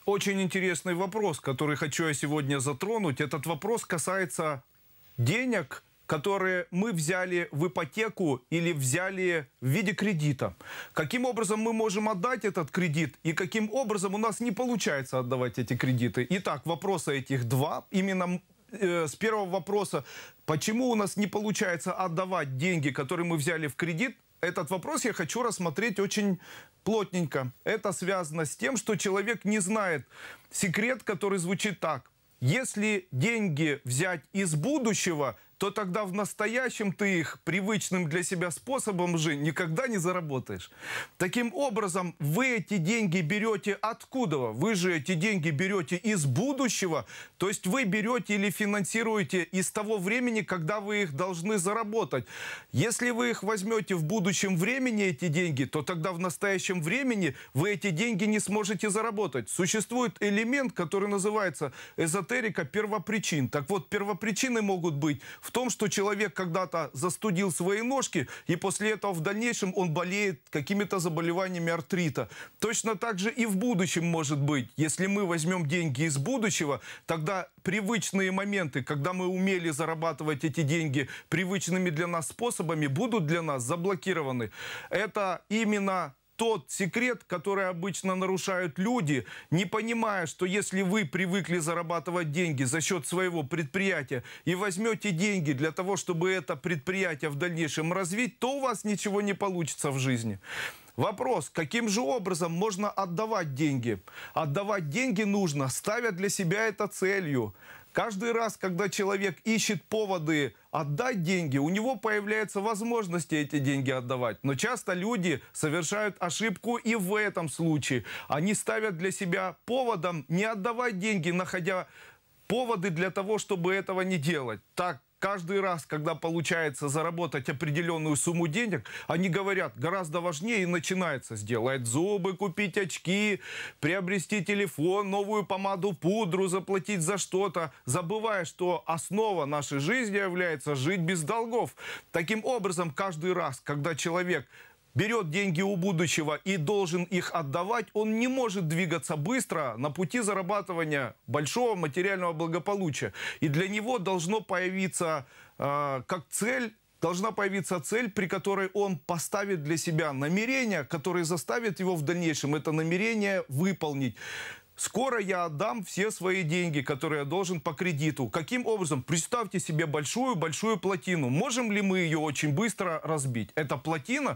Очень интересный вопрос, который хочу я сегодня затронуть. Этот вопрос касается денег, которые мы взяли в ипотеку или взяли в виде кредита. Каким образом мы можем отдать этот кредит и каким образом у нас не получается отдавать эти кредиты. Итак, вопросы этих два. Именно с первого вопроса, почему у нас не получается отдавать деньги, которые мы взяли в кредит, этот вопрос я хочу рассмотреть очень плотненько. Это связано с тем, что человек не знает секрет, который звучит так. Если деньги взять из будущего, то тогда в настоящем ты их привычным для себя способом уже никогда не заработаешь. Таким образом, вы эти деньги берете откуда? Вы же эти деньги берете из будущего, то есть вы берете или финансируете из того времени, когда вы их должны заработать. Если вы их возьмете в будущем времени, эти деньги, то тогда в настоящем времени вы эти деньги не сможете заработать. Существует элемент, который называется эзотерика первопричин. Так вот, первопричины могут быть в том, что человек когда-то застудил свои ножки, и после этого в дальнейшем он болеет какими-то заболеваниями артрита. Точно так же и в будущем может быть. Если мы возьмем деньги из будущего, тогда привычные моменты, когда мы умели зарабатывать эти деньги привычными для нас способами, будут для нас заблокированы. Это именно тот секрет, который обычно нарушают люди, не понимая, что если вы привыкли зарабатывать деньги за счет своего предприятия и возьмете деньги для того, чтобы это предприятие в дальнейшем развить, то у вас ничего не получится в жизни. Вопрос, каким же образом можно отдавать деньги? Отдавать деньги нужно, ставя для себя это целью. Каждый раз, когда человек ищет поводы отдать деньги, у него появляются возможности эти деньги отдавать. Но часто люди совершают ошибку и в этом случае. Они ставят для себя поводом не отдавать деньги, находя поводы для того, чтобы этого не делать. Так, каждый раз, когда получается заработать определенную сумму денег, они говорят, гораздо важнее, и начинается сделать зубы, купить очки, приобрести телефон, новую помаду, пудру, заплатить за что-то, забывая, что основа нашей жизни является жить без долгов. Таким образом, каждый раз, когда человек берет деньги у будущего и должен их отдавать, он не может двигаться быстро на пути зарабатывания большого материального благополучия. И для него должно появиться как цель, должна появиться цель, при которой он поставит для себя намерение, которое заставит его в дальнейшем это намерение выполнить. Скоро я отдам все свои деньги, которые я должен по кредиту. Каким образом? Представьте себе большую-большую плотину. Можем ли мы ее очень быстро разбить? Это плотина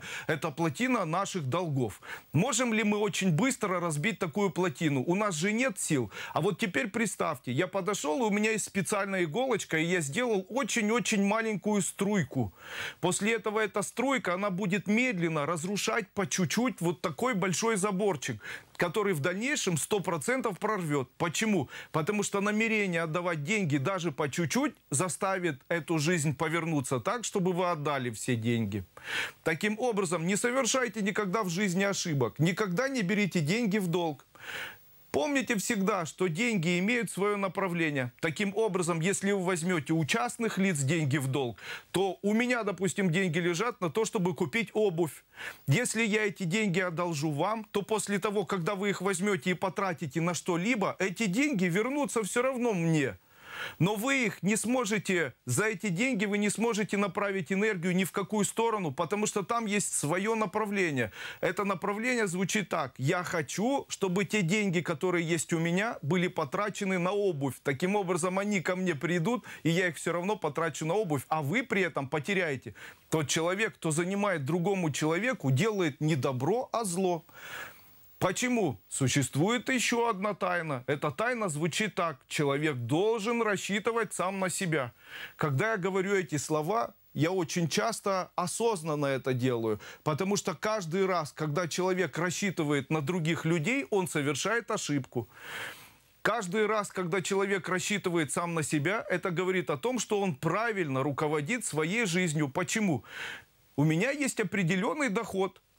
наших долгов. Можем ли мы очень быстро разбить такую плотину? У нас же нет сил. А вот теперь представьте, я подошел, и у меня есть специальная иголочка, и я сделал очень-очень маленькую струйку. После этого эта струйка, она будет медленно разрушать по чуть-чуть вот такой большой заборчик, который в дальнейшем 100% прорвет. Почему? Потому что намерение отдавать деньги даже по чуть-чуть заставит эту жизнь повернуться так, чтобы вы отдали все деньги. Таким образом, не совершайте никогда в жизни ошибок. Никогда не берите деньги в долг. Помните всегда, что деньги имеют свое направление. Таким образом, если вы возьмете у частных лиц деньги в долг, то у меня, допустим, деньги лежат на то, чтобы купить обувь. Если я эти деньги одолжу вам, то после того, когда вы их возьмете и потратите на что-либо, эти деньги вернутся все равно мне. Но вы их не сможете, за эти деньги вы не сможете направить энергию ни в какую сторону, потому что там есть свое направление. Это направление звучит так. Я хочу, чтобы те деньги, которые есть у меня, были потрачены на обувь. Таким образом, они ко мне придут, и я их все равно потрачу на обувь, а вы при этом потеряете. Тот человек, кто занимает другому человеку, делает не добро, а зло. Почему? Существует еще одна тайна. Эта тайна звучит так. Человек должен рассчитывать сам на себя. Когда я говорю эти слова, я очень часто осознанно это делаю. Потому что каждый раз, когда человек рассчитывает на других людей, он совершает ошибку. Каждый раз, когда человек рассчитывает сам на себя, это говорит о том, что он правильно руководит своей жизнью. Почему? У меня есть определенный доход.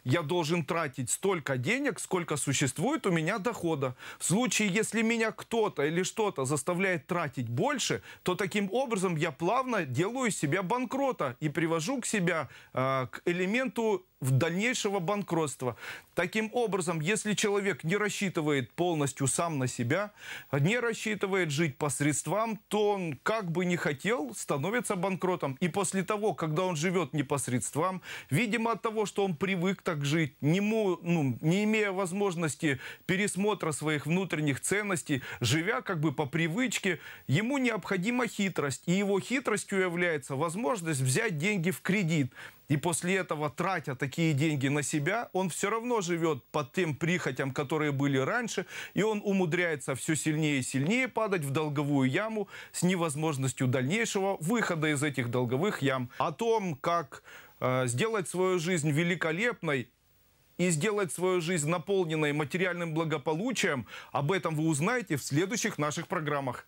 я должен тратить столько денег, сколько существует у меня дохода. В случае, если меня кто-то или что-то заставляет тратить больше, то таким образом я плавно делаю себя банкрота и привожу к себя к элементу дальнейшего банкротства. Таким образом, если человек не рассчитывает полностью сам на себя, не рассчитывает жить по средствам, то он, как бы ни хотел, становится банкротом. И после того, когда он живет не по средствам, видимо от того, что он привык так жить, не имея возможности пересмотра своих внутренних ценностей, живя как бы по привычке, ему необходима хитрость. И его хитростью является возможность взять деньги в кредит. И после этого, тратя такие деньги на себя, он все равно живет под тем прихотям, которые были раньше, и он умудряется все сильнее и сильнее падать в долговую яму с невозможностью дальнейшего выхода из этих долговых ям. О том, как сделать свою жизнь великолепной и сделать свою жизнь наполненной материальным благополучием, об этом вы узнаете в следующих наших программах.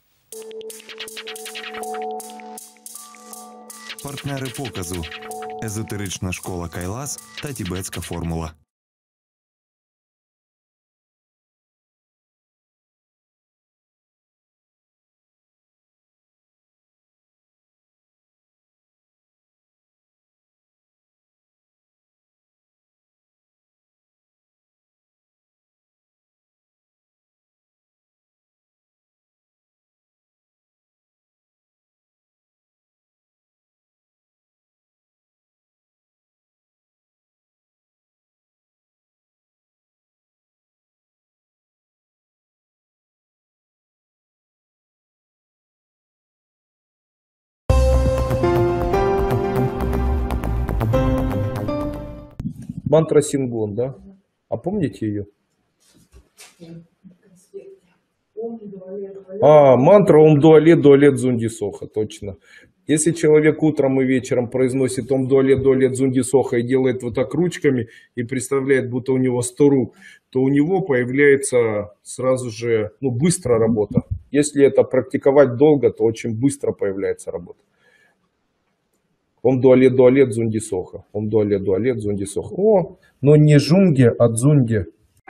Партнери показу – езотерична школа Кайлас та тібетська формула. Мантра Сингон, да? А помните ее? Мантра Ом Дуалет Дуалет Зунди Соха, точно. Если человек утром и вечером произносит Ом Дуалет Дуалет Зунди Соха и делает вот так ручками и представляет, будто у него 100 рук, то у него появляется сразу же, быстро работа. Если это практиковать долго, то очень быстро появляется работа. Ом Дуалет Дуалет Зунди Соха. Ом Дуалет Дуалет Зунди Соха. О, но не Жунге, а Дзунге.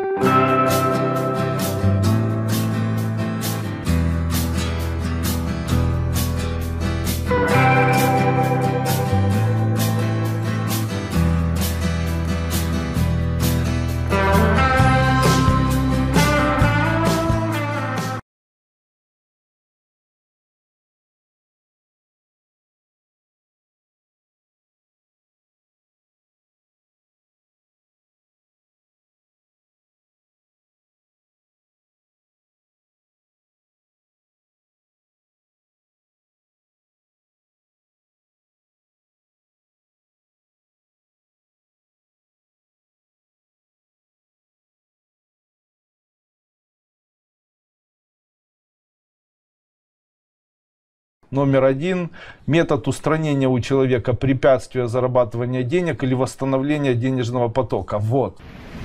Номер 1. Метод устранения у человека препятствия зарабатывания денег или восстановления денежного потока. Вот.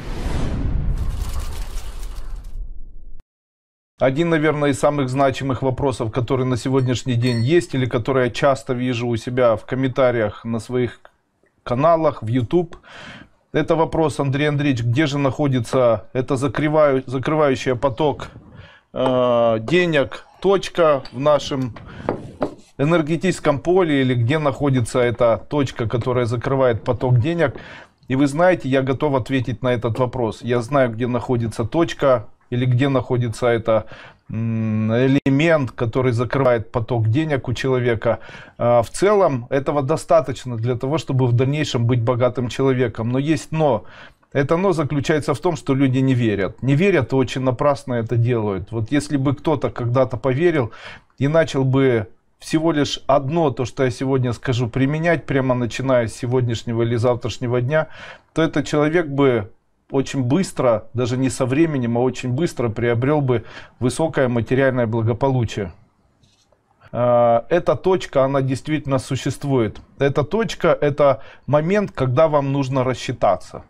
Один, наверное, из самых значимых вопросов, который на сегодняшний день есть, или который я часто вижу у себя в комментариях на своих каналах, в YouTube. Это вопрос, Андрей Андреевич, где же находится это закрывающая поток денег точка в нашем энергетическом поле, или где находится эта точка, которая закрывает поток денег. И вы знаете, я готов ответить на этот вопрос. Я знаю, где находится точка, или где находится это элемент, который закрывает поток денег у человека. В целом этого достаточно для того, чтобы в дальнейшем быть богатым человеком. Но есть но. Это но заключается в том, что люди не верят. Не верят и очень напрасно это делают. Вот если бы кто-то когда-то поверил и начал бы всего лишь одно, то, что я сегодня скажу, применять прямо начиная с сегодняшнего или завтрашнего дня, то этот человек бы очень быстро, даже не со временем, а очень быстро приобрел бы высокое материальное благополучие. Эта точка, она действительно существует. Эта точка, это момент, когда вам нужно рассчитаться.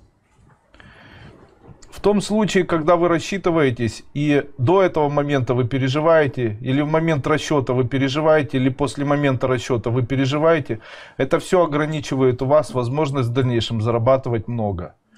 В том случае, когда вы рассчитываетесь, и до этого момента вы переживаете, или в момент расчета вы переживаете, или после момента расчета вы переживаете, это все ограничивает у вас возможность в дальнейшем зарабатывать много.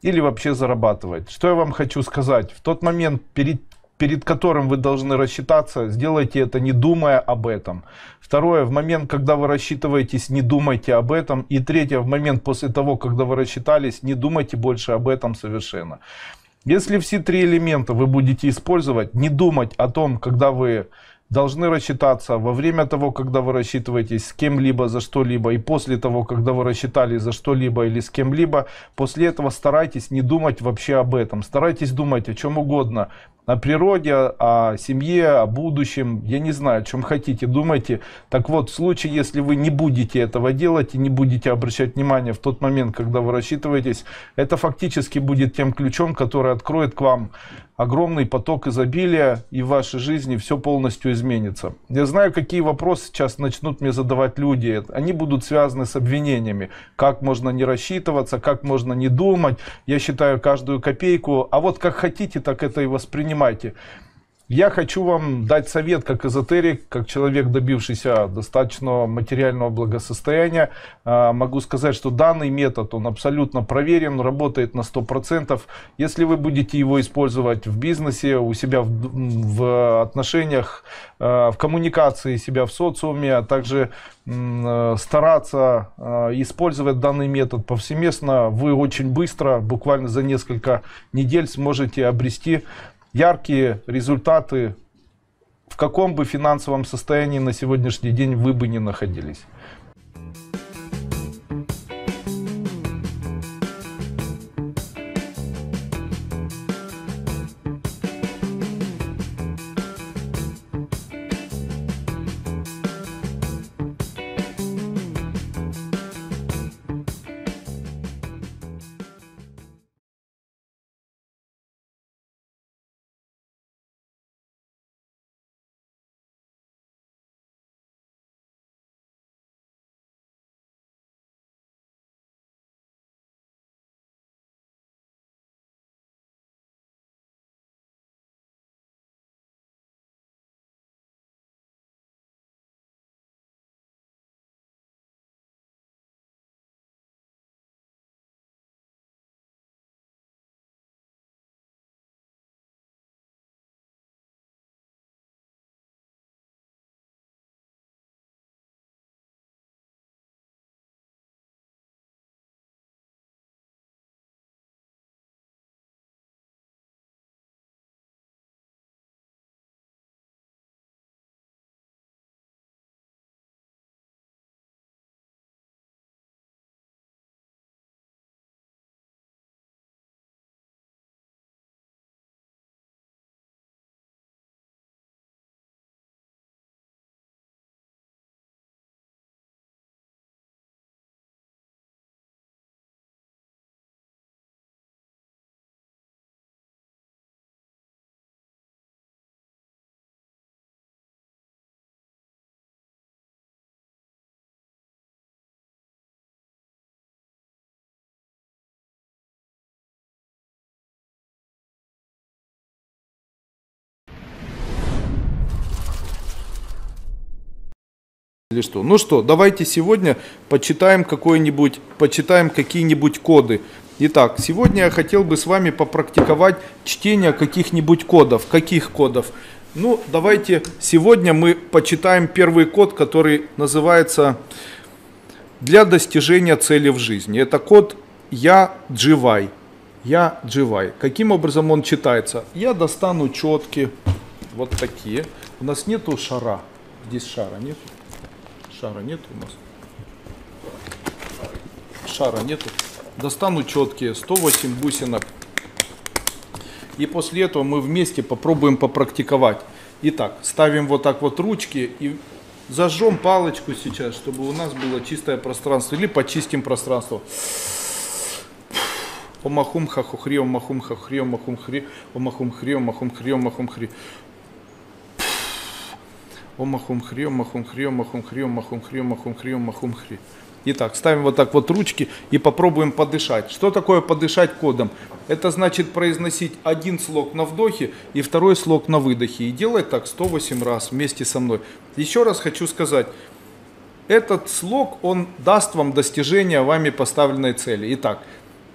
или вообще зарабатывать. Что я вам хочу сказать? В тот момент, перед которым вы должны рассчитаться, сделайте это, не думая об этом. Второе, в момент, когда вы рассчитываетесь, не думайте об этом. И третье, в момент после того, когда вы рассчитались, не думайте больше об этом совершенно. Если все три элемента вы будете использовать, не думать о том, когда вы должны рассчитаться, во время того, когда вы рассчитываетесь с кем-либо за что-либо, и после того, когда вы рассчитались за что-либо или с кем-либо, после этого старайтесь не думать вообще об этом. Старайтесь думать о чем угодно. О природе, о семье, о будущем, я не знаю, о чем хотите, думайте. Так вот, в случае, если вы не будете этого делать и не будете обращать внимание в тот момент, когда вы рассчитываетесь, это фактически будет тем ключом, который откроет к вам огромный поток изобилия, и в вашей жизни все полностью изменится. Я знаю, какие вопросы сейчас начнут мне задавать люди. Они будут связаны с обвинениями. Как можно не рассчитываться, как можно не думать. Я считаю каждую копейку. А вот как хотите, так это и воспринимайте. Я хочу вам дать совет как эзотерик, как человек, добившийся достаточного материального благосостояния. Могу сказать, что данный метод, он абсолютно проверен, работает на 100%. Если вы будете его использовать в бизнесе, у себя в отношениях, в коммуникации себя в социуме, а также стараться использовать данный метод повсеместно, вы очень быстро, буквально за несколько недель, сможете обрести яркие результаты, в каком бы финансовом состоянии на сегодняшний день вы бы ни находились. Или что? Ну что, давайте сегодня почитаем какие-нибудь коды. Итак, сегодня я хотел бы с вами попрактиковать чтение каких-нибудь кодов. Каких кодов? Ну, давайте сегодня мы почитаем первый код, который называется «Для достижения цели в жизни». Это код «Я Дживай». «Я Дживай». Каким образом он читается? Я достану четки, вот такие. У нас нету шара. Здесь шара нет. Шара нет у нас. Шара нету. Достану четкие, 108 бусинок. И после этого мы вместе попробуем попрактиковать. Итак, ставим вот так вот ручки и зажжем палочку сейчас, чтобы у нас было чистое пространство. Или почистим пространство. Омахум хахухри, омахум хахухри, омахум хри, омахум хри, омахум хри, омахум хри. Омахум хри, омахум хри, омахум хри, омахум хри, омахум хри, омахум хри. Итак, ставим вот так вот ручки и попробуем подышать. Что такое подышать кодом? Это значит произносить один слог на вдохе и второй слог на выдохе. И делать так 108 раз вместе со мной. Еще раз хочу сказать, этот слог, он даст вам достижение вами поставленной цели. Итак,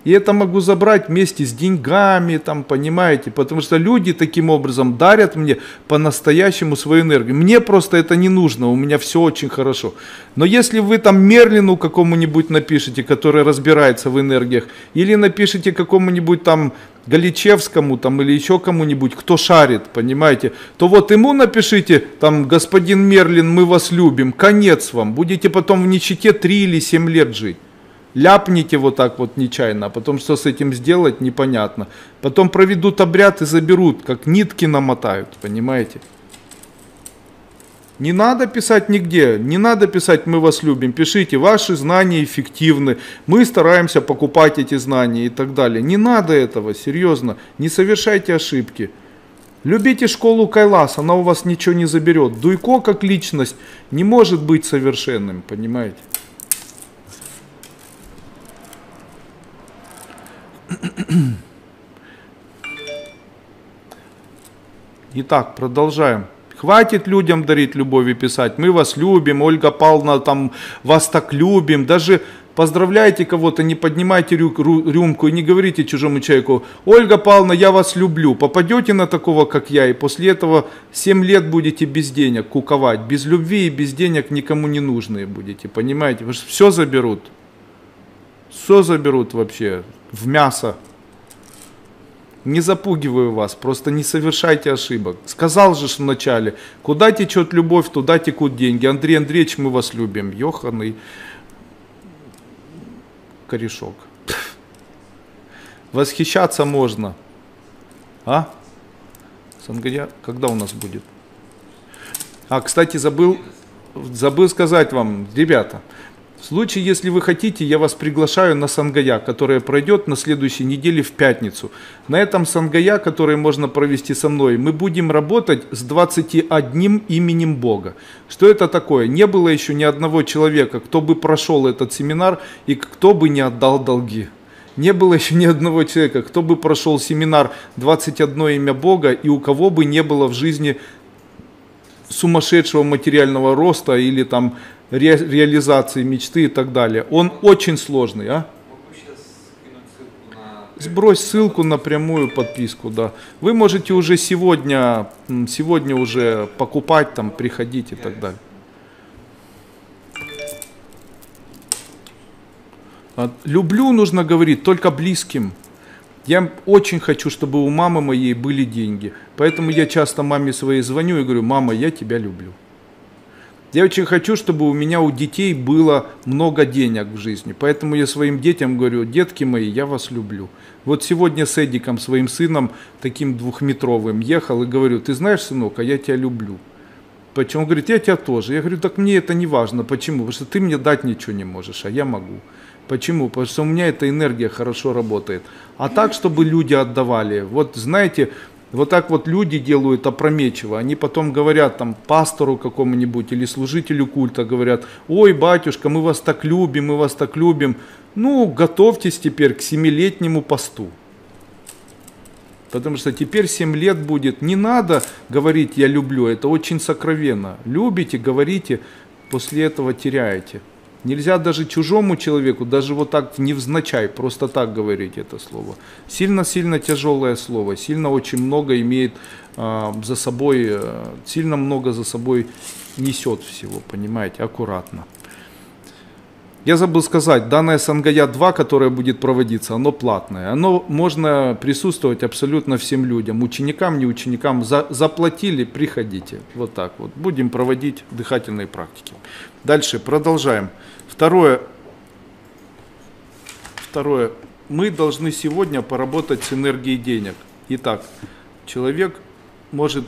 И это могу забрать вместе с деньгами, там, понимаете, потому что люди таким образом дарят мне по-настоящему свою энергию. Мне просто это не нужно, у меня все очень хорошо. Но если вы там Мерлину какому-нибудь напишите, который разбирается в энергиях, или напишите какому-нибудь там Галичевскому там, или еще кому-нибудь, кто шарит, понимаете, то вот ему напишите, там, господин Мерлин, мы вас любим, конец вам, будете потом в нищете 3 или 7 лет жить. Ляпните вот так вот нечаянно, а потом что с этим сделать, непонятно. Потом проведут обряд и заберут, как нитки намотают, понимаете. Не надо писать нигде, не надо писать «мы вас любим», пишите «ваши знания эффективны», «мы стараемся покупать эти знания» и так далее. Не надо этого, серьезно, не совершайте ошибки. Любите школу Кайлас, она у вас ничего не заберет. Дуйко как личность не может быть совершенным, понимаете. Итак, продолжаем. Хватит людям дарить любовь и писать «мы вас любим», Ольга Павловна, там, вас так любим. Даже поздравляйте кого-то, не поднимайте рюмку и не говорите чужому человеку «Ольга Павловна, я вас люблю». Попадете на такого, как я, и после этого 7 лет будете без денег куковать. Без любви и без денег никому не нужные будете, понимаете? Вы же все заберут. Все заберут вообще в мясо. Не запугиваю вас, просто не совершайте ошибок. Сказал же в начале, куда течет любовь, туда текут деньги. Андрей Андреевич, мы вас любим. Ёханый корешок. Восхищаться можно. А? Сангая, когда у нас будет? А, кстати, забыл сказать вам, ребята. В случае, если вы хотите, я вас приглашаю на Сангая, которая пройдет на следующей неделе в пятницу. На этом Сангая, который можно провести со мной, мы будем работать с 21 именем Бога. Что это такое? Не было еще ни одного человека, кто бы прошел этот семинар и кто бы не отдал долги. Не было еще ни одного человека, кто бы прошел семинар 21 имя Бога и у кого бы не было в жизни сумасшедшего материального роста или там реализации мечты и так далее. Он очень сложный, а? Сбрось ссылку на прямую подписку, да. Вы можете уже сегодня уже покупать, там, приходить и так далее. Люблю нужно говорить только близким. Я очень хочу, чтобы у мамы моей были деньги. Поэтому я часто маме своей звоню и говорю: мама, я тебя люблю. Я очень хочу, чтобы у меня, у детей было много денег в жизни. Поэтому я своим детям говорю: детки мои, я вас люблю. Вот сегодня с Эдиком, своим сыном, таким 2-метровым, ехал и говорю: ты знаешь, сынок, а я тебя люблю. Почему? Он говорит: я тебя тоже. Я говорю: так мне это не важно. Почему? Потому что ты мне дать ничего не можешь, а я могу. Почему? Потому что у меня эта энергия хорошо работает. А так, чтобы люди отдавали. Вот знаете, вот так вот люди делают опрометчиво. Они потом говорят там пастору какому-нибудь или служителю культа, говорят: ой, батюшка, мы вас так любим, мы вас так любим. Ну, готовьтесь теперь к 7-летнему посту. Потому что теперь 7 лет будет. Не надо говорить «я люблю», это очень сокровенно. Любите, говорите, после этого теряете. Нельзя даже чужому человеку, даже вот так невзначай, просто так говорить это слово. Сильно-сильно тяжелое слово, сильно очень много имеет за собой, сильно много за собой несет всего, понимаете, аккуратно. Я забыл сказать, данное Сангая 2, которое будет проводиться, оно платное. Оно можно присутствовать абсолютно всем людям, ученикам, не ученикам. Заплатили, приходите. Вот так вот. Будем проводить дыхательные практики. Дальше продолжаем. Второе. Мы должны сегодня поработать с энергией денег. Итак, человек может...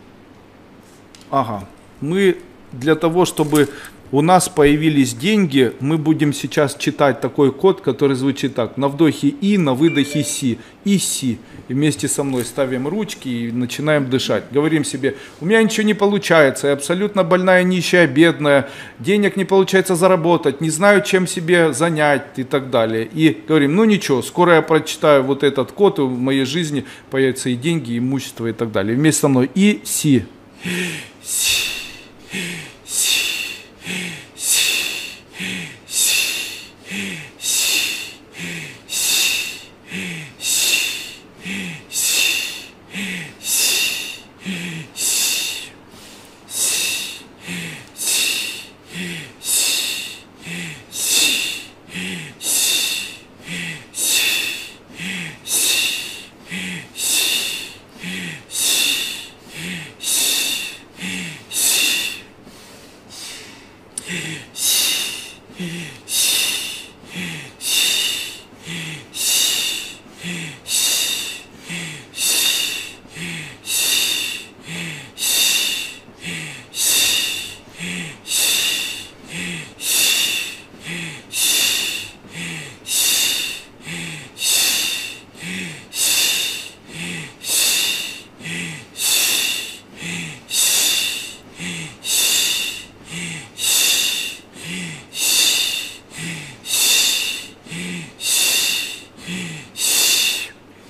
Мы для того, чтобы у нас появились деньги, мы будем сейчас читать такой код, который звучит так. На вдохе И, на выдохе Си. И Си. И вместе со мной ставим ручки и начинаем дышать. Говорим себе: у меня ничего не получается, я абсолютно больная, нищая, бедная, денег не получается заработать, не знаю, чем себе занять и так далее. И говорим: ну ничего, скоро я прочитаю вот этот код, и в моей жизни появятся и деньги, и имущество и так далее. Вместе со мной И Си. Си.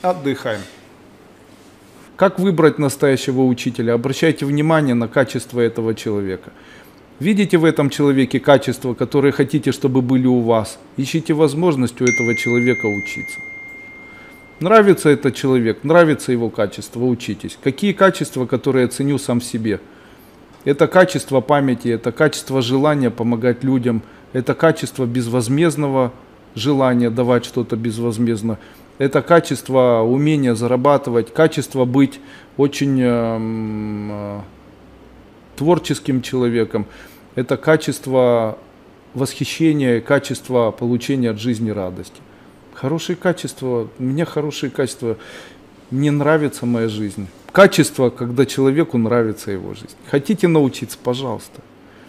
Отдыхаем. Как выбрать настоящего учителя? Обращайте внимание на качество этого человека. Видите в этом человеке качества, которые хотите, чтобы были у вас? Ищите возможность у этого человека учиться. Нравится этот человек, нравится его качество, учитесь. Какие качества, которые я ценю сам в себе? Это качество памяти, это качество желания помогать людям, это качество безвозмездного желания давать что-то безвозмездно. Это качество умения зарабатывать, качество быть очень творческим человеком. Это качество восхищения, качество получения от жизни радости. Хорошие качества, у меня хорошие качества, мне нравится моя жизнь. Качество, когда человеку нравится его жизнь. Хотите научиться, пожалуйста.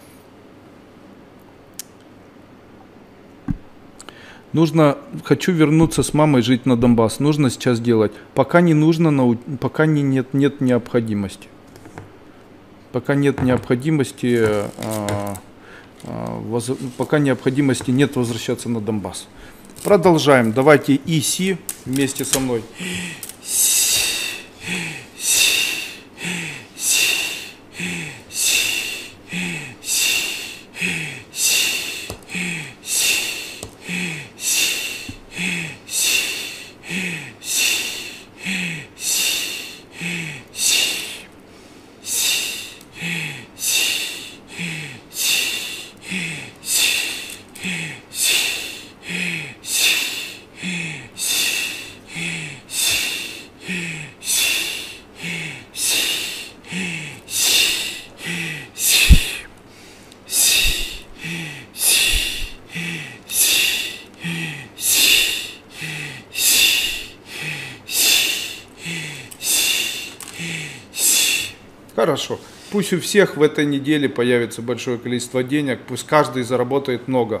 Хочу вернуться с мамой жить на Донбасс. Нужно сейчас делать. Пока не нужно, пока нет необходимости. Пока нет необходимости, нет возвращаться на Донбасс. Продолжаем. Давайте и си вместе со мной. Хорошо. Пусть у всех в этой неделе появится большое количество денег, пусть каждый заработает много.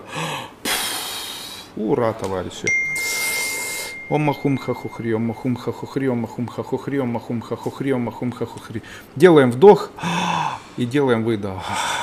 Ура, товарищи. Омахум-хахухри, омахум-хахухри, омахум-хахухри, омахум-хахухри, омахум-хахухри. Делаем вдох и делаем выдох.